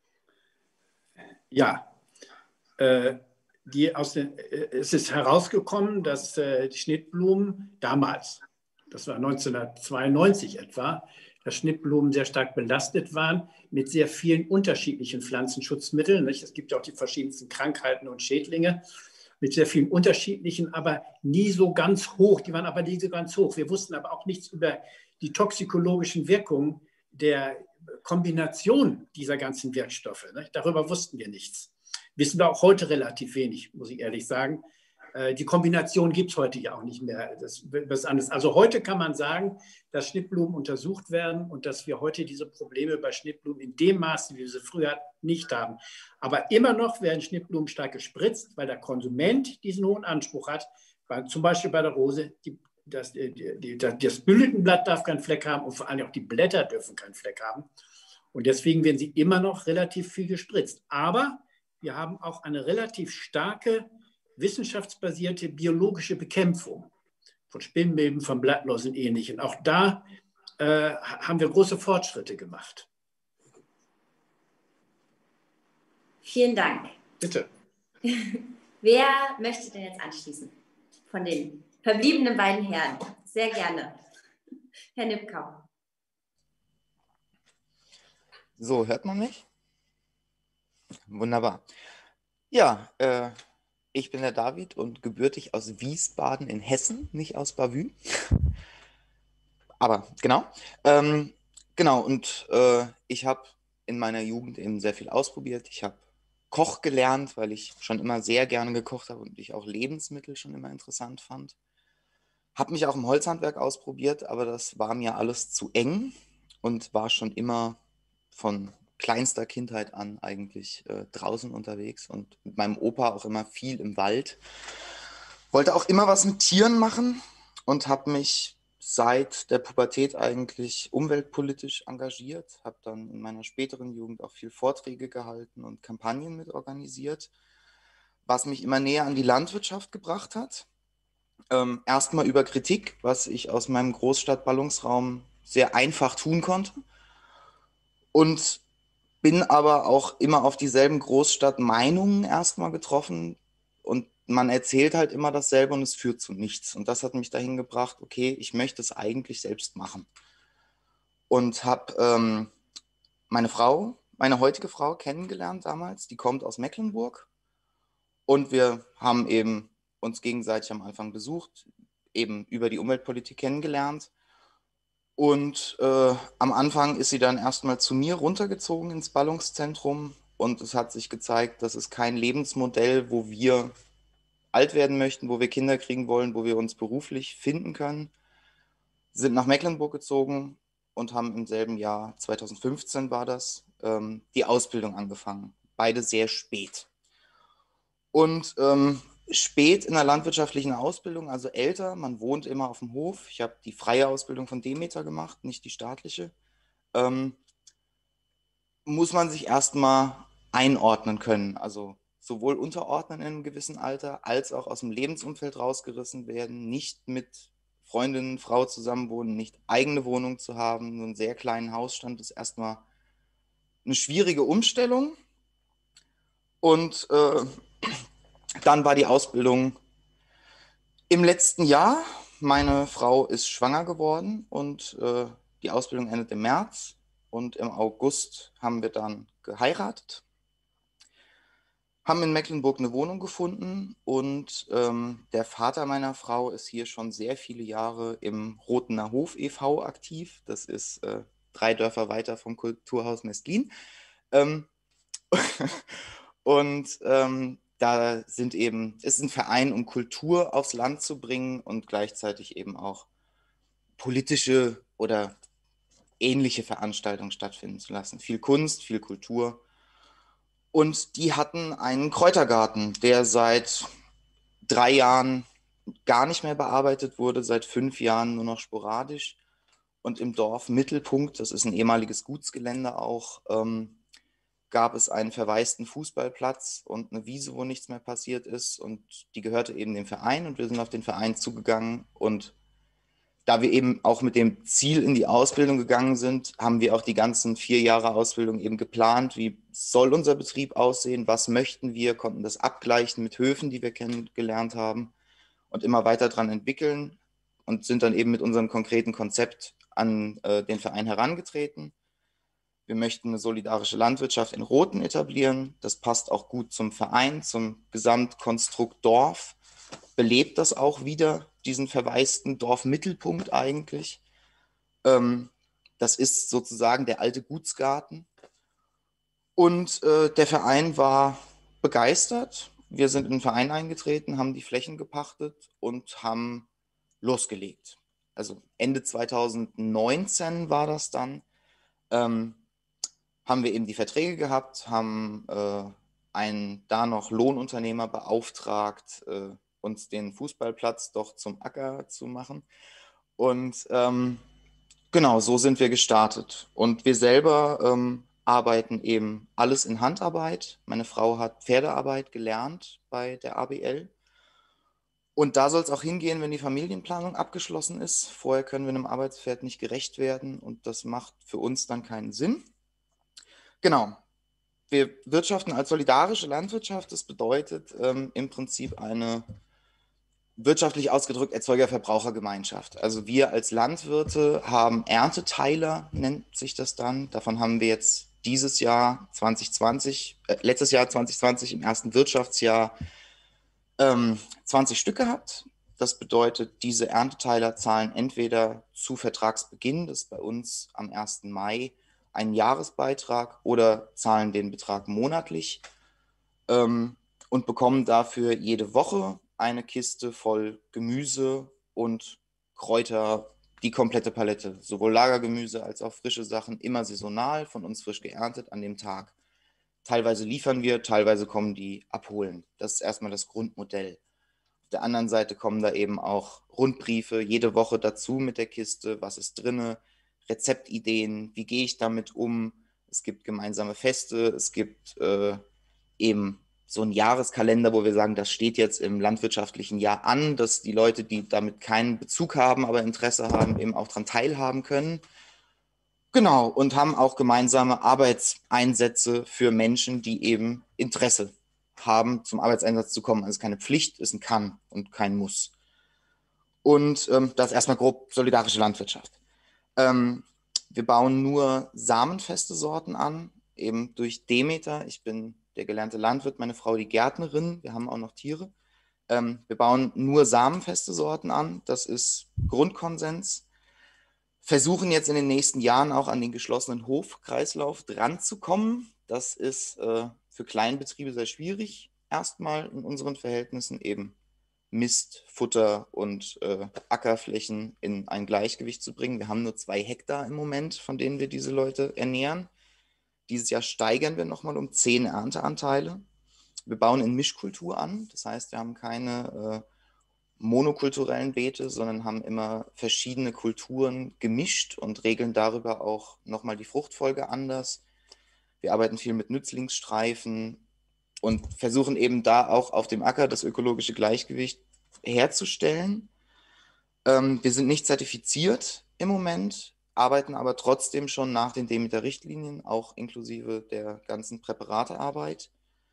[SPEAKER 6] Ja, äh, die aus den, äh, es ist herausgekommen, dass äh, die Schnittblumen damals, das war neunzehnhundertzweiundneunzig etwa, dass Schnittblumen sehr stark belastet waren mit sehr vielen unterschiedlichen Pflanzenschutzmitteln. Nicht? Es gibt ja auch die verschiedensten Krankheiten und Schädlinge mit sehr vielen unterschiedlichen, aber nie so ganz hoch. Die waren aber nie so ganz hoch. Wir wussten aber auch nichts über die toxikologischen Wirkungen der Kombination dieser ganzen Wirkstoffe. Nicht? Darüber wussten wir nichts. Wissen wir auch heute relativ wenig, muss ich ehrlich sagen. Die Kombination gibt es heute ja auch nicht mehr. Das ist was anderes. Also heute kann man sagen, dass Schnittblumen untersucht werden und dass wir heute diese Probleme bei Schnittblumen in dem Maße, wie wir sie früher hatten, nicht haben. Aber immer noch werden Schnittblumen stark gespritzt, weil der Konsument diesen hohen Anspruch hat. Weil zum Beispiel bei der Rose, die, das, die, die, das Blütenblatt darf keinen Fleck haben und vor allem auch die Blätter dürfen keinen Fleck haben. Und deswegen werden sie immer noch relativ viel gespritzt. Aber wir haben auch eine relativ starke wissenschaftsbasierte biologische Bekämpfung von Spinnmilben, von Blattläusen und Ähnlichem. Auch da äh, haben wir große Fortschritte gemacht.
[SPEAKER 1] Vielen Dank.
[SPEAKER 6] Bitte.
[SPEAKER 1] Wer möchte denn jetzt anschließen? Von den verbliebenen beiden Herren. Sehr gerne. Herr Nipkau.
[SPEAKER 7] So, hört man mich? Wunderbar. Ja, äh, ich bin der David und gebürtig aus Wiesbaden in Hessen, nicht aus Bavü. Aber genau. Ähm, genau, und äh, ich habe in meiner Jugend eben sehr viel ausprobiert. Ich habe Koch gelernt, weil ich schon immer sehr gerne gekocht habe und ich auch Lebensmittel schon immer interessant fand. Habe mich auch im Holzhandwerk ausprobiert, aber das war mir alles zu eng und war schon immer von kleinster Kindheit an eigentlich äh, draußen unterwegs und mit meinem Opa auch immer viel im Wald. Wollte auch immer was mit Tieren machen und habe mich seit der Pubertät eigentlich umweltpolitisch engagiert, habe dann in meiner späteren Jugend auch viel Vorträge gehalten und Kampagnen mit organisiert, was mich immer näher an die Landwirtschaft gebracht hat. Ähm, erstmal über Kritik, was ich aus meinem Großstadtballungsraum sehr einfach tun konnte. Und bin aber auch immer auf dieselben Großstadtmeinungen erstmal getroffen. Und man erzählt halt immer dasselbe und es führt zu nichts. Und das hat mich dahin gebracht, okay, ich möchte es eigentlich selbst machen. Und habe ähm, meine Frau, meine heutige Frau kennengelernt damals, die kommt aus Mecklenburg. Und wir haben eben uns gegenseitig am Anfang besucht, eben über die Umweltpolitik kennengelernt. Und äh, am Anfang ist sie dann erstmal zu mir runtergezogen ins Ballungszentrum und es hat sich gezeigt, das ist kein Lebensmodell, wo wir alt werden möchten, wo wir Kinder kriegen wollen, wo wir uns beruflich finden können. Sind nach Mecklenburg gezogen und haben im selben Jahr, zweitausendfünfzehn war das, ähm, die Ausbildung angefangen. Beide sehr spät. Und ähm, spät in der landwirtschaftlichen Ausbildung, also älter, man wohnt immer auf dem Hof. Ich habe die freie Ausbildung von Demeter gemacht, nicht die staatliche. Ähm, muss man sich erstmal einordnen können, also sowohl unterordnen in einem gewissen Alter, als auch aus dem Lebensumfeld rausgerissen werden, nicht mit Freundinnen, Frau zusammenwohnen, nicht eigene Wohnung zu haben, nur einen sehr kleinen Hausstand ist erstmal eine schwierige Umstellung. Und äh, dann war die Ausbildung im letzten Jahr. Meine Frau ist schwanger geworden und äh, die Ausbildung endet im März und im August haben wir dann geheiratet, haben in Mecklenburg eine Wohnung gefunden und ähm, der Vater meiner Frau ist hier schon sehr viele Jahre im Rotener Hof e V aktiv. Das ist äh, drei Dörfer weiter vom Kulturhaus Mestlin. Ähm, und ähm, da sind eben, es ist ein Verein, um Kultur aufs Land zu bringen und gleichzeitig eben auch politische oder ähnliche Veranstaltungen stattfinden zu lassen. Viel Kunst, viel Kultur. Und die hatten einen Kräutergarten, der seit drei Jahren gar nicht mehr bearbeitet wurde, seit fünf Jahren nur noch sporadisch. Und im Dorf Mittelpunkt, das ist ein ehemaliges Gutsgelände auch, ähm, gab es einen verwaisten Fußballplatz und eine Wiese, wo nichts mehr passiert ist. Und die gehörte eben dem Verein und wir sind auf den Verein zugegangen. Und da wir eben auch mit dem Ziel in die Ausbildung gegangen sind, haben wir auch die ganzen vier Jahre Ausbildung eben geplant. Wie soll unser Betrieb aussehen? Was möchten wir? Konnten das abgleichen mit Höfen, die wir kennengelernt haben und immer weiter daran entwickeln und sind dann eben mit unserem konkreten Konzept an äh, den Verein herangetreten. Wir möchten eine solidarische Landwirtschaft in Rothen etablieren. Das passt auch gut zum Verein, zum Gesamtkonstrukt Dorf. Belebt das auch wieder, diesen verwaisten Dorfmittelpunkt eigentlich. Ähm, das ist sozusagen der alte Gutsgarten. Und äh, der Verein war begeistert. Wir sind in den Verein eingetreten, haben die Flächen gepachtet und haben losgelegt. Also Ende zweitausendneunzehn war das dann. Ähm, haben wir eben die Verträge gehabt, haben äh, einen da noch Lohnunternehmer beauftragt, äh, uns den Fußballplatz doch zum Acker zu machen. Und ähm, genau, so sind wir gestartet. Und wir selber ähm, arbeiten eben alles in Handarbeit. Meine Frau hat Pferdearbeit gelernt bei der A B L. Und da soll es auch hingehen, wenn die Familienplanung abgeschlossen ist. Vorher können wir einem Arbeitspferd nicht gerecht werden und das macht für uns dann keinen Sinn. Genau. Wir wirtschaften als solidarische Landwirtschaft. Das bedeutet ähm, im Prinzip eine wirtschaftlich ausgedrückt Erzeuger-Verbraucher-Gemeinschaft. Also wir als Landwirte haben Ernteteiler, nennt sich das dann. Davon haben wir jetzt dieses Jahr zwanzig zwanzig, äh, letztes Jahr zwanzig zwanzig im ersten Wirtschaftsjahr ähm, zwanzig Stück gehabt. Das bedeutet, diese Ernteteiler zahlen entweder zu Vertragsbeginn, das ist bei uns am ersten Mai, einen Jahresbeitrag oder zahlen den Betrag monatlich. ähm, und bekommen dafür jede Woche eine Kiste voll Gemüse und Kräuter, die komplette Palette, sowohl Lagergemüse als auch frische Sachen, immer saisonal, von uns frisch geerntet an dem Tag. Teilweise liefern wir, teilweise kommen die abholen. Das ist erstmal das Grundmodell. Auf der anderen Seite kommen da eben auch Rundbriefe jede Woche dazu mit der Kiste, was ist drinne, Rezeptideen, wie gehe ich damit um. Es gibt gemeinsame Feste, es gibt äh, eben so ein Jahreskalender, wo wir sagen, das steht jetzt im landwirtschaftlichen Jahr an, dass die Leute, die damit keinen Bezug haben, aber Interesse haben, eben auch daran teilhaben können. Genau, und haben auch gemeinsame Arbeitseinsätze für Menschen, die eben Interesse haben, zum Arbeitseinsatz zu kommen. Also es ist keine Pflicht, es ist ein Kann und kein Muss. Und ähm, das ist erstmal grob solidarische Landwirtschaft. Ähm, wir bauen nur samenfeste Sorten an, eben durch Demeter. Ich bin der gelernte Landwirt, meine Frau die Gärtnerin, wir haben auch noch Tiere. Ähm, wir bauen nur samenfeste Sorten an, das ist Grundkonsens. Versuchen jetzt in den nächsten Jahren auch an den geschlossenen Hofkreislauf dran zu kommen. Das ist äh, für Kleinbetriebe sehr schwierig, erstmal in unseren Verhältnissen eben Mist, Futter und äh, Ackerflächen in ein Gleichgewicht zu bringen. Wir haben nur zwei Hektar im Moment, von denen wir diese Leute ernähren. Dieses Jahr steigern wir nochmal um zehn Ernteanteile. Wir bauen in Mischkultur an, das heißt, wir haben keine äh, monokulturellen Beete, sondern haben immer verschiedene Kulturen gemischt und regeln darüber auch nochmal die Fruchtfolge anders. Wir arbeiten viel mit Nützlingsstreifen und versuchen eben da auch auf dem Acker das ökologische Gleichgewicht herzustellen. Ähm, wir sind nicht zertifiziert im Moment, arbeiten aber trotzdem schon nach den Demeter-Richtlinien, auch inklusive der ganzen Präparatearbeit.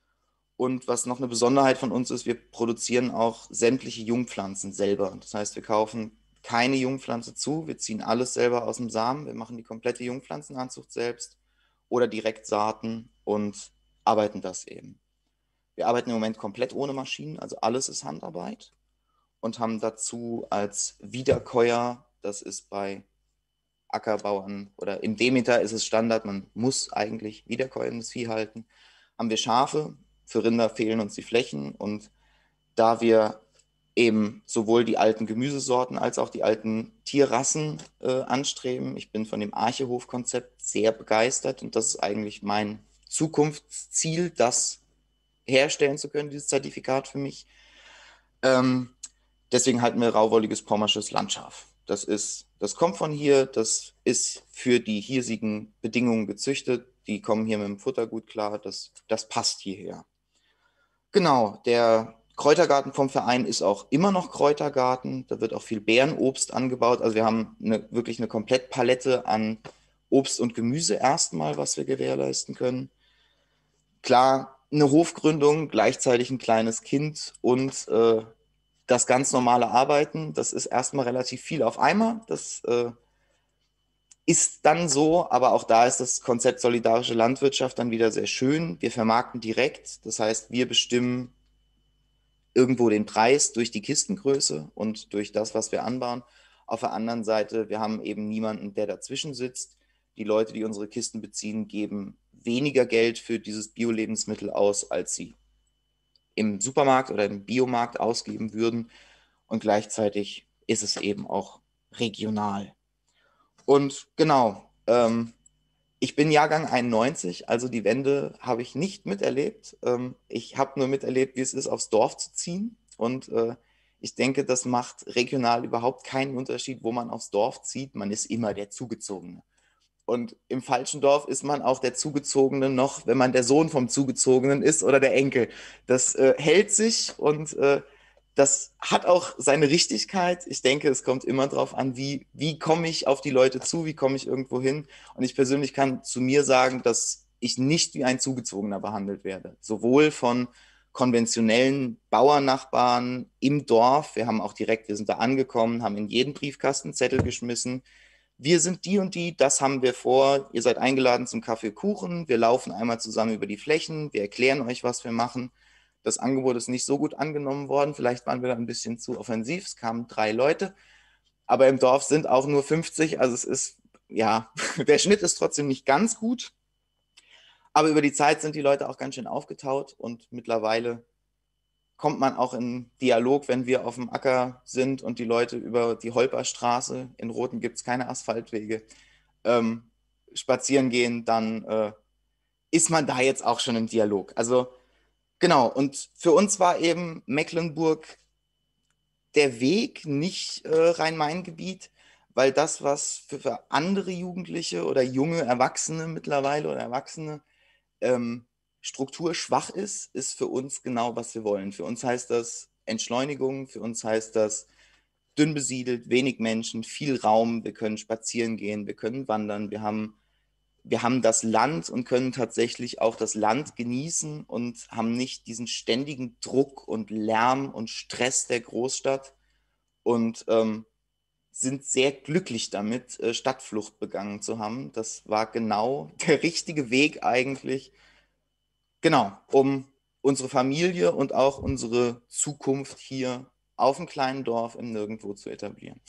[SPEAKER 7] Und was noch eine Besonderheit von uns ist, wir produzieren auch sämtliche Jungpflanzen selber. Das heißt, wir kaufen keine Jungpflanze zu, wir ziehen alles selber aus dem Samen, wir machen die komplette Jungpflanzenanzucht selbst oder direkt Saaten und arbeiten das eben. Wir arbeiten im Moment komplett ohne Maschinen, also alles ist Handarbeit und haben dazu als Wiederkäuer, das ist bei Ackerbauern oder im Demeter ist es Standard, man muss eigentlich wiederkäuendes Vieh halten, haben wir Schafe. Für Rinder fehlen uns die Flächen und da wir eben sowohl die alten Gemüsesorten als auch die alten Tierrassen äh, anstreben, ich bin von dem Archehof-Konzept sehr begeistert und das ist eigentlich mein Zukunftsziel, das herstellen zu können, dieses Zertifikat für mich. Ähm, deswegen halten wir rauwolliges pommersches Landschaf. Das ist, das kommt von hier, das ist für die hiesigen Bedingungen gezüchtet, die kommen hier mit dem Futtergut klar, das, das passt hierher. Genau, der Kräutergarten vom Verein ist auch immer noch Kräutergarten. Da wird auch viel Beerenobst angebaut. Also wir haben eine, wirklich eine Komplettpalette an Obst und Gemüse erstmal, was wir gewährleisten können. Klar, eine Hofgründung, gleichzeitig ein kleines Kind und äh, das ganz normale Arbeiten, das ist erstmal relativ viel auf einmal. Das äh, ist dann so, aber auch da ist das Konzept solidarische Landwirtschaft dann wieder sehr schön. Wir vermarkten direkt, das heißt, wir bestimmen irgendwo den Preis durch die Kistengröße und durch das, was wir anbauen. Auf der anderen Seite, wir haben eben niemanden, der dazwischen sitzt. Die Leute, die unsere Kisten beziehen, geben weniger Geld für dieses Bio-Lebensmittel aus, als sie im Supermarkt oder im Biomarkt ausgeben würden. Und gleichzeitig ist es eben auch regional. Und genau, ähm, ich bin Jahrgang einundneunzig, also die Wende habe ich nicht miterlebt. Ähm, ich habe nur miterlebt, wie es ist, aufs Dorf zu ziehen. Und äh, ich denke, das macht regional überhaupt keinen Unterschied, wo man aufs Dorf zieht. Man ist immer der Zugezogene. Und im falschen Dorf ist man auch der Zugezogene noch, wenn man der Sohn vom Zugezogenen ist oder der Enkel. Das äh, hält sich und äh, das hat auch seine Richtigkeit. Ich denke, es kommt immer darauf an, wie, wie komme ich auf die Leute zu, wie komme ich irgendwo hin. Und ich persönlich kann zu mir sagen, dass ich nicht wie ein Zugezogener behandelt werde. Sowohl von konventionellen Bauernnachbarn im Dorf. Wir haben auch direkt, wir sind da angekommen, haben in jeden Briefkasten Zettel geschmissen. Wir sind die und die, das haben wir vor. Ihr seid eingeladen zum Kaffee Kuchen. Wir laufen einmal zusammen über die Flächen. Wir erklären euch, was wir machen. Das Angebot ist nicht so gut angenommen worden. Vielleicht waren wir da ein bisschen zu offensiv. Es kamen drei Leute, aber im Dorf sind auch nur fünfzig. Also es ist, ja, der Schnitt ist trotzdem nicht ganz gut. Aber über die Zeit sind die Leute auch ganz schön aufgetaut und mittlerweile kommt man auch in Dialog, wenn wir auf dem Acker sind und die Leute über die Holperstraße, in Rothen gibt es keine Asphaltwege, ähm, spazieren gehen, dann äh, ist man da jetzt auch schon im Dialog. Also genau, und für uns war eben Mecklenburg der Weg, nicht äh, Rhein-Main-Gebiet, weil das, was für, für andere Jugendliche oder junge Erwachsene mittlerweile oder Erwachsene ähm, strukturschwach ist, ist für uns genau, was wir wollen. Für uns heißt das Entschleunigung, für uns heißt das dünn besiedelt, wenig Menschen, viel Raum, wir können spazieren gehen, wir können wandern, wir haben, wir haben das Land und können tatsächlich auch das Land genießen und haben nicht diesen ständigen Druck und Lärm und Stress der Großstadt und ähm, sind sehr glücklich damit, äh, Stadtflucht begangen zu haben. Das war genau der richtige Weg eigentlich, genau, um unsere Familie und auch unsere Zukunft hier auf einem kleinen Dorf im Nirgendwo zu etablieren.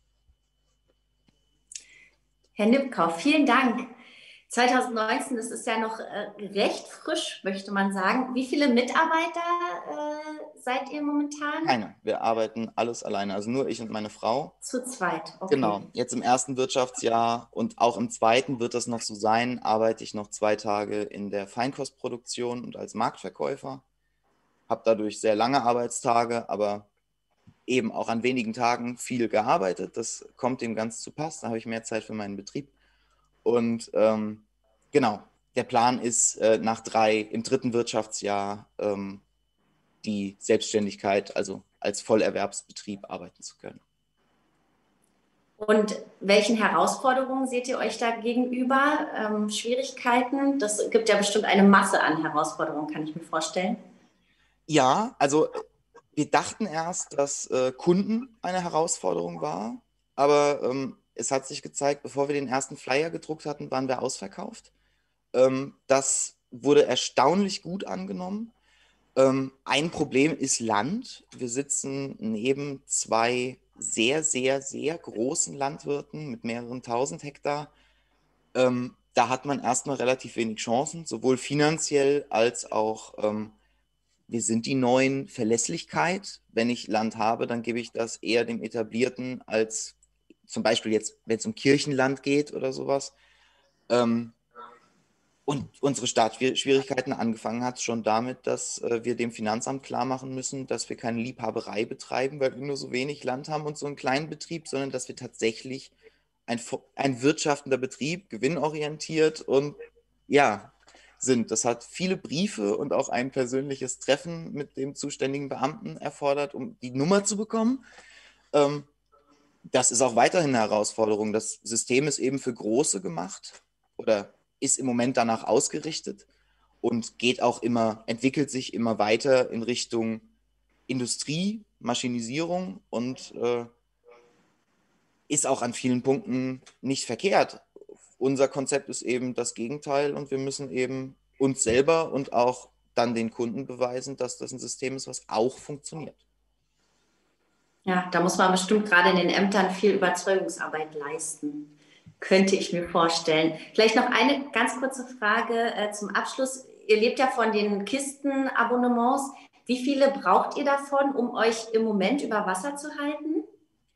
[SPEAKER 1] Herr Nipkow, vielen Dank. zwanzig neunzehn, das ist ja noch äh, recht frisch, möchte man sagen. Wie viele Mitarbeiter äh, seid ihr momentan?
[SPEAKER 7] Keine, wir arbeiten alles alleine, also nur ich und meine Frau.
[SPEAKER 1] Zu zweit, okay.
[SPEAKER 7] Genau, jetzt im ersten Wirtschaftsjahr und auch im zweiten wird das noch so sein, arbeite ich noch zwei Tage in der Feinkostproduktion und als Marktverkäufer. Habe dadurch sehr lange Arbeitstage, aber eben auch an wenigen Tagen viel gearbeitet. Das kommt dem ganz zu Pass, da habe ich mehr Zeit für meinen Betrieb. Und ähm, genau, der Plan ist, äh, nach drei, im dritten Wirtschaftsjahr ähm, die Selbstständigkeit, also als Vollerwerbsbetrieb arbeiten zu können.
[SPEAKER 1] Und welchen Herausforderungen seht ihr euch da gegenüber? Ähm, Schwierigkeiten? Das gibt ja bestimmt eine Masse an Herausforderungen, kann ich mir vorstellen.
[SPEAKER 7] Ja, also wir dachten erst, dass äh, Kunden eine Herausforderung war, aber ähm, es hat sich gezeigt, bevor wir den ersten Flyer gedruckt hatten, waren wir ausverkauft. Ähm, das wurde erstaunlich gut angenommen. Ähm, ein Problem ist Land. Wir sitzen neben zwei sehr, sehr, sehr großen Landwirten mit mehreren tausend Hektar. Ähm, da hat man erstmal relativ wenig Chancen, sowohl finanziell als auch, ähm, wir sind die neuen Verlässlichkeit. Wenn ich Land habe, dann gebe ich das eher dem Etablierten als zum Beispiel jetzt, wenn es um Kirchenland geht oder sowas. Ähm, Und unsere Startschwierigkeiten angefangen hat schon damit, dass äh, wir dem Finanzamt klar machen müssen, dass wir keine Liebhaberei betreiben, weil wir nur so wenig Land haben und so einen kleinen Betrieb, sondern dass wir tatsächlich ein, ein wirtschaftender Betrieb, gewinnorientiert und ja, sind. Das hat viele Briefe und auch ein persönliches Treffen mit dem zuständigen Beamten erfordert, um die Nummer zu bekommen. Ähm, das ist auch weiterhin eine Herausforderung. Das System ist eben für Große gemacht oder ist im Moment danach ausgerichtet und geht auch immer, entwickelt sich immer weiter in Richtung Industrie, Maschinisierung und äh, ist auch an vielen Punkten nicht verkehrt. Unser Konzept ist eben das Gegenteil und wir müssen eben uns selber und auch dann den Kunden beweisen, dass das ein System ist, was auch funktioniert.
[SPEAKER 1] Ja, da muss man bestimmt gerade in den Ämtern viel Überzeugungsarbeit leisten. Könnte ich mir vorstellen. Vielleicht noch eine ganz kurze Frage äh, zum Abschluss. Ihr lebt ja von den Kistenabonnements. Wie viele braucht ihr davon, um euch im Moment über Wasser zu halten?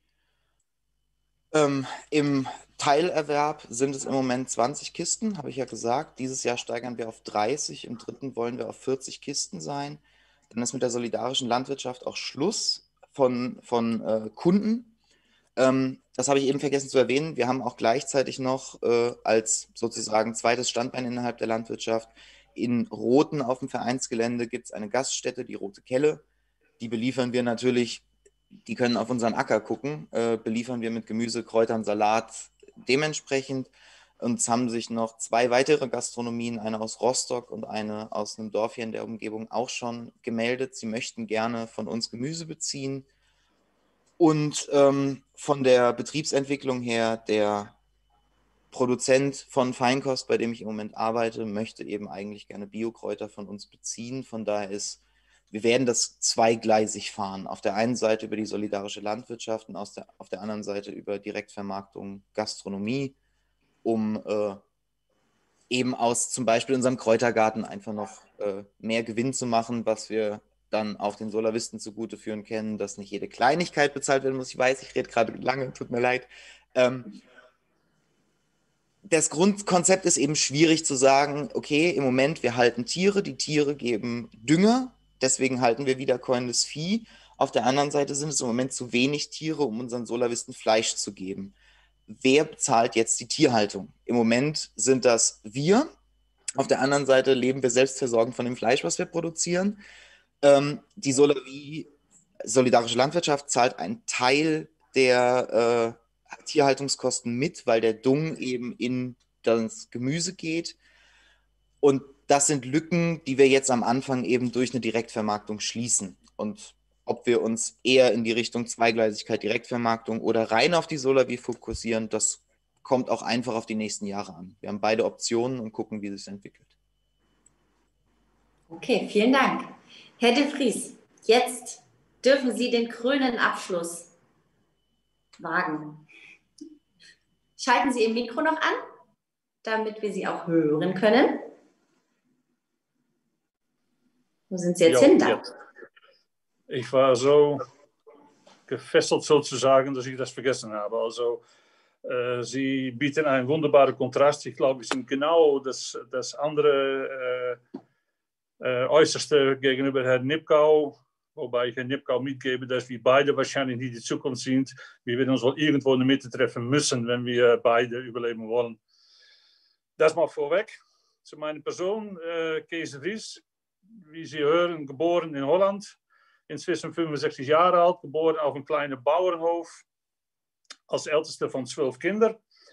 [SPEAKER 7] Ähm, Im Teilerwerb sind es im Moment zwanzig Kisten, habe ich ja gesagt. Dieses Jahr steigern wir auf dreißig. Im dritten wollen wir auf vierzig Kisten sein. Dann ist mit der solidarischen Landwirtschaft auch Schluss von, von äh, Kunden. Ähm, das habe ich eben vergessen zu erwähnen. Wir haben auch gleichzeitig noch äh, als sozusagen zweites Standbein innerhalb der Landwirtschaft in Rothen auf dem Vereinsgelände gibt es eine Gaststätte, die Rote Kelle. Die beliefern wir natürlich, die können auf unseren Acker gucken, äh, beliefern wir mit Gemüse, Kräutern, Salat dementsprechend. Und es haben sich noch zwei weitere Gastronomien, eine aus Rostock und eine aus einem Dorf hier in der Umgebung, auch schon gemeldet. Sie möchten gerne von uns Gemüse beziehen. Und ähm, von der Betriebsentwicklung her, der Produzent von Feinkost, bei dem ich im Moment arbeite, möchte eben eigentlich gerne Biokräuter von uns beziehen. Von daher ist, wir werden das zweigleisig fahren. Auf der einen Seite über die solidarische Landwirtschaft und aus der, auf der anderen Seite über Direktvermarktung, Gastronomie, um äh, eben aus zum Beispiel unserem Kräutergarten einfach noch äh, mehr Gewinn zu machen, was wir dann auch den Solaristen zugute führen können, dass nicht jede Kleinigkeit bezahlt werden muss. Ich weiß, ich rede gerade lange, tut mir leid. Ähm, das Grundkonzept ist eben schwierig zu sagen, okay, im Moment, wir halten Tiere, die Tiere geben Dünger, deswegen halten wir wiederkäuendes Vieh. Auf der anderen Seite sind es im Moment zu wenig Tiere, um unseren Solaristen Fleisch zu geben. Wer bezahlt jetzt die Tierhaltung? Im Moment sind das wir. Auf der anderen Seite leben wir selbstversorgend von dem Fleisch, was wir produzieren. Ähm, die Solarie, solidarische Landwirtschaft zahlt einen Teil der äh, Tierhaltungskosten mit, weil der Dung eben in das Gemüse geht. Und das sind Lücken, die wir jetzt am Anfang eben durch eine Direktvermarktung schließen. Und ob wir uns eher in die Richtung Zweigleisigkeit, Direktvermarktung oder rein auf die Solarie fokussieren, das kommt auch einfach auf die nächsten Jahre an. Wir haben beide Optionen und gucken, wie es sich entwickelt.
[SPEAKER 1] Okay, vielen Dank. Herr de Vries, jetzt dürfen Sie den krönenden Abschluss wagen. Schalten Sie Ihr Mikro noch an, damit wir Sie auch hören können. Wo sind Sie jetzt
[SPEAKER 8] Ja,
[SPEAKER 1] hin? Da?
[SPEAKER 8] jetzt. Ich war so gefesselt sozusagen, dass ich das vergessen habe. Also äh, Sie bieten ein wunderbares Kontrast. Ich glaube, Sie sind genau das, das andere äh, äh, Äußerste gegenüber Herrn Nipkow. Wobei ich Herrn Nipkow mitgebe, dass wir beide wahrscheinlich nicht die Zukunft sind. Wir werden uns wohl irgendwo in der Mitte treffen müssen, wenn wir beide überleben wollen. Das mal vorweg. Zu meiner Person, äh, Kees de Vries. Wie Sie hören, geboren in Holland. Inzwischen fünfundsechzig Jahre alt, geboren auf einem kleinen Bauernhof. Als älteste von zwölf Kindern.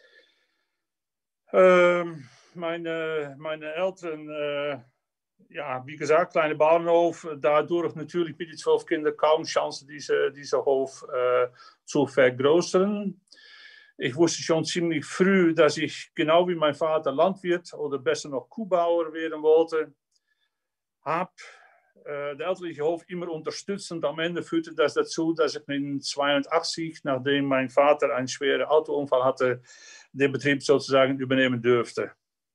[SPEAKER 8] Ähm, meine, meine Eltern, äh, ja, wie gesagt, kleine Bauernhof. Dadurch natürlich mit den zwölf Kindern kaum Chance, diese, diese Hof äh, zu vergrößern. Ich wusste schon ziemlich früh, dass ich genau wie mein Vater Landwirt oder besser noch Kuhbauer werden wollte. Habe äh, der elterliche Hof immer unterstützt und am Ende führte das dazu, dass ich mit zweiundachtzig, nachdem mein Vater einen schweren Autounfall hatte, den Betrieb sozusagen übernehmen dürfte.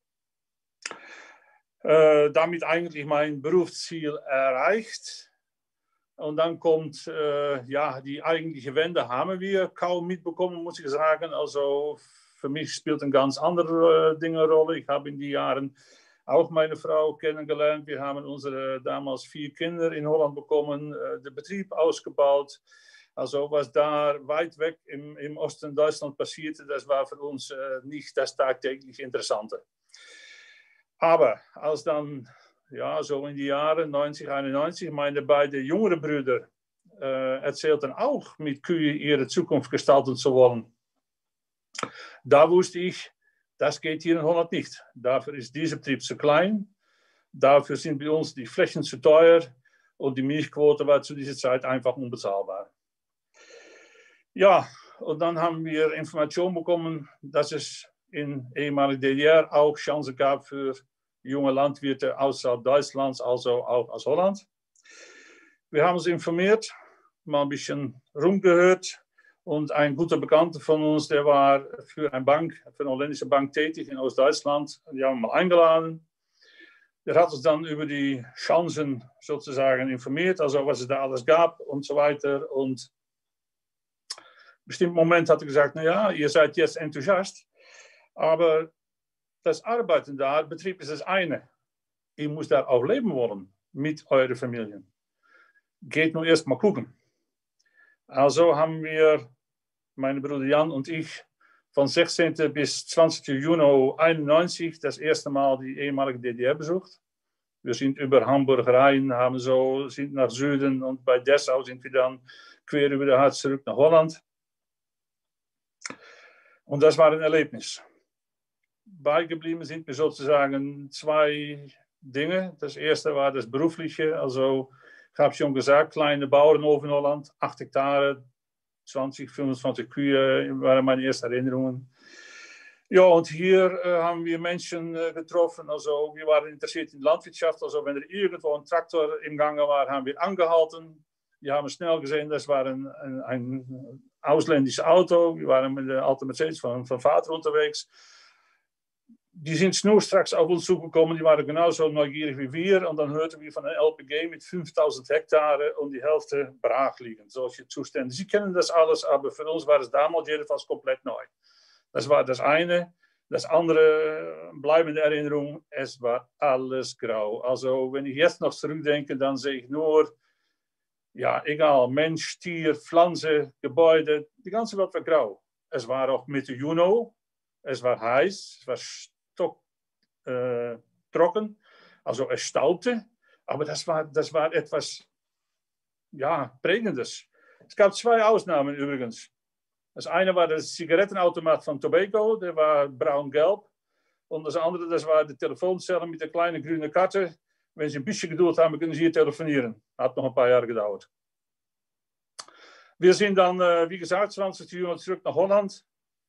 [SPEAKER 8] Äh, damit eigentlich mein Berufsziel erreicht. Und dann kommt, äh, ja, die eigentliche Wende haben wir kaum mitbekommen, muss ich sagen. Also für mich spielt eine ganz andere äh, Dinge eine Rolle. Ich habe in die Jahren auch meine Frau kennengelernt. Wir haben unsere damals vier Kinder in Holland bekommen, äh, den Betrieb ausgebaut. Also was da weit weg im, im Osten Deutschland passierte, das war für uns äh, nicht das tagtäglich Interessante. Aber als dann, ja, so in die Jahre neunzig, einundneunzig, meine beiden jüngeren Brüder äh, erzählten auch, mit Kühe ihre Zukunft gestalten zu wollen. Da wusste ich, das geht hier in Holland nicht. Dafür ist dieser Betrieb zu klein. Dafür sind bei uns die Flächen zu teuer. Und die Milchquote war zu dieser Zeit einfach unbezahlbar. Ja, und dann haben wir Informationen bekommen, dass es in ehemaliger D D R auch Chancen gab für junge Landwirte außerhalb Deutschlands, also auch aus Holland. Wir haben uns informiert, mal ein bisschen rumgehört. Und ein guter Bekannter von uns, der war für eine Bank, für eine holländische Bank tätig in Ostdeutschland. Die haben wir mal eingeladen. Der hat uns dann über die Chancen sozusagen informiert, also was es da alles gab und so weiter. Und in einem bestimmten Moment hat er gesagt, naja, ihr seid jetzt Enthusiast, aber das Arbeiten da, Betrieb ist das eine. Ihr müsst da auch leben wollen mit euren Familien. Geht nur erst mal gucken. Also haben wir, meine Bruder Jan und ich, von sechzehnten bis zwanzigsten Juni einundneunzig das erste Mal die ehemalige D D R besucht. Wir sind über Hamburg rein, haben so, sind nach Süden und bei Dessau sind wir dann quer über den Harz zurück nach Holland. Und das war ein Erlebnis. Beigeblieben sind mir sozusagen zwei Dinge. Das erste war das Berufliche, also ich habe schon gesagt, kleine Bauernhof in Holland, acht Hektare, zwanzig, fünfundzwanzig Kühe waren meine ersten Erinnerungen. Ja, und hier äh, haben wir Menschen äh, getroffen, also wir waren interessiert in Landwirtschaft, also wenn er irgendwo ein Traktor im Gange war, haben wir angehalten. Wir haben schnell gesehen, das war ein, ein, ein ausländisches Auto, wir waren mit der alten Mercedes von, von Vater unterwegs. die sind schnurstracks auf uns zugekommen, die waren genauso neugierig wie wir. Und dann hörten wir von einer L P G mit fünftausend Hektare und die Hälfte brach liegen. Solche Zustände. Sie kennen das alles, aber für uns war es damals jedenfalls komplett neu. Das war das eine. Das andere, bleibende Erinnerung, es war alles grau. Also wenn ich jetzt noch zurückdenke, dann sehe ich nur, ja, egal, Mensch, Tier, Pflanze, Gebäude, die ganze Welt war grau. Es war auch Mitte Juni, es war heiß, es war stock, äh, trocken, also es staubte, aber das war, das war etwas, ja, Prägendes. Es gab zwei Ausnahmen übrigens. Das eine war der Zigarettenautomat von Tobago, der war braun-gelb. Und das andere, das war die Telefonzelle mit der kleinen grünen Karte. Wenn Sie ein bisschen Geduld haben, können Sie hier telefonieren. Hat noch ein paar Jahre gedauert. Wir sind dann, wie gesagt, zwanzig Juni zurück nach Holland.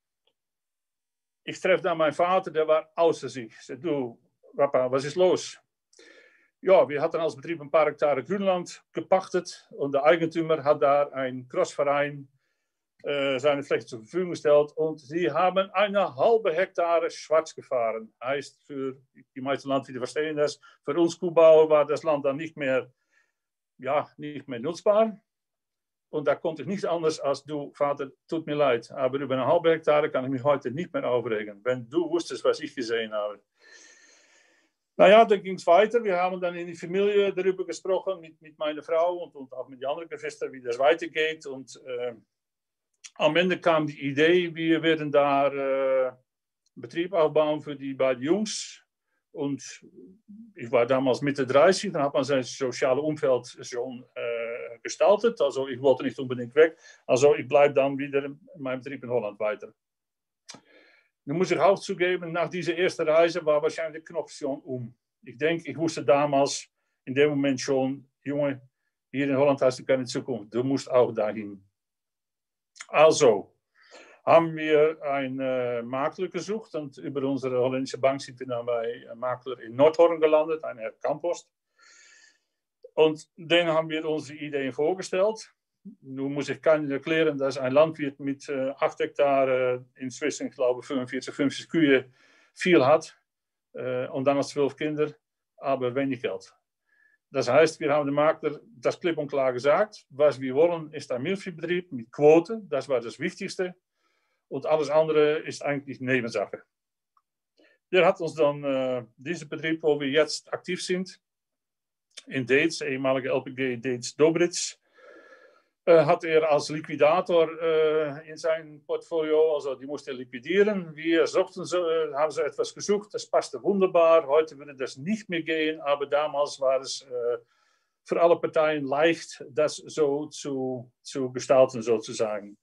[SPEAKER 8] Ich treffe dann meinen Vater, der war außer sich. Ich sagte, du, Papa, was ist los? Ja, wir hatten als Betrieb ein paar Hektare Grünland gepachtet. Und der Eigentümer hat da einen Crossverein seine Fläche zur Verfügung gestellt und sie haben eine halbe Hektare schwarz gefahren. Heißt, für die meisten Landwirte verstehen das, für uns Kuhbauer war das Land dann nicht mehr, ja, nicht mehr nutzbar. Und da konnte ich nicht anders als, du Vater, tut mir leid, aber über eine halbe Hektare kann ich mich heute nicht mehr aufregen, wenn du wusstest, was ich gesehen habe. Naja, dann ging es weiter. Wir haben dann in die Familie darüber gesprochen, mit, mit meiner Frau und, und auch mit den anderen Geschwistern, wie das weitergeht. Und äh, am Ende kam die Idee, wir werden da äh, Betrieb aufbauen für die beiden Jungs. Und ich war damals Mitte dreißig, dann hat man sein soziales Umfeld schon äh, gestaltet. Also ich wollte nicht unbedingt weg. Also ich bleibe dann wieder in meinem Betrieb in Holland weiter. Nun muss ich auch zugeben, nach dieser ersten Reise war wahrscheinlich der Knopf schon um. Ich denke, ich wusste damals in dem Moment schon, Junge, hier in Holland hast du keine Zukunft. Du musst auch dahin. Also haben wir einen äh, Makler gesucht und über unsere holländische Bank sind wir dann bei einem Makler in Nordhorn gelandet, ein Herr Kampost. Und den haben wir unsere Ideen vorgestellt. Nun muss ich keinen erklären, dass ein Landwirt mit äh, acht Hektare inzwischen, ich glaube, fünfundvierzig, fünfzig Kühe viel hat äh, und dann noch zwölf Kinder, aber wenig Geld. Das heißt, wir haben dem Makler das klipp und klar gesagt, was wir wollen ist ein Milchviehbetrieb mit Quote, das war das Wichtigste und alles andere ist eigentlich Nebensache. Der hat uns dann äh, diesen Betrieb, wo wir jetzt aktiv sind, in Deets, ehemalige L P G Deets Dobritz, äh, hat er als Liquidator äh, in sein Portfolio, also die musste er liquidieren. Wir suchten so, äh, haben so etwas gesucht, das passte wunderbar. Heute würde das nicht mehr gehen, aber damals war es äh, für alle Parteien leicht, das so zu, zu gestalten, sozusagen.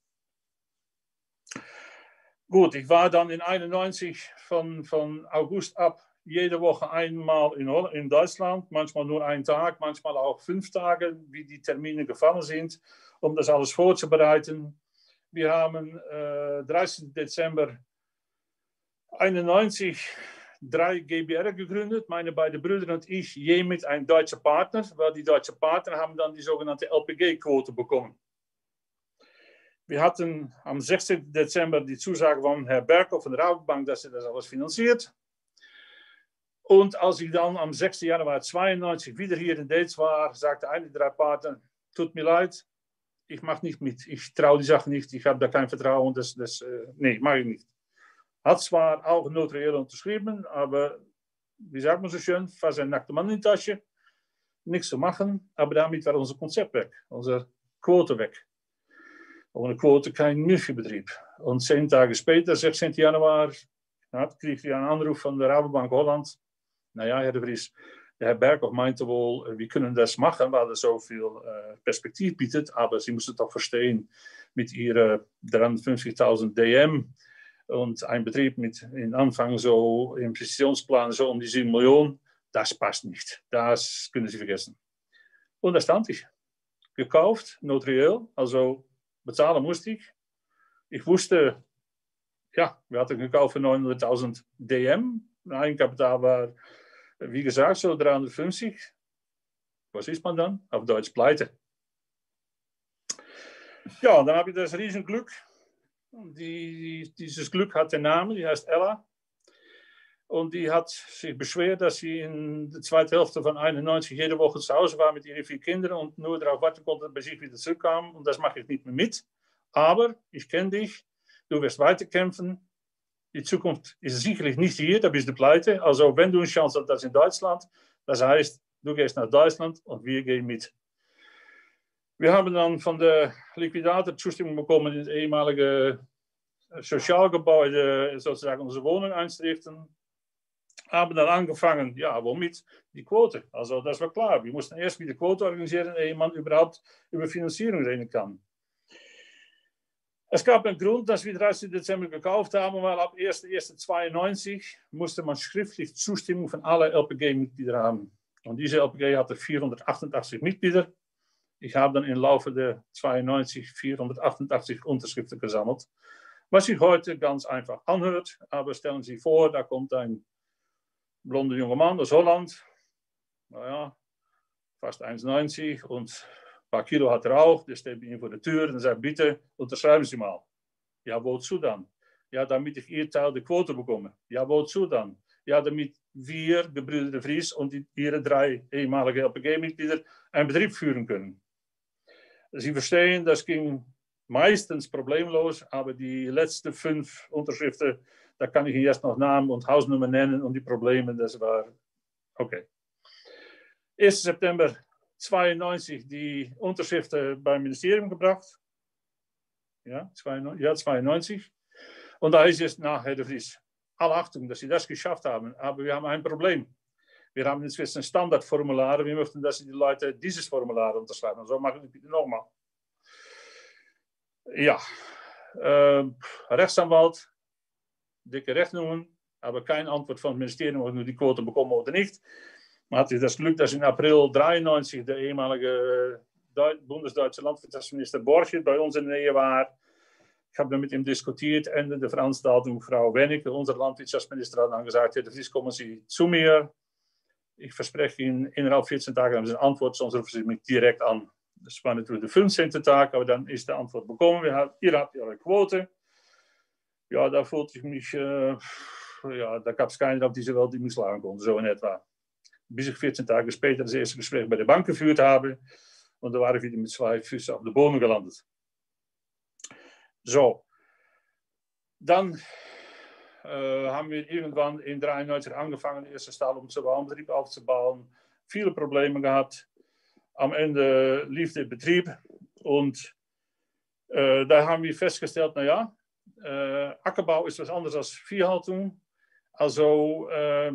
[SPEAKER 8] Gut, ich war dann in einundneunzig von, von August ab jede Woche einmal in, in Deutschland, manchmal nur einen Tag, manchmal auch fünf Tage, wie die Termine gefallen sind, um das alles vorzubereiten. Wir haben äh, dreißigsten Dezember einundneunzig drei G B R gegründet, meine beiden Brüder und ich, je mit einem deutschen Partner, weil die deutschen Partner haben dann die sogenannte L P G-Quote bekommen. Wir hatten am sechzehnten Dezember die Zusage von Herrn Berkel von der Rabobank, dass er das alles finanziert. Und als ich dann am sechsten Januar zweiundneunzig wieder hier in Deets war, sagte einer der drei Partner, tut mir leid, ich mache nicht mit. Ich traue die Sache nicht, ich habe da kein Vertrauen. Das, das, äh, nee, mache ich nicht. Hat zwar auch notariell unterschrieben, aber wie sagt man so schön, fast ein nackter Mann in die Tasche. Nichts zu machen, aber damit war unser Konzept weg, unsere Quote weg. Ohne Quote kein Milchviehbetrieb. Und zehn Tage später, sechzehnten Januar, krieg ich einen Anruf von der Rabobank Holland. Naja, Herr de Vries, der Herr Berghoff meinte wohl, wir können das machen, weil es so viel äh, Perspektiv bietet, aber Sie müssen doch verstehen, mit Ihren dreihundertfünfzigtausend D M und ein Betrieb mit in Anfang so im Investitionsplan so um die sieben Millionen, das passt nicht. Das können Sie vergessen. Und da stand ich. Gekauft, notariell, also bezahlen musste ich. Ich wusste, ja, wir hatten gekauft für neunhunderttausend D M. Mein Eigenkapital war, wie gesagt, so dreihundertfünfzig. Was ist man dann? Auf Deutsch pleite. Ja, dann habe ich das Riesenglück. Die, dieses Glück hat den Namen, die heißt Ella. Und die hat sich beschwert, dass sie in der zweiten Hälfte von einundneunzig jede Woche zu Hause war mit ihren vier Kindern und nur darauf warten konnte, dass bei sich wieder zurückkam. Und das mache ich nicht mehr mit. Aber ich kenne dich, du wirst weiterkämpfen. Die Zukunft ist sicherlich nicht hier, da bist du pleite. Also wenn du eine Chance hast, das in Deutschland. Das heißt, du gehst nach Deutschland und wir gehen mit. Wir haben dann von der Liquidator Zustimmung bekommen, in das ehemalige Sozialgebäude sozusagen unsere Wohnung einzurichten. Haben dann angefangen, ja, womit? Die Quote. Also das war klar. Wir mussten erst wieder Quote organisieren, ehe man überhaupt über Finanzierung reden kann. Es gab einen Grund, dass wir dreißigsten Dezember gekauft haben, weil ab ersten ersten zweiundneunzig musste man schriftlich Zustimmung von allen L P G-Mitgliedern haben. Und diese L P G hatte vierhundertachtundachtzig Mitglieder. Ich habe dann im Laufe der zweiundneunzig vierhundertachtundachtzig Unterschriften gesammelt. Was sich heute ganz einfach anhört, aber stellen Sie vor, da kommt ein blonder junger Mann aus Holland, naja, fast eins neunzig und ein paar Kilo hat er auch, der steht bei ihm vor der Tür und sagt, bitte unterschreiben Sie mal. Ja, wozu dann? Ja, damit ich Ihr Teil der Quote bekomme. Ja, wozu dann? Ja, damit wir, Gebrüder de Vries und die, Ihre drei ehemalige L P G-Mitglieder einen Betrieb führen können. Sie verstehen, das ging meistens problemlos, aber die letzten fünf Unterschriften, da kann ich Ihnen erst noch Namen und Hausnummer nennen und die Probleme, das war okay. ersten September zweiundneunzig die Unterschriften beim Ministerium gebracht. Ja, zweiundneunzig. Und da ist es, na, Herr de Vries, alle Achtung, dass Sie das geschafft haben, aber wir haben ein Problem. Wir haben inzwischen Standardformulare, wir möchten, dass die Leute dieses Formular unterschreiben. So machen wir bitte nochmal. Ja, äh, Rechtsanwalt, dicke Rechnungen, aber keine Antwort von dem Ministerium, ob wir die Quote bekommen oder nicht. Man hatte das Glück, dass in April dreiundneunzig der ehemalige Bundesdeutsche Landwirtschaftsminister Borchert bei uns in der Nähe war. Ich habe dann mit ihm diskutiert, Ende der Veranstaltung, Frau Wennecke, unser Landwirtschaftsminister, hat dann gesagt, Herr de Vries, kommen Sie zu mir. Ich verspreche Ihnen, innerhalb vierzehn Tagen haben Sie eine Antwort, sonst rufen Sie mich direkt an. Das war natürlich der fünfzehnte Tag, aber dann ist die Antwort bekommen. Wir haben, ihr habt Ihre Quote. Ja, da fühlte ich mich, äh, ja, da gab es keinen auf dieser Welt, die mich schlagen konnte, so in etwa. Bis ich vierzehn Tage später das erste Gespräch bei der Bank geführt habe. Und da war ich wieder mit zwei Füßen auf den Boden gelandet. So. Dann äh, haben wir irgendwann in dreiundneunzig angefangen, den ersten Stahlumzubauen, Betrieb aufzubauen. Viele Probleme gehabt. Am Ende lief der Betrieb und äh, da haben wir festgestellt, naja, äh, Ackerbau ist was anderes als Viehhaltung. Also äh,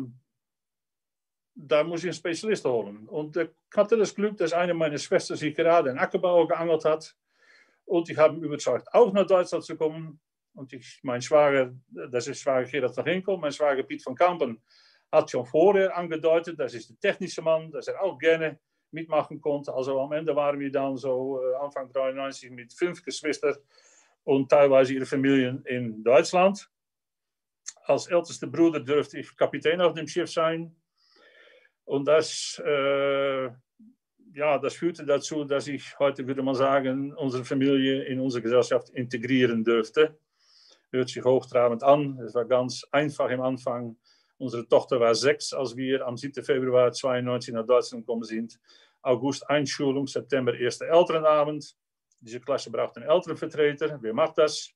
[SPEAKER 8] da muss ich einen Spezialist holen. Und ich hatte das Glück, dass eine meiner Schwestern sich gerade in Ackerbau geangelt hat. Und ich habe ihn überzeugt, auch nach Deutschland zu kommen. Und ich, mein Schwager, das ist Schwager Gerard van Ginkel, mein Schwager Piet van Kampen, hat schon vorher angedeutet, das ist der technische Mann, dass er auch gerne mitmachen konnte. Also am Ende waren wir dann so äh, Anfang dreiundneunzig mit fünf Geschwistern und teilweise ihre Familien in Deutschland. Als ältester Bruder durfte ich Kapitän auf dem Schiff sein. Und das, äh, ja, das führte dazu, dass ich heute, würde man sagen, unsere Familie in unsere Gesellschaft integrieren dürfte. Hört sich hochtrabend an. Es war ganz einfach im Anfang. Unsere Tochter war sechs, als wir am siebten Februar zweiundneunzig nach Deutschland gekommen sind. August Einschulung, September erster Elternabend. Diese Klasse braucht einen Elternvertreter. Wer macht das?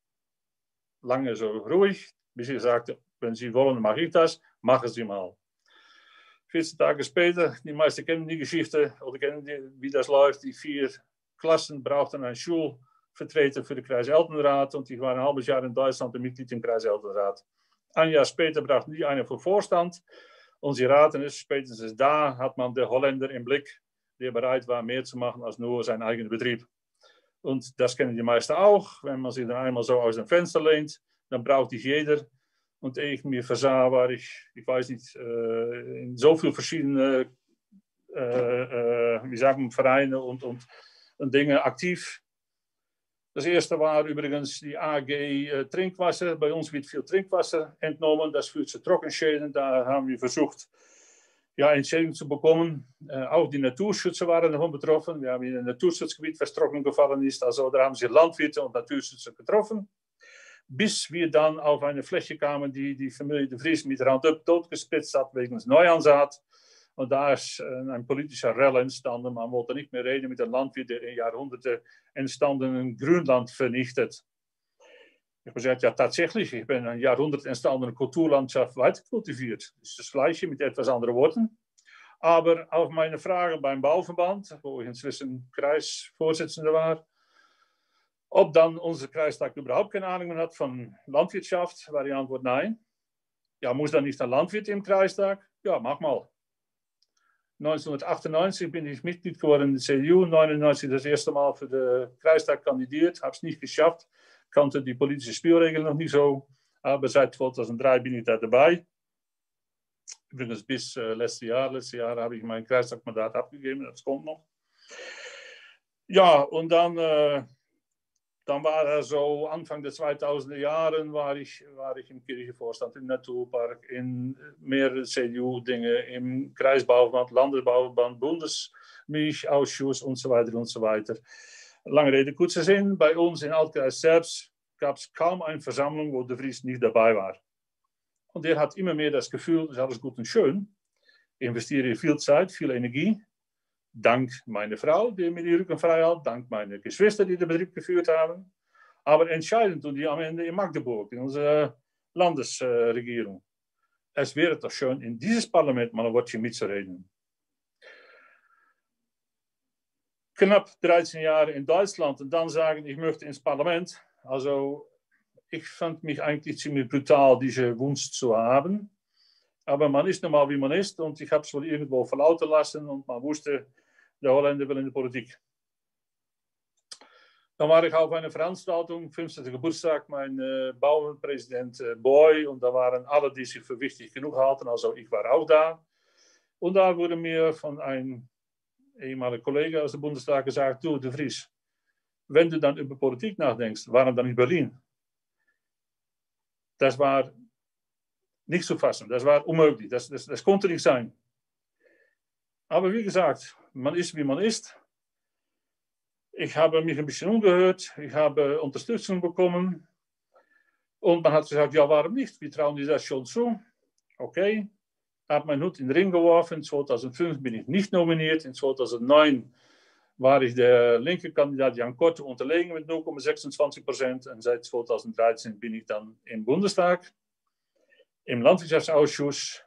[SPEAKER 8] Lange so ruhig, bis ich sagte, wenn Sie wollen, mache ich das. Machen Sie mal. vierzehn Tage später, die meisten kennen die Geschichte oder kennen die, wie das läuft. Die vier Klassen brauchten einen Schulvertreter für den Kreiselternrat und ich war ein halbes Jahr in Deutschland ein Mitglied im Kreiselternrat. Ein Jahr später brauchten die einen für Vorstand und Sie raten es, spätestens da hat man den Holländer im Blick, der bereit war, mehr zu machen als nur sein eigener Betrieb. Und das kennen die meisten auch. Wenn man sich dann einmal so aus dem Fenster lehnt, dann braucht dich jeder. Und ehe ich mir versah, war ich, ich weiß nicht, äh, in so vielen verschiedenen äh, äh, wie sagen, Vereine und, und, und Dinge aktiv. Das erste war übrigens die A G äh, Trinkwasser. Bei uns wird viel Trinkwasser entnommen. Das führt zu Trockenschäden. Da haben wir versucht, ja, Entschädigung zu bekommen. Äh, auch die Naturschützer waren davon betroffen. Wir haben in ein Naturschutzgebiet, was trocken gefallen ist. Also da haben sich Landwirte und Naturschützer getroffen. bis wir dann auf eine Fläche kamen, die die Familie de Vries mit Roundup totgespitzt hat wegen des Neuansaat. Und da ist ein politischer Rell entstanden. Man wollte nicht mehr reden mit einem Landwirt, der in Jahrhunderten entstandenen Grünland vernichtet. Ich habe gesagt, ja tatsächlich, ich bin ein Jahrhundert entstandene Kulturlandschaft weiterkultiviert. Das ist das Gleiche mit etwas anderen Worten. Aber auf meine Frage beim Bauverband, wo ich inzwischen Kreisvorsitzender war, ob dann unser Kreistag überhaupt keine Ahnung mehr hat von Landwirtschaft, war die Antwort nein. Ja, muss dann nicht ein Landwirt im Kreistag? Ja, mach mal. neunzehnhundertachtundneunzig bin ich Mitglied geworden in der C D U, neunundneunzig das erste Mal für den Kreistag kandidiert, habe es nicht geschafft, kannte die politischen Spielregeln noch nicht so, aber seit zweitausenddrei bin ich da dabei. Übrigens bis äh, letztes Jahr, letztes Jahr habe ich mein Kreistagmandat abgegeben, das kommt noch. Ja, und dann, äh, dann war er so, Anfang der zweitausender Jahre war ich, war ich im Kirchenvorstand, im Naturpark, in mehreren C D U-Dinge, im Kreisbauverband, Landesbauverband, Bundesmilchausschuss und so weiter und so weiter. Lange Rede, kurzer Sinn, bei uns in Altkreis selbst gab es kaum eine Versammlung, wo de Vries nicht dabei war. Und der hat immer mehr das Gefühl, das ist alles gut und schön. Ich investiere viel Zeit, viel Energie. Dank meiner Frau, die mir die Rücken frei hat, dank meiner Geschwister, die den Betrieb geführt haben. Aber entscheidend tun die am Ende in Magdeburg, in unserer Landesregierung. Es wäre doch schön, in dieses Parlament mal ein Wortchen mitzureden. Knapp dreizehn Jahre in Deutschland und dann sagen, ich möchte ins Parlament. Also ich fand mich eigentlich ziemlich brutal, diese Wunsch zu haben. Aber man ist nun mal, wie man ist. Und ich habe es wohl irgendwo verlauten lassen. Und man wusste, der Holländer will in die Politik. Dann war ich auf einer Veranstaltung, fünfzehnten Geburtstag, mein äh, Bauernpräsident äh, Boy. Und da waren alle, die sich für wichtig genug halten. Also ich war auch da. Und da wurde mir von einem ehemaligen Kollegen aus dem Bundestag gesagt, du, de Vries, wenn du dann über Politik nachdenkst, warum dann in Berlin? Das war nicht zu fassen, das war unmöglich, das, das, das konnte nicht sein. Aber wie gesagt, man ist, wie man ist. Ich habe mich ein bisschen umgehört, ich habe Unterstützung bekommen und man hat gesagt, ja, warum nicht? Wir trauen dir das schon zu. Okay, habe meinen Hut in den Ring geworfen, zweitausendfünf bin ich nicht nominiert, in zweitausendneun war ich der linke Kandidat Jan Korte unterlegen mit null Komma sechsundzwanzig Prozent und seit zweitausenddreizehn bin ich dann im Bundestag, im Landwirtschaftsausschuss.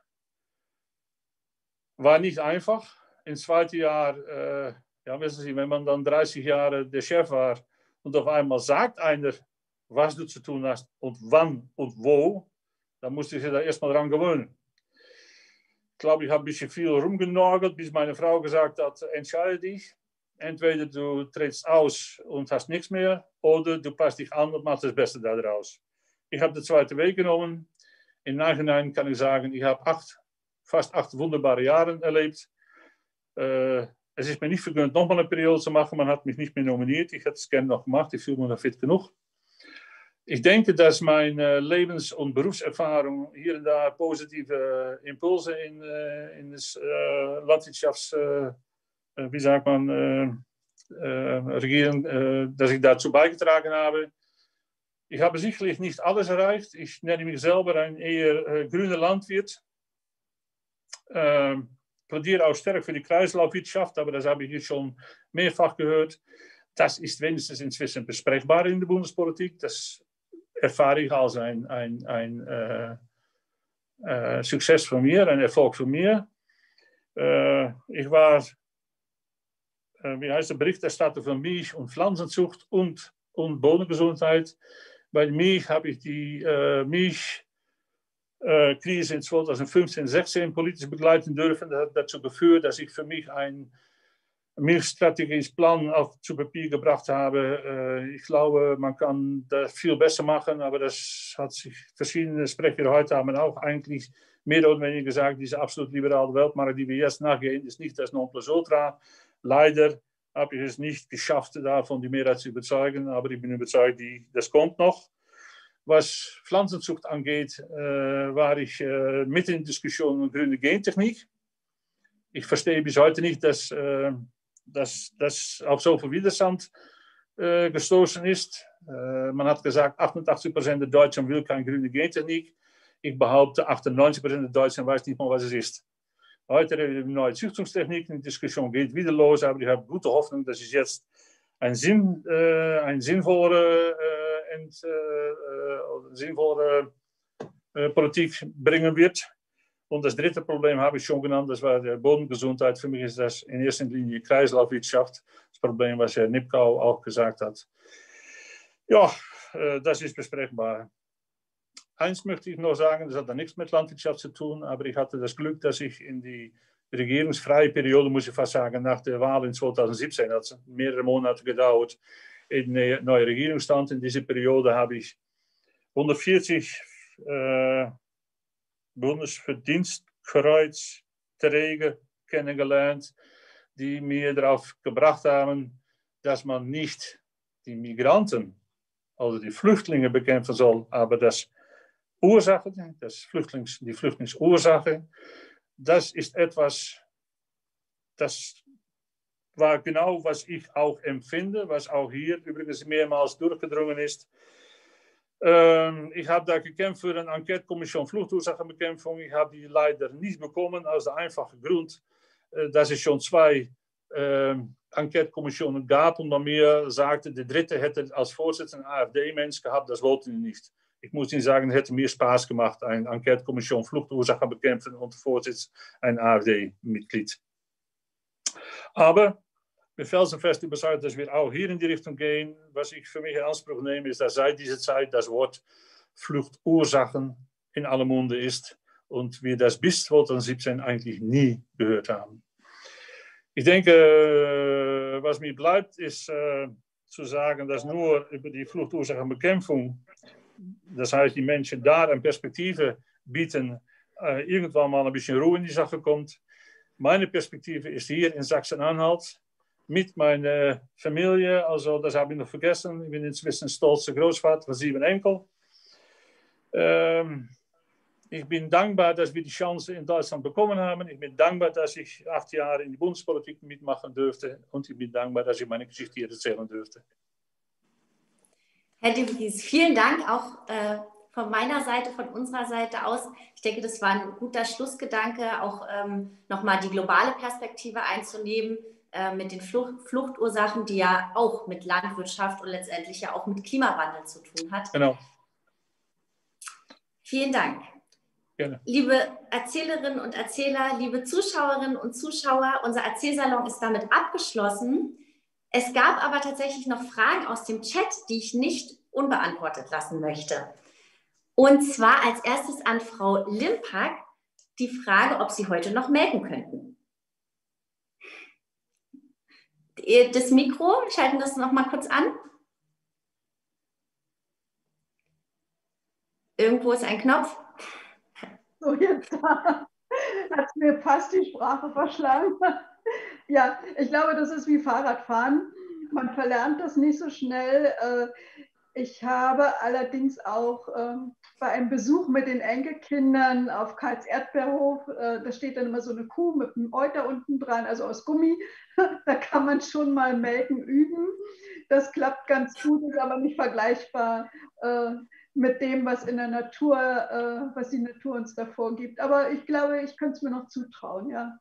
[SPEAKER 8] War nicht einfach. Im zweiten Jahr, äh, ja, wissen Sie, wenn man dann dreißig Jahre der Chef war und auf einmal sagt einer, was du zu tun hast und wann und wo, dann musste ich sich da erstmal dran gewöhnen. Ich glaube, ich habe ein bisschen viel rumgenorgelt, bis meine Frau gesagt hat, entscheide dich. Entweder du trittst aus und hast nichts mehr, oder du passt dich an und machst das Beste daraus. Ich habe den zweiten Weg genommen. Im Nachhinein kann ich sagen, ich habe acht, fast acht wunderbare Jahre erlebt. Äh, es ist mir nicht vergönnt, nochmal eine Periode zu machen. Man hat mich nicht mehr nominiert. Ich hätte es gerne noch gemacht. Ich fühle mich noch fit genug. Ich denke, dass meine Lebens- und Berufserfahrung hier und da positive Impulse in, in das äh, Landwirtschafts... Äh, wie sagt man, äh, äh, Regierung, äh, dass ich dazu beigetragen habe. Ich habe sicherlich nicht alles erreicht. Ich nenne mich selber ein eher äh, grüner Landwirt. Äh, plädiere auch stark für die Kreislaufwirtschaft, aber das habe ich hier schon mehrfach gehört. Das ist wenigstens inzwischen besprechbar in der Bundespolitik. Das erfahre ich als ein, ein, ein äh, äh, Success von mir, ein Erfolg von mir. Äh, ich war wie heißt der Berichterstatter von Milch- und Pflanzenzucht und, und Bodengesundheit. Bei Milch habe ich die äh, Milchkrise äh, in zweitausendfünfzehn sechzehn politisch begleiten dürfen. Das hat dazu geführt, dass ich für mich einen milchstrategischen Plan auf zu Papier gebracht habe. Äh, ich glaube, man kann das viel besser machen, aber das hat sich verschiedene Sprecher heute haben auch eigentlich mehr oder weniger gesagt, diese absolut liberale Weltmarkt, die wir jetzt nachgehen, ist nicht das Nonplusultra. Leider habe ich es nicht geschafft, davon die Mehrheit zu überzeugen, aber ich bin überzeugt, die, das kommt noch. Was Pflanzenzucht angeht, äh, war ich äh, mit in Diskussion um grüne Gentechnik. Ich verstehe bis heute nicht, dass äh, das auf so viel Widerstand äh, gestoßen ist. Äh, man hat gesagt, achtundachtzig Prozent der Deutschen will keine grüne Gentechnik. Ich behaupte, achtundneunzig Prozent der Deutschen weiß nicht mal, was es ist. Heute reden wir über neue Züchtungstechniken. Die Diskussion geht wieder los, aber ich habe gute Hoffnung, dass es jetzt ein, Sinn, äh, ein sinnvollere, äh, ent, äh, sinnvollere äh, Politik bringen wird. Und das dritte Problem habe ich schon genannt, das war die Bodengesundheit. Für mich ist das in erster Linie Kreislaufwirtschaft. Das Problem, was Herr Nipkow auch gesagt hat. Ja, äh, das ist besprechbar. Eins möchte ich noch sagen, das hat dann nichts mit Landwirtschaft zu tun, aber ich hatte das Glück, dass ich in die regierungsfreie Periode, muss ich fast sagen, nach der Wahl in zweitausendsiebzehn, hat es mehrere Monate gedauert, in eine neue Regierung stand. In dieser Periode habe ich hundertvierzig äh, Bundesverdienstkreuzträger kennengelernt, die mir darauf gebracht haben, dass man nicht die Migranten, also die Flüchtlinge bekämpfen soll, aber das Ursache, das Flüchtlings, die Flüchtlingsursache, das ist etwas, das war genau, was ich auch empfinde, was auch hier übrigens mehrmals durchgedrungen ist. Ähm, ich habe da gekämpft für eine Enquete-Kommission Fluchtursachenbekämpfung. Ich habe die leider nicht bekommen, aus dem einfachen Grund, äh, dass es schon zwei äh, Enquete-Kommissionen gab und man mir sagte, die dritte hätte als Vorsitzender einen AfD-Mensch gehabt, das wollten die nicht. Ich muss Ihnen sagen, es hätte mir Spaß gemacht, eine Enquete-Kommission Fluchtursachen bekämpfen und Vorsitz ein AfD-Mitglied. Aber ich bin felsenfest überzeugt, dass wir auch hier in die Richtung gehen. Was ich für mich in Anspruch nehme, ist, dass seit dieser Zeit das Wort Fluchtursachen in aller Munde ist und wir das bis zweitausendsiebzehn eigentlich nie gehört haben. Ich denke, was mir bleibt, ist äh, zu sagen, dass nur über die Fluchtursachenbekämpfung, das heißt, die Menschen da eine Perspektive bieten, äh, irgendwann mal ein bisschen Ruhe in die Sache kommt. Meine Perspektive ist hier in Sachsen-Anhalt mit meiner Familie, also das habe ich noch vergessen, ich bin inzwischen stolzer Großvater von sieben Enkel. Ähm, ich bin dankbar, dass wir die Chance in Deutschland bekommen haben. Ich bin dankbar, dass ich acht Jahre in die Bundespolitik mitmachen durfte und ich bin dankbar, dass ich meine Geschichte hier erzählen durfte.
[SPEAKER 1] Herr de Vries, vielen Dank auch äh, von meiner Seite, von unserer Seite aus. Ich denke, das war ein guter Schlussgedanke, auch ähm, nochmal die globale Perspektive einzunehmen äh, mit den Flucht, Fluchtursachen, die ja auch mit Landwirtschaft und letztendlich ja auch mit Klimawandel zu tun hat.
[SPEAKER 8] Genau.
[SPEAKER 1] Vielen Dank. Gerne. Liebe Erzählerinnen und Erzähler, liebe Zuschauerinnen und Zuschauer, unser Erzählsalon ist damit abgeschlossen. Es gab aber tatsächlich noch Fragen aus dem Chat, die ich nicht unbeantwortet lassen möchte. Und zwar als erstes an Frau Limpak die Frage, ob Sie heute noch melken könnten. Das Mikro, schalten das noch mal kurz an. Irgendwo ist ein Knopf.
[SPEAKER 2] So, jetzt hat es mir fast die Sprache verschlagen. Ja, ich glaube, das ist wie Fahrradfahren. Man verlernt das nicht so schnell. Ich habe allerdings auch bei einem Besuch mit den Enkelkindern auf Karls Erdbeerhof, da steht dann immer so eine Kuh mit einem Euter unten dran, also aus Gummi. Da kann man schon mal melken üben. Das klappt ganz gut, ist aber nicht vergleichbar mit dem, was in der Natur, was die Natur uns da vorgibt. Aber ich glaube, ich könnte es mir noch zutrauen, ja.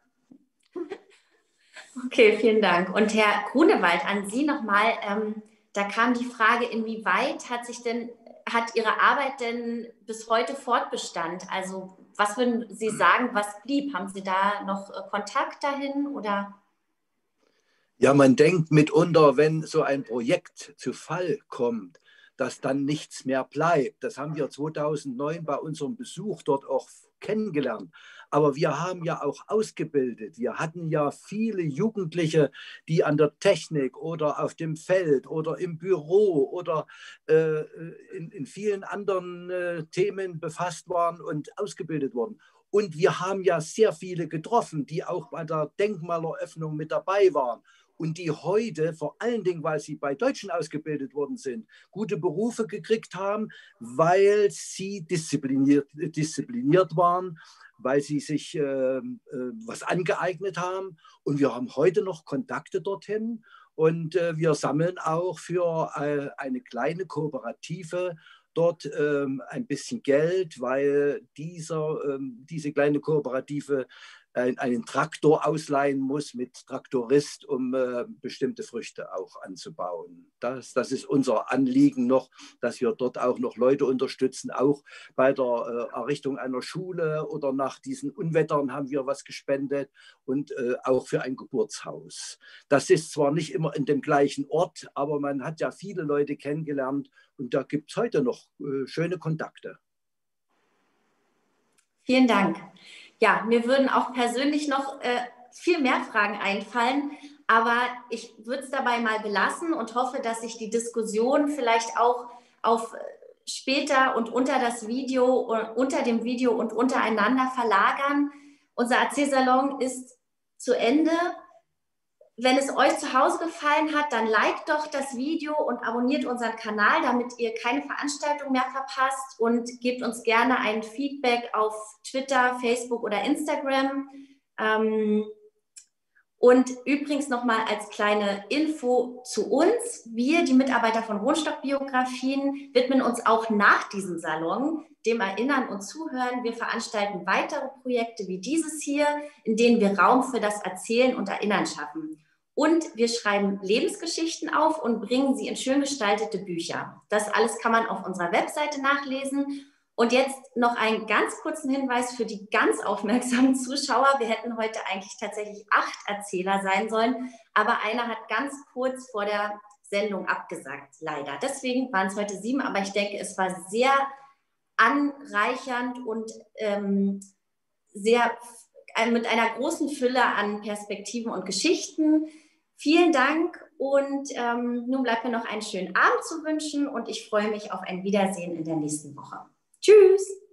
[SPEAKER 1] Okay, vielen Dank. Und Herr Grunewald, an Sie nochmal, ähm, da kam die Frage, inwieweit hat sich denn, hat Ihre Arbeit denn bis heute Fortbestand? Also was würden Sie sagen, was blieb? Haben Sie da noch äh, Kontakt dahin oder?
[SPEAKER 5] Ja, man denkt mitunter, wenn so ein Projekt zu Fall kommt, dass dann nichts mehr bleibt. Das haben wir zweitausendneun bei unserem Besuch dort auch kennengelernt. Aber wir haben ja auch ausgebildet. Wir hatten ja viele Jugendliche, die an der Technik oder auf dem Feld oder im Büro oder äh, in, in vielen anderen äh, Themen befasst waren und ausgebildet wurden. Und wir haben ja sehr viele getroffen, die auch bei der Denkmaleröffnung mit dabei waren. und die heute, vor allen Dingen, weil sie bei Deutschen ausgebildet worden sind, gute Berufe gekriegt haben, weil sie diszipliniert, diszipliniert waren, weil sie sich äh, äh, was angeeignet haben. Und wir haben heute noch Kontakte dorthin. Und äh, wir sammeln auch für äh, eine kleine Kooperative dort ähm, ein bisschen Geld, weil dieser, ähm, diese kleine Kooperative äh, einen Traktor ausleihen muss mit Traktorist, um äh, bestimmte Früchte auch anzubauen. Das, das ist unser Anliegen noch, dass wir dort auch noch Leute unterstützen, auch bei der äh, Errichtung einer Schule oder nach diesen Unwettern haben wir was gespendet und äh, auch für ein Geburtshaus. Das ist zwar nicht immer in dem gleichen Ort, aber man hat ja viele Leute kennengelernt und da gibt es heute noch äh, schöne Kontakte.
[SPEAKER 1] Vielen Dank. Ja, mir würden auch persönlich noch äh, viel mehr Fragen einfallen, aber ich würde es dabei mal belassen und hoffe, dass sich die Diskussion vielleicht auch auf später und unter das Video, unter dem Video und untereinander verlagern. Unser Erzählsalon ist zu Ende. Wenn es euch zu Hause gefallen hat, dann liked doch das Video und abonniert unseren Kanal, damit ihr keine Veranstaltung mehr verpasst und gebt uns gerne ein Feedback auf Twitter, Facebook oder Instagram. Und übrigens nochmal als kleine Info zu uns. Wir, die Mitarbeiter von Rohnstock-Biografien, widmen uns auch nach diesem Salon dem Erinnern und Zuhören. Wir veranstalten weitere Projekte wie dieses hier, in denen wir Raum für das Erzählen und Erinnern schaffen. Und wir schreiben Lebensgeschichten auf und bringen sie in schön gestaltete Bücher. Das alles kann man auf unserer Webseite nachlesen. Und jetzt noch einen ganz kurzen Hinweis für die ganz aufmerksamen Zuschauer. Wir hätten heute eigentlich tatsächlich acht Erzähler sein sollen, aber einer hat ganz kurz vor der Sendung abgesagt, leider. Deswegen waren es heute sieben, aber ich denke, es war sehr anreichernd und ähm, sehr äh, mit einer großen Fülle an Perspektiven und Geschichten. Vielen Dank und ähm, nun bleibt mir noch einen schönen Abend zu wünschen und ich freue mich auf ein Wiedersehen in der nächsten Woche. Tschüss!